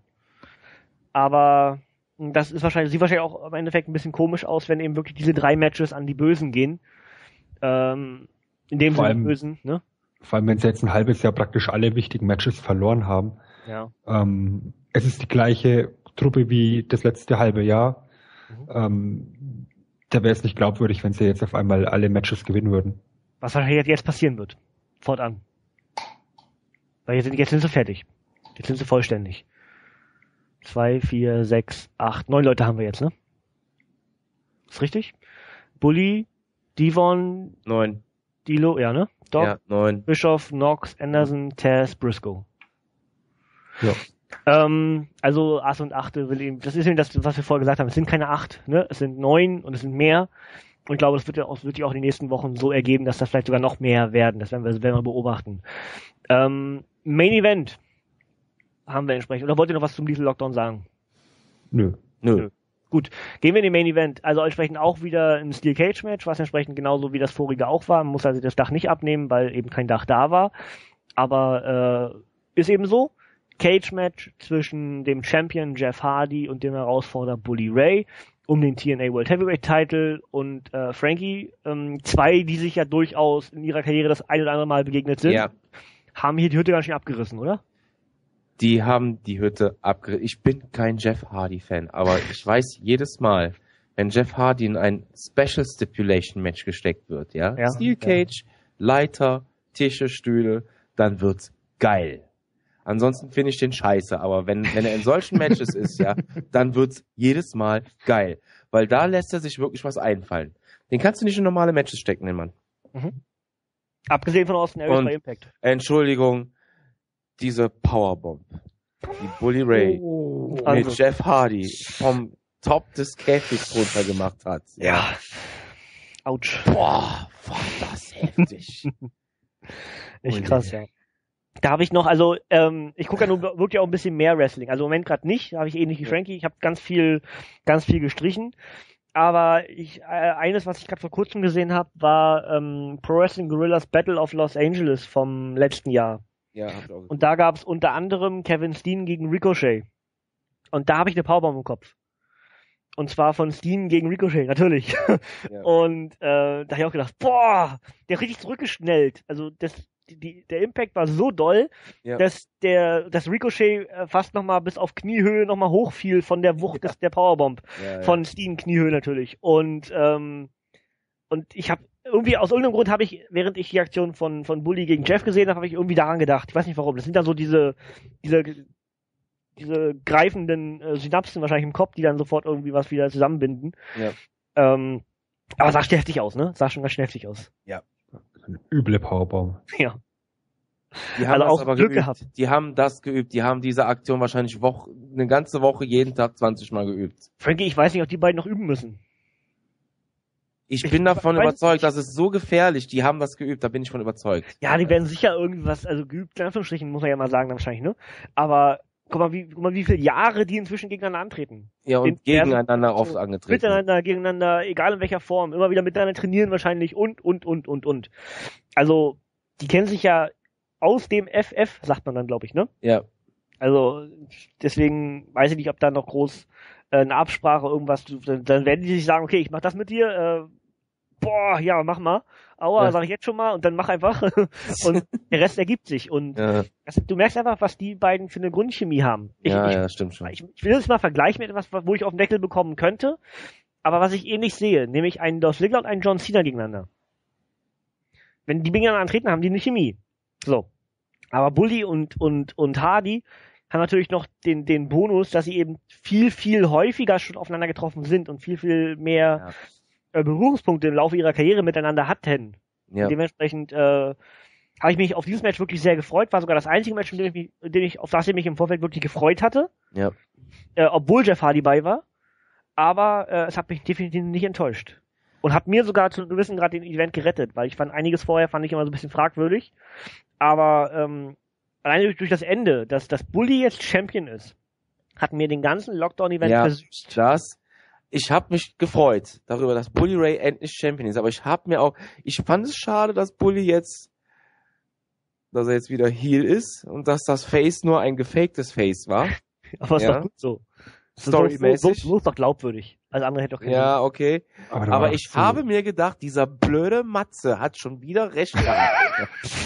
Aber das sieht wahrscheinlich auch im Endeffekt ein bisschen komisch aus, wenn eben wirklich diese 3 Matches an die Bösen gehen. In dem Sinne Bösen, ne? Vor allem, wenn sie jetzt ein halbes Jahr praktisch alle wichtigen Matches verloren haben. Ja. Es ist die gleiche Truppe wie das letzte halbe Jahr. Da wäre es nicht glaubwürdig, wenn sie jetzt auf einmal alle Matches gewinnen würden. Was wahrscheinlich jetzt passieren wird. Fortan. Weil jetzt sind sie fertig. Jetzt sind sie vollständig. 2, 4, 6, 8, 9 Leute haben wir jetzt, ne? Ist richtig? Bully, Devon, 9. D'Lo, ja, ne? Doc, ja, 9. Bischoff, Knox, Anderson, Taz, Briscoe. Ja. Also Ass und Achte das ist eben das, was wir vorher gesagt haben. Es sind keine 8, ne? Es sind 9 und es sind mehr. Und ich glaube, das wird ja auch in den nächsten Wochen so ergeben, dass das vielleicht sogar noch mehr werden. Das werden wir beobachten. Main Event haben wir entsprechend. Oder wollt ihr noch was zum Lethal Lockdown sagen? Nö. Gut, gehen wir in den Main Event. Also entsprechend auch wieder ein Steel Cage Match, was entsprechend genauso wie das vorige auch war. Man muss also das Dach nicht abnehmen, weil eben kein Dach da war. Aber ist eben so. Cage Match zwischen dem Champion Jeff Hardy und dem Herausforderer Bully Ray um den TNA World Heavyweight Title und Frankie. 2, die sich ja durchaus in ihrer Karriere das ein oder andere Mal begegnet sind, haben hier die Hütte ganz schön abgerissen, oder? Die haben die Hütte abgerissen. Ich bin kein Jeff Hardy-Fan, aber ich weiß jedes Mal, wenn Jeff Hardy in ein Special Stipulation Match gesteckt wird, Steel Cage, Leiter, Tische, Stühle, dann wird's geil. Ansonsten finde ich den scheiße, aber wenn er in solchen Matches ist, ja, dann wird's jedes Mal geil. Weil da lässt er sich wirklich was einfallen. Den kannst du nicht in normale Matches stecken, den Mann. Mhm. Abgesehen von Austin Aries bei Impact. Entschuldigung, diese Powerbomb, die Bully Ray mit Jeff Hardy vom Top des Käfigs runtergemacht hat. Ja. Autsch. Boah, war das heftig. Echt krass, ja. Da habe ich noch, also ich gucke ja nun wirklich auch ein bisschen mehr Wrestling. Also im Moment gerade nicht, da habe ich ähnlich wie Frankie. Ich habe ganz viel gestrichen. Aber eines, was ich gerade vor kurzem gesehen habe, war Pro Wrestling Guerrillas Battle of Los Angeles vom letzten Jahr. Ja, hab ich auch gesehen. Und da gab es unter anderem Kevin Steen gegen Ricochet. Und da habe ich eine Powerbomb im Kopf. Und zwar von Steen gegen Ricochet, natürlich. Ja. Und da habe ich auch gedacht, boah, der hat richtig zurückgeschnellt. Also der Impact war so doll, dass Ricochet fast nochmal bis auf Kniehöhe nochmal hochfiel von der Wucht der Powerbomb. Von Steen Kniehöhe natürlich. Und ich habe irgendwie, aus irgendeinem Grund habe ich, während ich die Aktion von Bully gegen Jeff gesehen habe, habe ich irgendwie daran gedacht. Ich weiß nicht warum. Das sind dann so diese greifenden Synapsen wahrscheinlich im Kopf, die dann sofort irgendwie was wieder zusammenbinden. Ja. Aber sah heftig aus, ne? Sah schon ganz heftig aus. Ja. Eine üble Powerbomb. Ja. Die haben also das aber Glück gehabt. Die haben das geübt. Die haben diese Aktion wahrscheinlich eine ganze Woche jeden Tag 20 Mal geübt. Frankie, ich weiß nicht, ob die beiden noch üben müssen. Ich bin davon überzeugt, das ist so gefährlich. Die haben das geübt, da bin ich von überzeugt. Ja, die werden sicher irgendwas, also geübt, in Anführungsstrichen, muss man ja mal sagen, dann wahrscheinlich, ne? Aber guck mal, wie viele Jahre die inzwischen gegeneinander antreten. Ja, und gegeneinander oft angetreten. Miteinander, gegeneinander, egal in welcher Form, immer wieder miteinander trainieren wahrscheinlich und. Also, die kennen sich ja aus dem FF, sagt man dann, glaube ich, ne? Ja. Also, deswegen weiß ich nicht, ob da noch groß eine Absprache, irgendwas, dann werden die sich sagen, okay, ich mach das mit dir, boah, ja, mach mal. Aua, sag ich jetzt schon mal und dann mach einfach. Und der Rest ergibt sich. Und du merkst einfach, was die beiden für eine Grundchemie haben. Ja, stimmt schon. Ich will das mal vergleichen mit etwas, wo ich auf den Deckel bekommen könnte, aber was ich ähnlich sehe, nämlich einen Dolph Ziggler und einen John Cena gegeneinander. Wenn die gegeneinander antreten, haben die eine Chemie. So. Aber Bully und Hardy haben natürlich noch den Bonus, dass sie eben viel, viel häufiger schon aufeinander getroffen sind und viel, viel mehr Berührungspunkte im Laufe ihrer Karriere miteinander hatten. Ja. Dementsprechend habe ich mich auf dieses Match wirklich sehr gefreut. War sogar das einzige Match, auf das ich mich im Vorfeld wirklich gefreut hatte. Ja. Obwohl Jeff Hardy bei war. Aber es hat mich definitiv nicht enttäuscht. Und hat mir sogar zu einem gewissen Grad den Event gerettet, weil ich fand, einiges vorher fand ich immer so ein bisschen fragwürdig. Aber alleine durch das Ende, dass Bully jetzt Champion ist, hat mir den ganzen Lockdown-Event versüßt. Ich habe mich gefreut darüber, dass Bully Ray endlich Champion ist, aber ich fand es schade, dass er jetzt wieder Heel ist und dass das Face nur ein gefaktes Face war. Aber ist doch gut so. Storymäßig. So ist doch glaubwürdig. Also andere hätte doch keine Ja, okay. Aber ich habe mir gedacht, dieser blöde Matze hat schon wieder recht gehabt.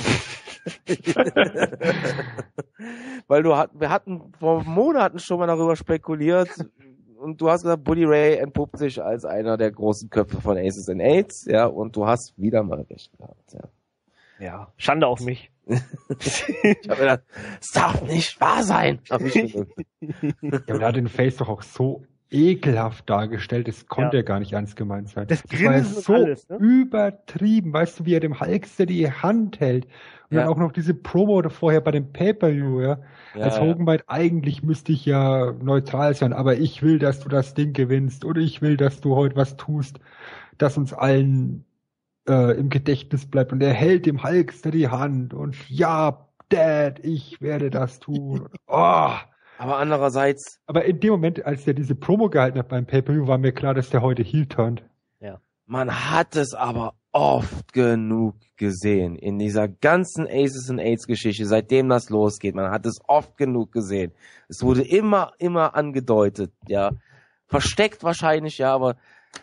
Weil wir hatten vor Monaten schon mal darüber spekuliert und du hast gesagt, Bully Ray entpuppt sich als einer der großen Köpfe von Aces and Eights, ja, und du hast wieder mal recht gehabt, ja. Schande auf mich. Ich habe gedacht, es darf nicht wahr sein. Ja, und er hat den Face doch auch so ekelhaft dargestellt, das konnte gar nicht ernst gemeint sein. Das war so alles, ne? Übertrieben, weißt du, wie er dem Hulkster die Hand hält. Und dann auch noch diese Promo vorher bei dem Pay-Per-View, als Hogan meint, eigentlich müsste ich ja neutral sein, aber ich will, dass du das Ding gewinnst oder ich will, dass du heute was tust, das uns allen im Gedächtnis bleibt. Und er hält dem Hulkster die Hand und ja, Dad, ich werde das tun. Oh. Aber andererseits... Aber in dem Moment, als der diese Promo gehalten hat beim Pay-Per-View, war mir klar, dass der heute Heel turnt. Ja. Man hat es aber oft genug gesehen. In dieser ganzen Aces and Eights Geschichte, seitdem das losgeht. Man hat es oft genug gesehen. Es wurde immer angedeutet, ja. Versteckt wahrscheinlich, ja, aber...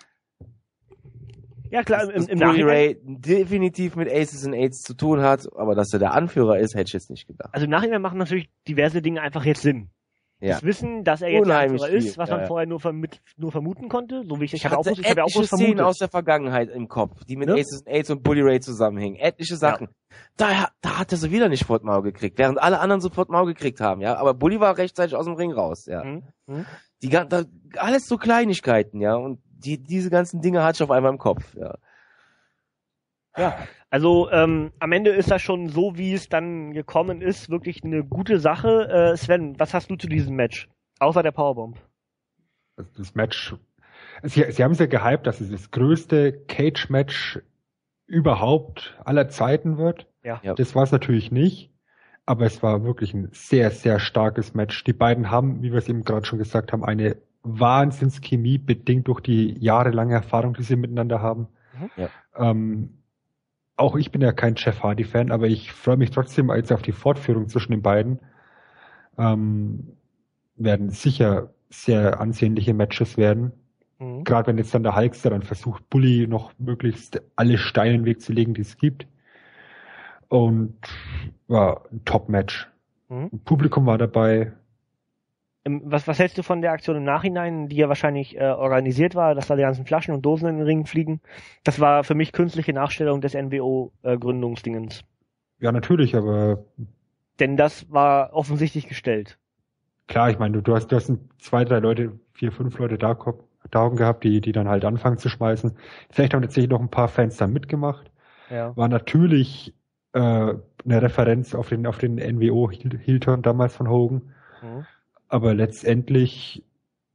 Ja klar, im Bully Ray definitiv mit Aces and Eights zu tun hat, aber dass er der Anführer ist, hätte ich jetzt nicht gedacht. Also im Nachhinein machen natürlich diverse Dinge einfach jetzt Sinn. Das Wissen, dass er jetzt Unheimlich Anführer ist, viel. was man vorher nur vermuten konnte, so wie ich habe auch etliche was Szenen vermutet. aus der Vergangenheit im Kopf, die mit Ne? Aces and Aids und Bully Ray zusammenhängen. Etliche Sachen. Da hat er sie wieder nicht vor das Maul gekriegt, während alle anderen sofort Maul gekriegt haben, ja. Aber Bully war rechtzeitig aus dem Ring raus, ja. Alles so Kleinigkeiten, ja. Und diese ganzen Dinge hatte ich auf einmal im Kopf, ja. Ja, also am Ende ist das schon so, wie es dann gekommen ist, wirklich eine gute Sache. Sven, was hast du zu diesem Match? Außer der Powerbomb. Das Match, Sie haben es ja gehypt, dass es das größte Cage-Match überhaupt aller Zeiten wird. Ja. Das war es natürlich nicht, aber es war wirklich ein sehr, sehr starkes Match. Die beiden haben, wie wir es eben gerade schon gesagt haben, eine Wahnsinnschemie, bedingt durch die jahrelange Erfahrung, die sie miteinander haben. Ja. Auch ich bin ja kein Jeff Hardy-Fan, aber ich freue mich trotzdem jetzt auf die Fortführung zwischen den beiden. Werden sicher sehr ansehnliche Matches werden. Gerade wenn jetzt dann der Hulkster dann versucht, Bully noch möglichst alle Steine in den Weg zu legen, die es gibt. Und war ein Top-Match. Publikum war dabei. Was hältst du von der Aktion im Nachhinein, die ja wahrscheinlich organisiert war, dass da die ganzen Flaschen und Dosen in den Ring fliegen? Das war für mich künstliche Nachstellung des NWO-Gründungsdingens. Ja, natürlich, aber... Denn das war offensichtlich gestellt. Klar, ich meine, du hast 2, 3 Leute, 4, 5 Leute da gehabt, die dann halt anfangen zu schmeißen. Vielleicht haben tatsächlich noch ein paar Fans da mitgemacht. Ja. War natürlich eine Referenz auf den NWO-Heel-Turn damals von Hogan. Aber letztendlich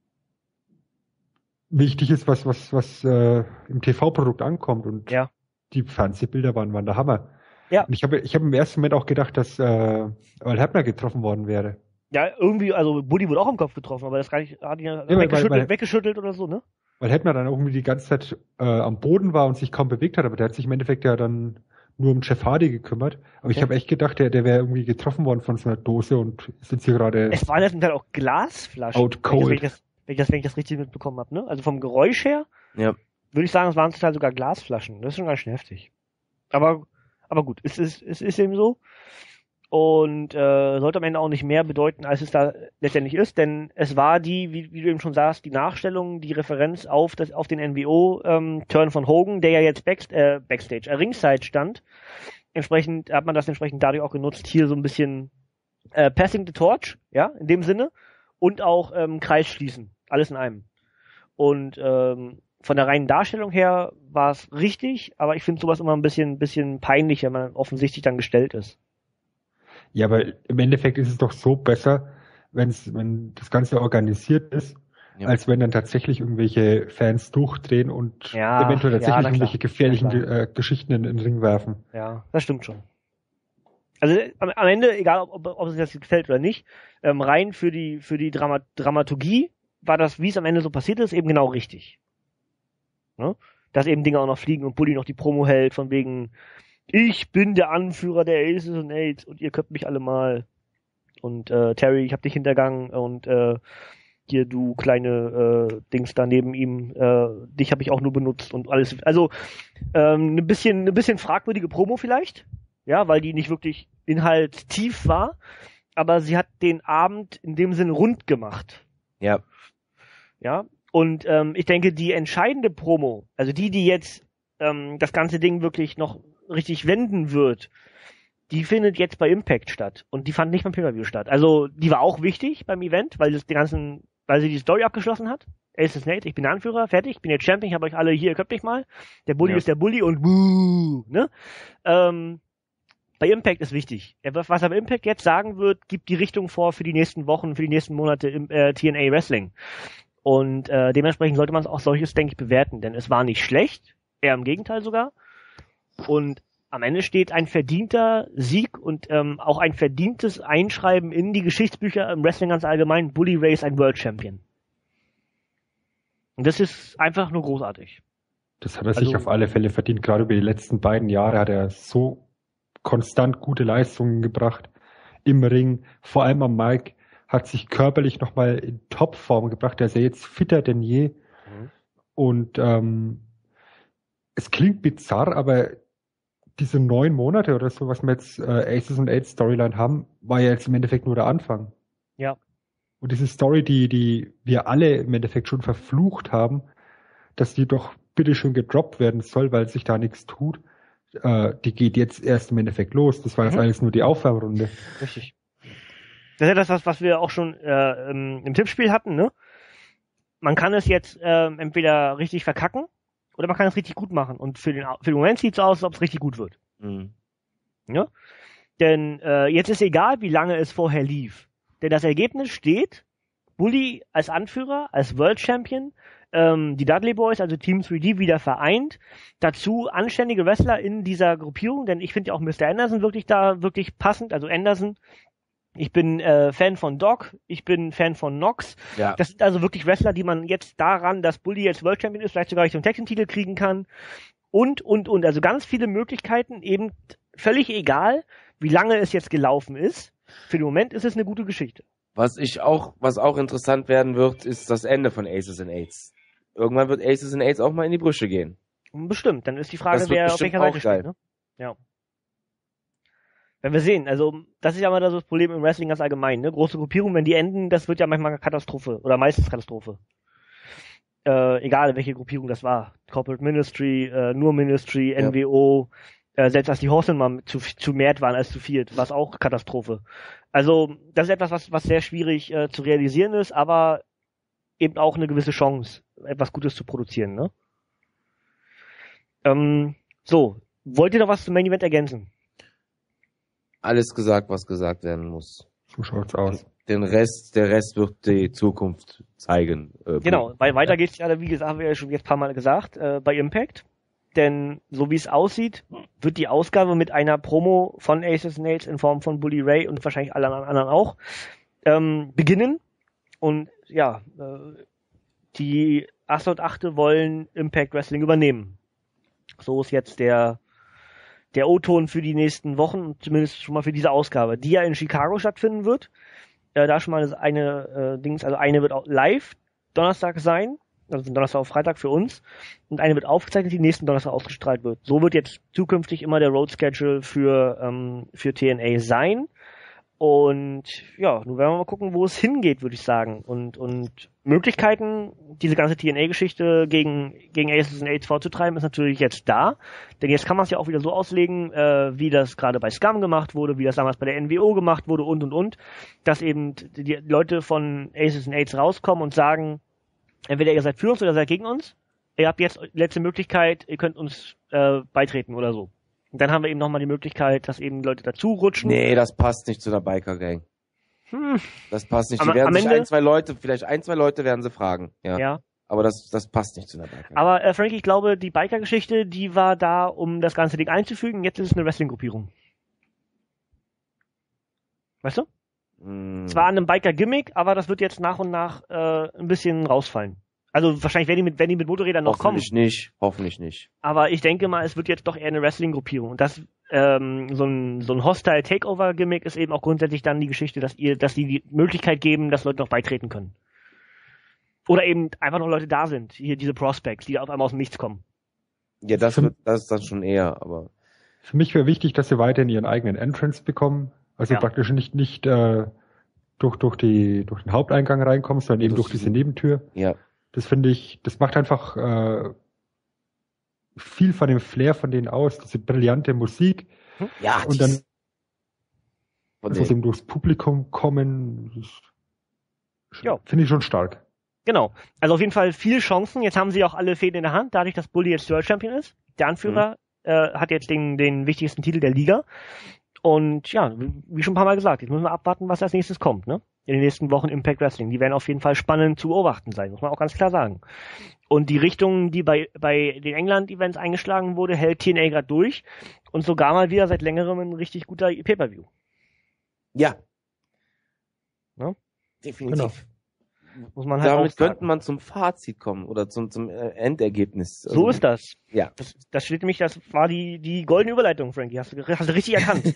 wichtig ist, was im TV-Produkt ankommt. Und die Fernsehbilder waren der Hammer. Ja. Und ich habe im ersten Moment auch gedacht, dass Earl Hebner getroffen worden wäre. Ja, irgendwie, also Buddy wurde auch im Kopf getroffen, aber das hat ihn weggeschüttelt oder so, ne? Weil Hebner dann irgendwie die ganze Zeit am Boden war und sich kaum bewegt hat, aber der hat sich im Endeffekt ja dann nur um Jeff Hardy gekümmert. Aber ich habe echt gedacht, der wäre irgendwie getroffen worden von so einer Dose und ist jetzt hier gerade... Es waren jetzt auch Glasflaschen, out cold. wenn ich das richtig mitbekommen habe, ne? Also vom Geräusch her würde ich sagen, es waren total sogar Glasflaschen. Das ist schon ganz schön heftig. Aber gut, es ist eben so. Und sollte am Ende auch nicht mehr bedeuten, als es da letztendlich ist, denn es war wie du eben schon sagst, die Nachstellung, die Referenz auf den NWO-Turn von Hogan, der ja jetzt Backstage, Ringside stand. Entsprechend hat man das dadurch auch genutzt, hier so ein bisschen Passing the Torch, ja, in dem Sinne, und auch Kreis schließen, alles in einem. Und von der reinen Darstellung her war es richtig, aber ich finde sowas immer ein bisschen peinlich, wenn man offensichtlich dann gestellt ist. Ja, aber im Endeffekt ist es doch so besser, wenn das Ganze organisiert ist, als wenn dann tatsächlich irgendwelche Fans durchdrehen und eventuell tatsächlich irgendwelche gefährlichen Geschichten in den Ring werfen. Ja, das stimmt schon. Also am Ende, egal ob es jetzt gefällt oder nicht, rein für die Dramaturgie war das, wie es am Ende so passiert ist, eben genau richtig. Ne? Dass eben Dinge auch noch fliegen und Bully noch die Promo hält, von wegen ich bin der Anführer der Aces and Aids und ihr könnt mich alle mal. Und Terry, ich hab dich hintergangen und hier du kleine Dings da neben ihm, dich habe ich auch nur benutzt und alles. Also eine bisschen fragwürdige Promo vielleicht, ja, weil die nicht wirklich inhaltstief war, aber sie hat den Abend in dem Sinne rund gemacht. Ja. Ja. Und ich denke, die entscheidende Promo, also die jetzt das ganze Ding wirklich noch richtig wenden wird, die findet jetzt bei Impact statt. Und die fand nicht beim Pay-Per-View statt. Also, die war auch wichtig beim Event, weil sie die Story abgeschlossen hat. Ace is Nate, ich bin der Anführer, fertig, ich bin jetzt Champion, ich habe euch alle hier, ihr könnt mich mal. Der Bully ist der Bully und buh, ne? Bei Impact ist wichtig. Was aber Impact jetzt sagen wird, gibt die Richtung vor für die nächsten Wochen, für die nächsten Monate im TNA Wrestling. Und dementsprechend sollte man es auch solches, denke ich, bewerten, denn es war nicht schlecht, eher im Gegenteil sogar. Und am Ende steht ein verdienter Sieg und auch ein verdientes Einschreiben in die Geschichtsbücher im Wrestling ganz allgemein. Bully Ray ist ein World Champion. Und das ist einfach nur großartig. Das hat er sich auf alle Fälle verdient. Gerade über die letzten beiden Jahre hat er so konstant gute Leistungen gebracht im Ring, vor allem am Mic, hat sich körperlich nochmal in Topform gebracht. Er ist ja jetzt fitter denn je. Und es klingt bizarr, aber diese 9 Monate oder so, was wir jetzt Aces and Aids Storyline haben, war ja jetzt im Endeffekt nur der Anfang. Ja. Und diese Story, die wir alle im Endeffekt schon verflucht haben, dass die doch bitteschön gedroppt werden soll, weil sich da nichts tut, die geht jetzt erst im Endeffekt los. Das war jetzt alles nur die Aufwärmrunde. Richtig. Das ist ja das, was wir auch schon im Tippspiel hatten, ne? Man kann es jetzt entweder richtig verkacken oder man kann es richtig gut machen. Und für den Moment sieht es so aus, als ob es richtig gut wird. Mhm. Ja? Denn jetzt ist egal, wie lange es vorher lief. Denn das Ergebnis steht, Bully als Anführer, als World Champion, die Dudley Boys, also Team 3D, wieder vereint. Dazu anständige Wrestler in dieser Gruppierung, denn ich finde ja auch Mr. Anderson wirklich passend, also Anderson. Ich bin Fan von Doc, ich bin Fan von Knox. Ja. Das sind also wirklich Wrestler, die man jetzt daran, dass Bully jetzt World Champion ist, vielleicht sogar Richtung Tag-Team-Titel kriegen kann. Und. Also ganz viele Möglichkeiten, eben völlig egal, wie lange es jetzt gelaufen ist. Für den Moment ist es eine gute Geschichte. Was auch interessant werden wird, ist das Ende von Aces and Eights. Irgendwann wird Aces and Eights auch mal in die Brüche gehen. Bestimmt, dann ist die Frage, Das wird wer auf bestimmt welcher Seite auch geil. steht. Ne? Ja. Wenn wir sehen, also das ist ja immer das Problem im Wrestling ganz allgemein. Ne? Große Gruppierungen, wenn die enden, das wird ja manchmal eine Katastrophe oder meistens Katastrophe. Egal welche Gruppierung das war. Corporate Ministry, nur Ministry, Ja. NWO, selbst als die Horsemen mal zu mehr waren als zu viert, war es auch Katastrophe. Also das ist etwas, was sehr schwierig zu realisieren ist, aber eben auch eine gewisse Chance, etwas Gutes zu produzieren. Ne? So, wollt ihr noch was zum Main Event ergänzen? Alles gesagt, was gesagt werden muss. So schaut's aus. Der Rest wird die Zukunft zeigen. Genau, weil weiter geht's ja, wie gesagt, haben wir ja schon jetzt ein paar Mal gesagt, bei Impact. Denn so wie es aussieht, wird die Ausgabe mit einer Promo von Aces and Eights in Form von Bully Ray und wahrscheinlich allen anderen auch beginnen. Und ja, die 808 wollen Impact Wrestling übernehmen. So ist jetzt der O-Ton für die nächsten Wochen, zumindest schon mal für diese Ausgabe, die ja in Chicago stattfinden wird. Da schon mal eine eine wird auch live Donnerstag sein, also Donnerstag auf Freitag für uns, und eine wird aufgezeichnet, die nächsten Donnerstag ausgestrahlt wird. So wird jetzt zukünftig immer der Road Schedule für TNA sein. Und ja, nun werden wir mal gucken, wo es hingeht, würde ich sagen. Und Möglichkeiten, diese ganze TNA-Geschichte gegen Aces and Eights vorzutreiben, ist natürlich jetzt da. Denn jetzt kann man es ja auch wieder so auslegen, wie das gerade bei Scum gemacht wurde, wie das damals bei der NWO gemacht wurde und. Dass eben die Leute von Aces and Eights rauskommen und sagen, entweder ihr seid für uns oder seid gegen uns. Ihr habt jetzt letzte Möglichkeit, ihr könnt uns beitreten oder so. Und dann haben wir eben nochmal die Möglichkeit, dass eben Leute dazu rutschen. Nee, das passt nicht zu der Biker-Gang. Das passt nicht. Die Am werden sich Ende- vielleicht ein, zwei Leute werden sie fragen. Ja. Ja. Aber das passt nicht zu einer Biker-Gang. Aber Frankie, ich glaube, die Biker-Geschichte, die war da, um das ganze Ding einzufügen. Jetzt ist es eine Wrestling-Gruppierung. Weißt du? Zwar an einem Biker-Gimmick, aber das wird jetzt nach und nach ein bisschen rausfallen. Also wahrscheinlich wenn die mit Motorrädern noch kommen. Hoffentlich nicht. Aber ich denke mal, es wird jetzt doch eher eine Wrestling-Gruppierung. Und das so ein Hostile-Takeover-Gimmick ist eben auch grundsätzlich dann die Geschichte, dass die Möglichkeit geben, dass Leute noch beitreten können. Oder eben einfach noch Leute da sind. Hier diese Prospects, die auf einmal aus dem Nichts kommen. Ja, das ist dann schon eher, aber. Für mich wäre wichtig, dass sie weiterhin ihren eigenen Entrance bekommen. Also Ja. praktisch nicht durch den Haupteingang reinkommen, sondern eben durch diese Nebentür. Ja. Das finde ich, das macht einfach viel von dem Flair von denen aus, diese brillante Musik. Ja, Und dann, von wo sie denen. eben durchs Publikum kommen, Ja. finde ich schon stark. Genau. Also auf jeden Fall viele Chancen. Jetzt haben sie auch alle Fäden in der Hand, dadurch, dass Bully jetzt World Champion ist. Der Anführer hat jetzt den wichtigsten Titel der Liga. Und ja, wie schon ein paar Mal gesagt, jetzt müssen wir abwarten, was als nächstes kommt, ne? In den nächsten Wochen Impact Wrestling. Die werden auf jeden Fall spannend zu beobachten sein, muss man auch ganz klar sagen. Und die Richtung, die bei den England-Events eingeschlagen wurde, hält TNA gerade durch. Und sogar mal wieder seit längerem ein richtig guter Pay-Per-View. Ja. Ja? Definitiv. Genau. Muss man halt auch Damit sagen. könnte man zum Fazit kommen oder zum Endergebnis. So ist das. Ja. Das steht nämlich, das war die goldene Überleitung, Frankie. Hast du richtig erkannt.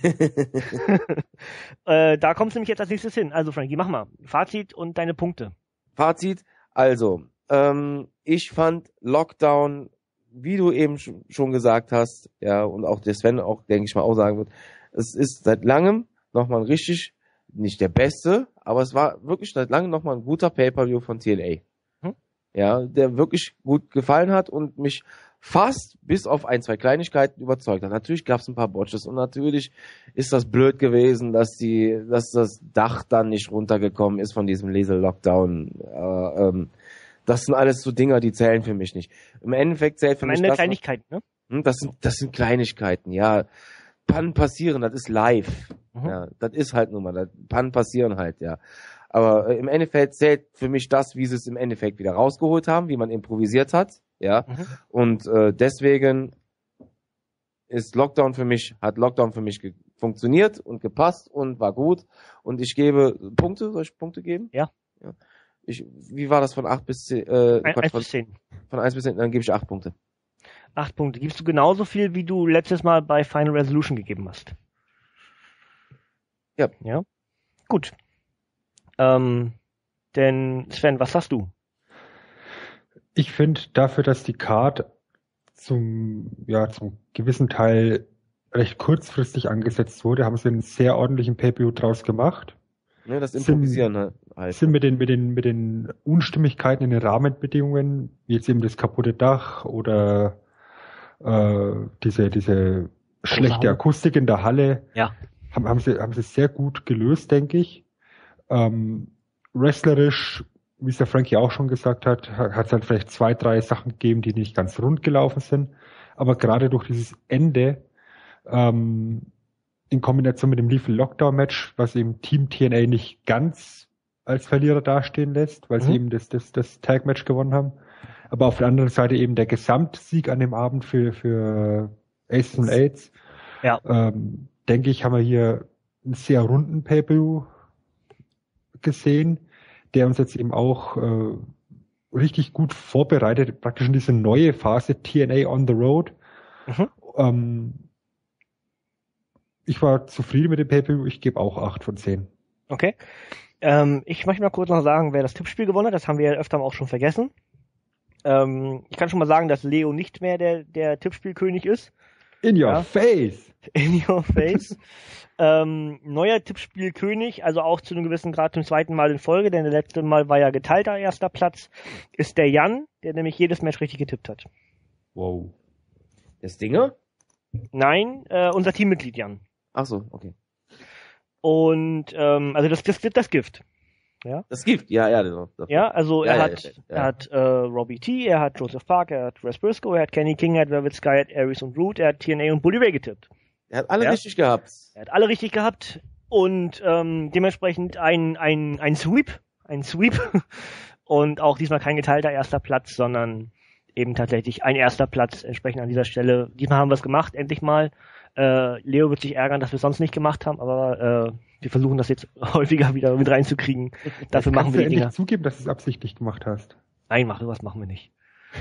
Da kommst du nämlich jetzt als nächstes hin. Also Frankie, mach mal. Fazit und deine Punkte. Fazit, also, ich fand Lockdown, wie du eben schon gesagt hast, ja, und auch der Sven auch, denke ich mal, auch sagen wird, es ist seit langem nochmal richtig, nicht der beste, aber es war wirklich seit langem nochmal ein guter Pay-Per-View von TNA. Hm? Ja, der wirklich gut gefallen hat und mich fast bis auf ein, zwei Kleinigkeiten überzeugt hat. Natürlich gab es ein paar Botches und natürlich ist das blöd gewesen, dass das Dach dann nicht runtergekommen ist von diesem Laser-Lockdown. Das sind alles so Dinger, die zählen für mich nicht. Im Endeffekt zählt für mich Am Ende das, Kleinigkeiten, ne? Das sind Kleinigkeiten, ja. Pannen passieren, das ist live. Mhm. Ja, das ist halt nun mal, Pannen passieren halt, ja. Aber im Endeffekt zählt für mich das, wie sie es im Endeffekt wieder rausgeholt haben, wie man improvisiert hat, ja. Mhm. Und deswegen hat Lockdown für mich funktioniert und gepasst und war gut. Und ich gebe Punkte, soll ich Punkte geben? Ja. Wie war das von 8 bis 10? 1 bis 10. Von 1 bis 10, dann gebe ich 8 Punkte. 8 Punkte. Gibst du genauso viel, wie du letztes Mal bei Final Resolution gegeben hast? Ja. Ja. Gut. Denn Sven, was sagst du? Ich finde dafür, dass die Card zum gewissen Teil recht kurzfristig angesetzt wurde, haben sie einen sehr ordentlichen Pay-Per-View draus gemacht. Ja, das Improvisieren halt. Sind mit den Unstimmigkeiten in den Rahmenbedingungen, wie jetzt eben das kaputte Dach oder diese schlechte Akustik in der Halle, Ja. haben sie sehr gut gelöst, denke ich. Wrestlerisch, wie es der Frankie auch schon gesagt hat es halt vielleicht 2, 3 Sachen gegeben, die nicht ganz rund gelaufen sind. Aber gerade durch dieses Ende, in Kombination mit dem Lethal Lockdown Match, was eben Team TNA nicht ganz als Verlierer dastehen lässt, weil sie eben das Tag Match gewonnen haben. Aber auf der anderen Seite eben der Gesamtsieg an dem Abend für Aces and Eights. Ja. Denke ich, haben wir hier einen sehr runden Pay-Per-View gesehen, der uns jetzt eben auch richtig gut vorbereitet, praktisch in diese neue Phase TNA on the Road. Ich war zufrieden mit dem Pay-Per-View, ich gebe auch 8 von 10. Okay. Ich möchte mal kurz noch sagen, wer das Tippspiel gewonnen hat. Das haben wir ja öfter auch schon vergessen. Ich kann schon mal sagen, dass Leo nicht mehr der Tippspielkönig ist. In your face! In your face. Neuer Tippspielkönig, also auch zu einem gewissen Grad zum zweiten Mal in Folge, denn das letzte Mal war ja geteilter erster Platz, ist der Jan, der nämlich jedes Match richtig getippt hat. Wow. Das Dinge? Nein, unser Teammitglied Jan. Ach so, okay. Und also das Gift. Ja? Das Gift, ja. Ja, also er Ja, hat Robbie T, er hat Joseph Park, er hat Wes Briscoe, er hat Kenny King, er hat Velvet Sky, er hat Aries und Root, er hat TNA und Bully Ray getippt. Er hat alle richtig gehabt. Er hat alle richtig gehabt und dementsprechend ein Sweep. Und auch diesmal kein geteilter erster Platz, sondern eben tatsächlich ein erster Platz entsprechend an dieser Stelle. Diesmal haben wir es gemacht, endlich mal. Leo wird sich ärgern, dass wir es sonst nicht gemacht haben, aber wir versuchen das jetzt häufiger wieder mit reinzukriegen. Dafür machen wir die Dinger. Kannst du endlich zugeben, dass du es absichtlich gemacht hast? Nein, sowas machen wir nicht.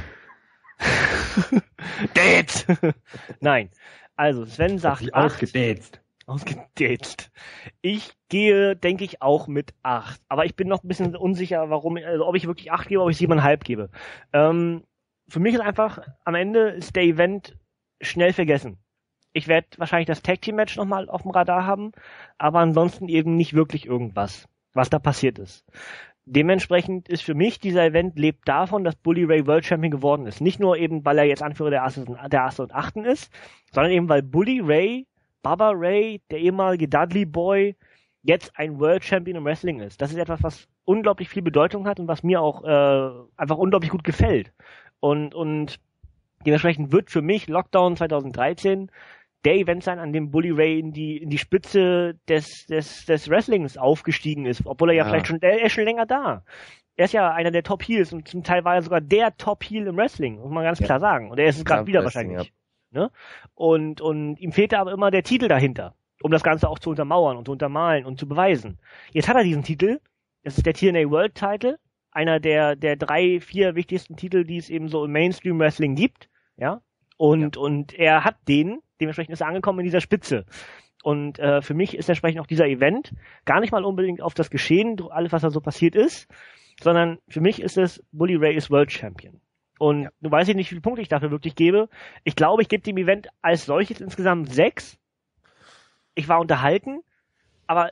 Dates! Nein. Also, Sven sagt 8. Ausgedätzt. Ich gehe, denke ich, auch mit 8. Aber ich bin noch ein bisschen unsicher, ob ich wirklich 8 gebe, ob ich 7,5 gebe. Für mich ist einfach, am Ende ist der Event schnell vergessen. Ich werde wahrscheinlich das Tag-Team-Match nochmal auf dem Radar haben, aber ansonsten eben nicht wirklich irgendwas, was da passiert ist. Dementsprechend ist für mich, dieser Event lebt davon, dass Bully Ray World Champion geworden ist. Nicht nur eben, weil er jetzt Anführer der Asse und Achten ist, sondern eben, weil Bully Ray, Bubba Ray, der ehemalige Dudley Boy, jetzt ein World Champion im Wrestling ist. Das ist etwas, was unglaublich viel Bedeutung hat und was mir auch einfach unglaublich gut gefällt. Und dementsprechend wird für mich Lockdown 2013 der Event sein, an dem Bully Ray in die Spitze des Wrestlings aufgestiegen ist, obwohl er er ist schon länger da. Er ist ja einer der Top Heels und zum Teil war er sogar der Top Heel im Wrestling, muss man ganz klar sagen. Und er ist es gerade wieder wahrscheinlich. Ja. Ne? Und ihm fehlte aber immer der Titel dahinter, um das Ganze auch zu untermauern und zu untermalen und zu beweisen. Jetzt hat er diesen Titel, das ist der TNA World Title, einer der 3, 4 wichtigsten Titel, die es eben so im Mainstream Wrestling gibt, ja. Und er hat den, dementsprechend ist er angekommen in dieser Spitze. Und für mich ist entsprechend auch dieser Event gar nicht mal unbedingt auf das Geschehen, alles was da so passiert ist, sondern für mich ist es, Bully Ray ist World Champion. Und du weißt nicht, wie viele Punkte ich dafür wirklich gebe. Ich glaube, ich gebe dem Event als solches insgesamt 6. Ich war unterhalten, aber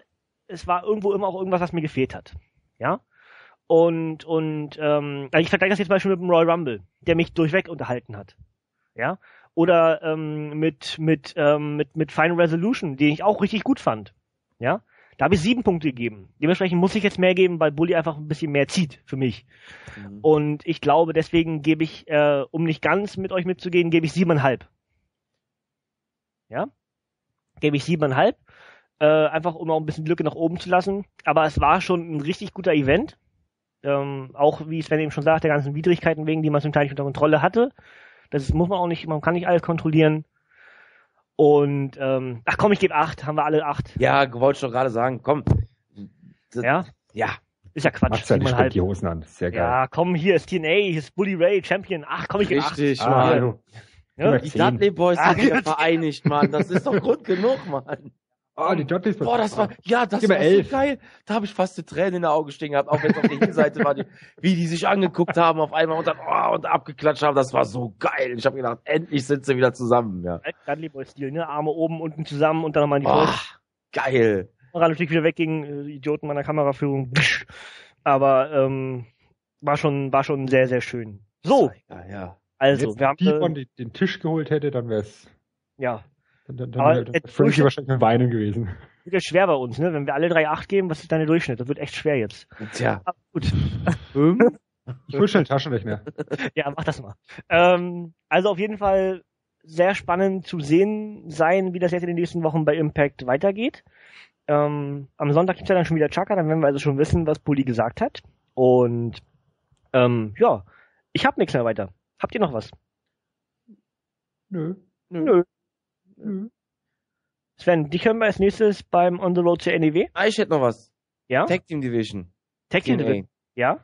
es war irgendwo immer auch irgendwas, was mir gefehlt hat. Ja? Und also ich vergleiche das jetzt zum Beispiel mit dem Royal Rumble, der mich durchweg unterhalten hat. Ja? Oder mit Final Resolution, den ich auch richtig gut fand. Ja? Da habe ich 7 Punkte gegeben. Dementsprechend muss ich jetzt mehr geben, weil Bully einfach ein bisschen mehr zieht für mich. Mhm. Und ich glaube, deswegen gebe ich, um nicht ganz mit euch mitzugehen, gebe ich 7,5. Ja? Gebe ich 7,5. Einfach um auch ein bisschen Lücke nach oben zu lassen. Aber es war schon ein richtig guter Event. Auch, wie Sven eben schon sagt, der ganzen Widrigkeiten wegen, die man zum Teil nicht unter Kontrolle hatte. Das muss man auch nicht, man kann nicht alles kontrollieren. Und, ach komm, ich gebe 8, haben wir alle 8. Ja, wollte ich doch gerade sagen, komm. Ja? Ja. Ist ja Quatsch. Macht's ja nicht die Hosen an, sehr geil. Ja, komm, hier ist TNA, hier ist Bully Ray, Champion. Ach komm, ich gebe 8. Richtig, Mann. Ja, die Dudley Boys sind wieder vereinigt, Mann. Das ist doch Grund genug, Mann. Oh, die Dudleys. Boah, das war so geil. Da habe ich fast die Tränen in den Augen stehen gehabt, auch wenn es auf der Hinseite war, wie die sich angeguckt haben auf einmal und dann und abgeklatscht haben. Das war so geil. Ich habe gedacht, endlich sind sie wieder zusammen. Ja. Dudley Boy Stil, ne? Arme oben, unten zusammen und dann nochmal in die Brust. Geil. Kamera natürlich wieder weg gegen Idioten meiner Kameraführung. Aber war schon sehr, sehr schön. So. Ja. Also, wenn jetzt wir haben den Tisch geholt hätte, dann wäre es. Ja. Dann wäre Frankie wahrscheinlich mit Weinen gewesen. Wird ja schwer bei uns, ne? Wenn wir alle 3,8 geben, was ist dein Durchschnitt? Das wird echt schwer jetzt. Tja. Aber gut. Ich hol schnell Taschenrechner. Ja, mach das mal. Also auf jeden Fall sehr spannend zu sehen sein, wie das jetzt in den nächsten Wochen bei Impact weitergeht. Am Sonntag gibt's ja dann schon wieder Chaka, dann werden wir also schon wissen, was Bully gesagt hat. Und ja, ich hab nichts mehr weiter. Habt ihr noch was? Nö. Sven, dich hören wir als nächstes beim On the Road zur NEW. Ich hätte noch was. Ja? Tag Team Division. Tag Team Division. Ja?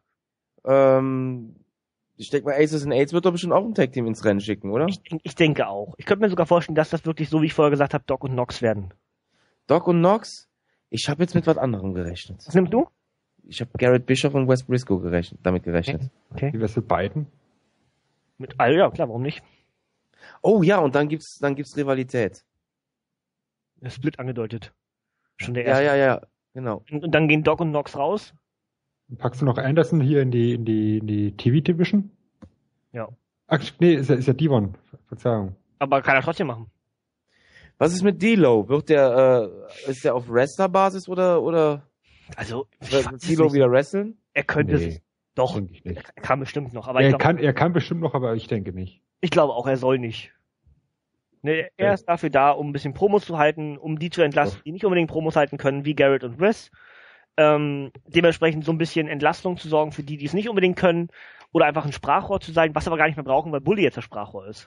Ich denke mal, Aces and Aids wird doch bestimmt auch ein Tag Team ins Rennen schicken, oder? Ich denke auch. Ich könnte mir sogar vorstellen, dass das wirklich so, wie ich vorher gesagt habe, Doc und Nox werden. Doc und Nox? Ich habe jetzt mit was anderem gerechnet. Was nimmst du? Ich habe Garrett Bischoff und Wes Briscoe damit gerechnet. Okay. Wie wär's mit beiden? Ja, klar, warum nicht? Oh ja, und dann gibt's Rivalität. Split angedeutet. Schon der erste. Ja, genau. Und dann gehen Doc und Nox raus. Packst du noch Anderson hier in die TV-Division? Ja. Ach, nee, ist ja Devon. Verzeihung. Aber kann er trotzdem machen. Was ist mit D-Lo? Ist der auf Wrestler-Basis oder Also, wird D-Lo wieder wresteln? Er könnte es. Doch, er kann bestimmt noch. Aber er kann bestimmt noch, aber ich denke nicht. Ich glaube auch, er soll nicht. Ne, er ist dafür da, um ein bisschen Promos zu halten, um die zu entlasten, die nicht unbedingt Promos halten können, wie Garrett und Wes. Dementsprechend so ein bisschen Entlastung zu sorgen für die es nicht unbedingt können. Oder einfach ein Sprachrohr zu sein, was aber gar nicht mehr brauchen, weil Bully jetzt das Sprachrohr ist.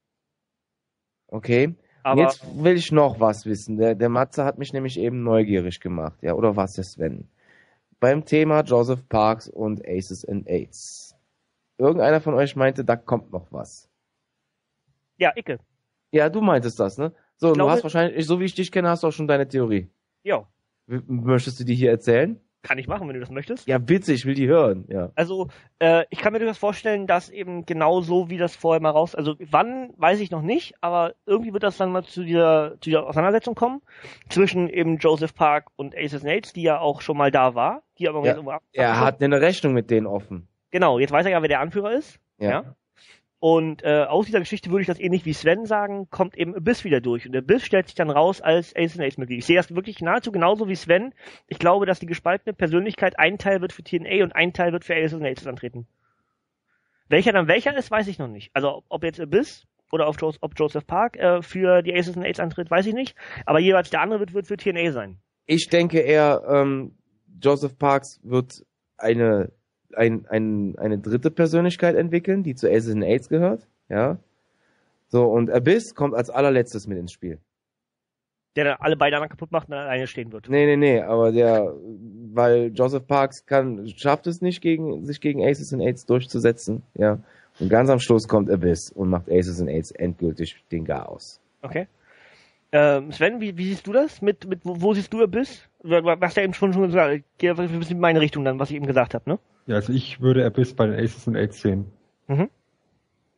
Okay. Aber jetzt will ich noch was wissen. Der Matze hat mich nämlich eben neugierig gemacht. Ja, oder was der Sven? Beim Thema Joseph Parks und Aces and Aids. Irgendeiner von euch meinte, da kommt noch was. Ja, Icke. Ja, du meintest das, ne? So, du hast wahrscheinlich, so wie ich dich kenne, hast du auch schon deine Theorie. Ja. Möchtest du die hier erzählen? Kann ich machen, wenn du das möchtest. Ja, bitte, ich will die hören, ja. Also, ich kann mir durchaus vorstellen, dass eben genau so, wie das vorher mal also wann, weiß ich noch nicht, aber irgendwie wird das dann mal zu dieser Auseinandersetzung kommen, zwischen eben Joseph Park und Aces and Aids, die ja auch schon mal da war, die aber jetzt er hat eine Rechnung mit denen offen. Genau, jetzt weiß er ja, wer der Anführer ist. Ja. Und aus dieser Geschichte würde ich das ähnlich wie Sven sagen, kommt eben Abyss wieder durch. Und Abyss stellt sich dann raus als Aces and Aids Mitglied. Ich sehe das wirklich nahezu genauso wie Sven. Ich glaube, dass die gespaltene Persönlichkeit ein Teil wird für TNA und ein Teil wird für Aces and Aids antreten. Welcher dann welcher ist, weiß ich noch nicht. Also ob jetzt Abyss oder ob Joseph Park für die Aces and Aids antritt, weiß ich nicht. Aber jeweils der andere wird für TNA sein. Ich denke eher, Joseph Parks wird eine dritte Persönlichkeit entwickeln, die zu Aces and Aids gehört, ja. So, und Abyss kommt als allerletztes mit ins Spiel. Der dann alle beide anderen kaputt macht und dann alleine stehen wird. Nee, aber weil Joseph Parks schafft es nicht, sich gegen Aces and Aids durchzusetzen, ja. Und ganz am Schluss kommt Abyss und macht Aces and Aids endgültig den Chaos. Okay. Sven, wie siehst du das? Wo siehst du Abyss? Was ja eben schon gesagt, geht ein bisschen in meine Richtung dann, was ich eben gesagt habe, ne? Ja, also ich würde Abyss bei den Aces and Aids sehen. Mhm.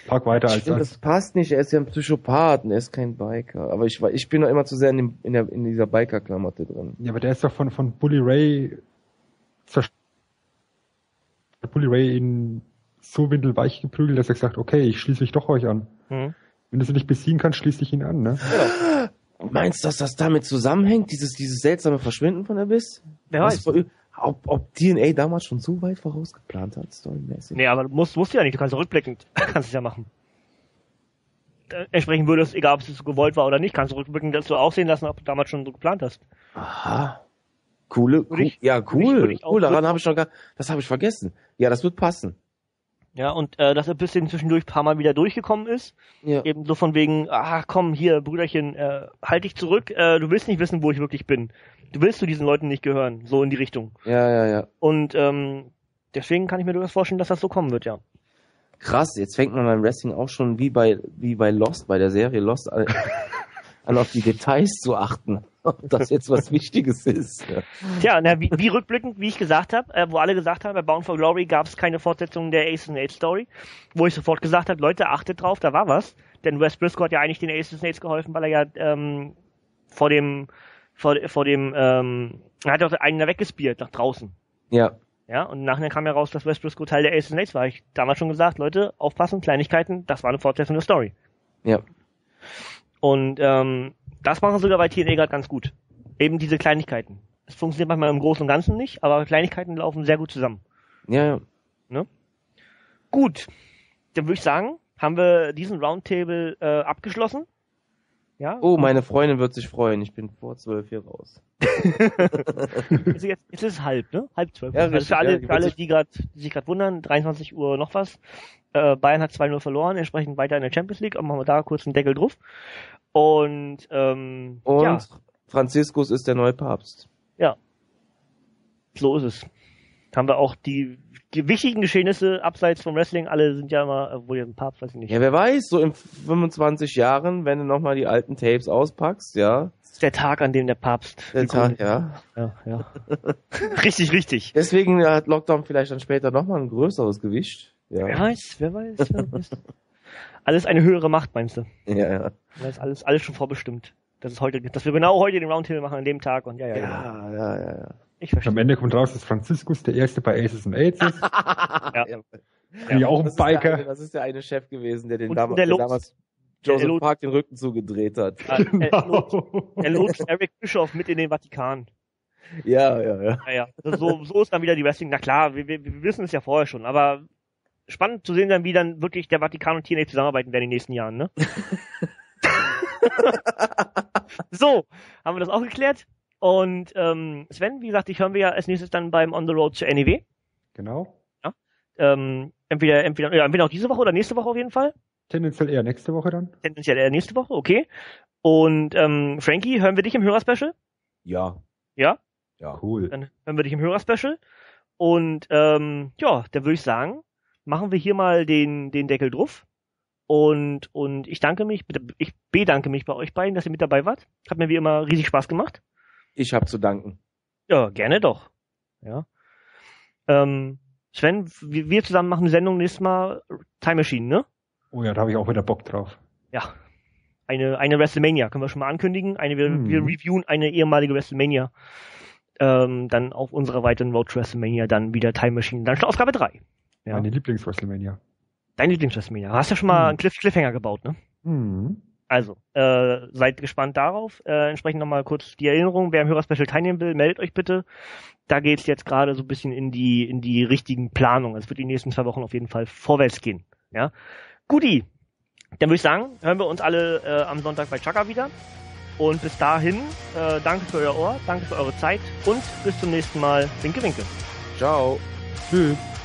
Park weiter Ich als finde, das passt nicht. Er ist ja ein Psychopath und er ist kein Biker. Aber ich bin noch immer zu sehr in dieser Biker-Klamotte drin. Ja, aber der ist doch von Bully Ray zerstört. Bully Ray ihn so windelweich geprügelt, dass er sagt, okay, ich schließe mich doch euch an. Wenn du sie nicht besiegen kannst, schließ dich ihn an, ne? Ja. Meinst du, dass das damit zusammenhängt, dieses seltsame Verschwinden von Abyss? Wer weiß. Ob TNA damals schon so weit vorausgeplant hat, storymäßig? Nee, aber du musst ja nicht, du kannst ja rückblickend, kannst es ja machen. Entsprechend würde es, egal ob es so gewollt war oder nicht, kannst du rückblickend das so aussehen lassen, ob du damals schon so geplant hast. Aha. Cool. Daran habe ich das habe ich vergessen. Ja, das wird passen. Ja, und dass er bis zwischendurch ein paar Mal wieder durchgekommen ist. Ja. Eben so von wegen, komm, hier, Brüderchen, halt dich zurück, du willst nicht wissen, wo ich wirklich bin. Du willst zu diesen Leuten nicht gehören, so in die Richtung. Ja. Und deswegen kann ich mir durchaus vorstellen, dass das so kommen wird, ja. Krass, jetzt fängt man beim Wrestling auch schon wie bei Lost, bei der Serie Lost, an auf die Details zu achten, ob das jetzt was Wichtiges ist. Ja. Tja, wie rückblickend, wie ich gesagt habe, wo alle gesagt haben, bei Bound for Glory gab es keine Fortsetzung der Aces and Eights Story, wo ich sofort gesagt habe, Leute, achtet drauf, da war was. Denn Wes Briscoe hat ja eigentlich den Aces and Eights geholfen, weil er ja er hat auch einen da weggespielt, nach draußen. Ja. Ja, und nachher kam ja raus, dass Wes Briscoe Teil der Aces and Eights war. Ich damals schon gesagt, Leute, aufpassen, Kleinigkeiten, das war eine Fortsetzung der Story. Ja. Und das machen sogar bei TNA gerade ganz gut. Eben diese Kleinigkeiten. Es funktioniert manchmal im Großen und Ganzen nicht, aber Kleinigkeiten laufen sehr gut zusammen. Ja. Ne? Gut, dann würde ich sagen, haben wir diesen Roundtable abgeschlossen. Ja? Oh, meine Freundin wird sich freuen. Ich bin vor 12 hier raus. Jetzt ist es halb, ne? 11:30. Ja, also für alle, die sich gerade wundern, 23 Uhr noch was. Bayern hat 2-0 verloren, entsprechend weiter in der Champions League. Aber machen wir da kurz einen Deckel drauf. Und ja. Franziskus ist der neue Papst. Ja. So ist es. Haben wir auch die wichtigen Geschehnisse abseits vom Wrestling, alle sind ja immer, obwohl jetzt ein Papst, weiß ich nicht. Ja, wer weiß, so in 25 Jahren, wenn du nochmal die alten Tapes auspackst, ja. Das ist der Tag, an dem der Papst... Der Tag, ja. Ja. Richtig. Deswegen hat Lockdown vielleicht dann später nochmal ein größeres Gewicht. Ja. Wer weiß. Alles eine höhere Macht, meinst du? Ja. Das ist alles schon vorbestimmt. Dass wir genau heute den Roundtable machen, an dem Tag und ja. Ich verstehe. Am Ende kommt raus, dass Franziskus der Erste bei Aces and Eights ist. Ja. Auch ein Biker. Das ist der eine Chef gewesen, der Damals Joseph Park den Rücken zugedreht hat. Er lotst Eric Bischoff mit in den Vatikan. Ja. Ja. So ist dann wieder die Wrestling. Na klar, wir wissen es ja vorher schon, aber spannend zu sehen dann, wie dann wirklich der Vatikan und TNA zusammenarbeiten werden in den nächsten Jahren, ne? So, haben wir das auch geklärt. Und Sven, wie gesagt, dich hören wir ja als nächstes dann beim On the Road zur NEW. Genau. Ja. Entweder auch diese Woche oder nächste Woche auf jeden Fall. Tendenziell eher nächste Woche dann. Tendenziell eher nächste Woche, okay. Und Frankie, hören wir dich im Hörerspecial? Ja. Ja? Ja. Cool. Dann hören wir dich im Hörerspecial. Und dann würde ich sagen, machen wir hier mal den Deckel drauf. Und ich bedanke mich bei euch beiden, dass ihr mit dabei wart. Hat mir wie immer riesig Spaß gemacht. Ich habe zu danken. Ja, gerne doch. Ja. Sven, wir zusammen machen eine Sendung nächstes Mal Time Machine, ne? Oh ja, da habe ich auch wieder Bock drauf. Ja. Eine WrestleMania, können wir schon mal ankündigen. Wir reviewen eine ehemalige WrestleMania. Dann auf unserer weiteren Road to WrestleMania dann wieder Time Machine. Dann schon Ausgabe 3. Ja. Meine Lieblings-WrestleMania. Dein Lieblings-WrestleMania. Du hast ja schon mal einen Cliffhanger gebaut, ne? Also, seid gespannt darauf. Entsprechend nochmal kurz die Erinnerung, wer im Hörerspecial teilnehmen will, meldet euch bitte. Da geht's jetzt gerade so ein bisschen in die richtigen Planungen. Es wird die nächsten 2 Wochen auf jeden Fall vorwärts gehen. Ja. Guti. Dann würde ich sagen, hören wir uns alle am Sonntag bei Chaka wieder. Und bis dahin, danke für euer Ohr, danke für eure Zeit und bis zum nächsten Mal. Winke, winke. Ciao. Tschüss.